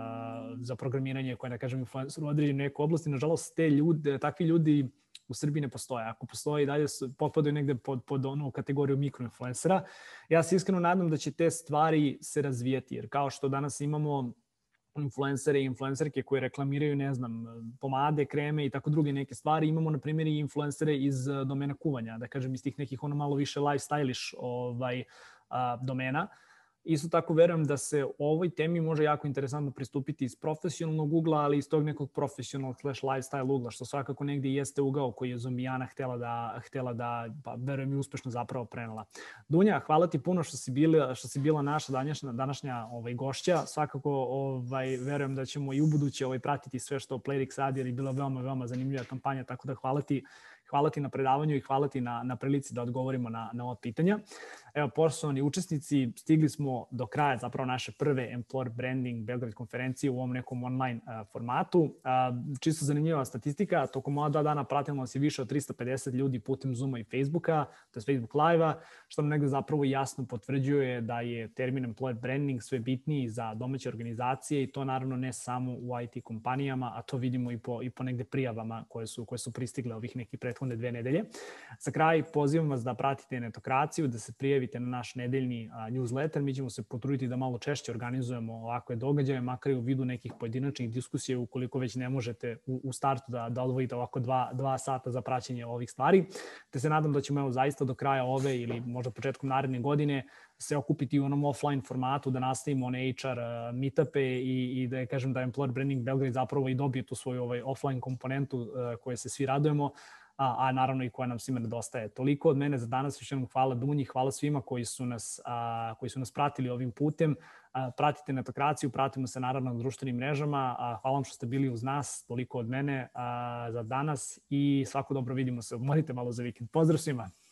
za programiranje, ko je, da kažem, influencer u određenoj nekoj oblasti. Nažalost, te ljude, takvi ljudi u Srbiji ne postoje. Ako postoje i dalje potpadaju negde pod, pod onu kategoriju mikroinfluencera. Ja se iskreno nadam da će te stvari se razvijati, jer kao što danas imamo influencere i influencerke koji reklamiraju, ne znam, pomade, kreme i tako druge neke stvari. Imamo, na primjer, i influencere iz domena kuvanja, da kažem, iz tih nekih ono malo više lifestyle-ish ovaj, a, domena. Isto tako verujem da se ovoj temi može jako interesantno pristupiti iz profesionalnog ugla, ali iz tog nekog profesionalnog slash lifestyle ugla, što svakako negdje jeste ugao koji je Zombijana htjela da, htjela da pa, verujem i uspešno zapravo prenela. Dunja, hvala ti puno što si bila, što si bila naša današnja, današnja ovaj, gošća. Svakako ovaj, verujem da ćemo i u buduće ovaj, pratiti sve što Playrix radi, jer je bila veoma, veoma zanimljiva kampanja, tako da hvala ti. Hvala ti na predavanju i hvala ti na, na prilici da odgovorimo na, na ova pitanja. Evo, poštovani učesnici, stigli smo do kraja zapravo naše prve Employer Branding Belgrade konferencije u ovom nekom online uh, formatu. Uh, čisto zanimljiva statistika, tokom ova dva dana pratilo nas je više od trista pedeset ljudi putem Zooma i Facebooka, to je Facebook Live-a, što nam negde zapravo jasno potvrđuje da je termin Employer Branding sve bitniji za domaće organizacije i to naravno ne samo u I T kompanijama, a to vidimo i po, i po negde prijavama koje su, koje su pristigle ovih nekih prethodne dve nedelje. Za kraj pozivam vas da pratite netokraciju, da se prijavite na naš nedeljni a, newsletter. Mi ćemo se potruditi da malo češće organizujemo ovakve događaje, makar i u vidu nekih pojedinačnih diskusija, ukoliko već ne možete u, u startu da, da odvojite ovako dva, dva sata za praćenje ovih stvari. Te se nadam da ćemo evo, zaista do kraja ove ili možda početkom naredne godine se okupiti u onom offline formatu, da nastavimo one H R uh, meetupe i, i da je, kažem, da Employer Branding Belgrade zapravo i dobije tu svoju ovaj, offline komponentu uh, koje se svi radujemo. A, a naravno i koja nam svima nedostaje. Toliko od mene za danas, još jednom hvala Dunji, hvala svima koji su nas, a, koji su nas pratili ovim putem. A, pratite netokraciju, pratimo se naravno na društvenim mrežama. A, hvala vam što ste bili uz nas, toliko od mene a, za danas i svako dobro, vidimo se. Odmorite malo za vikend. Pozdrav svima!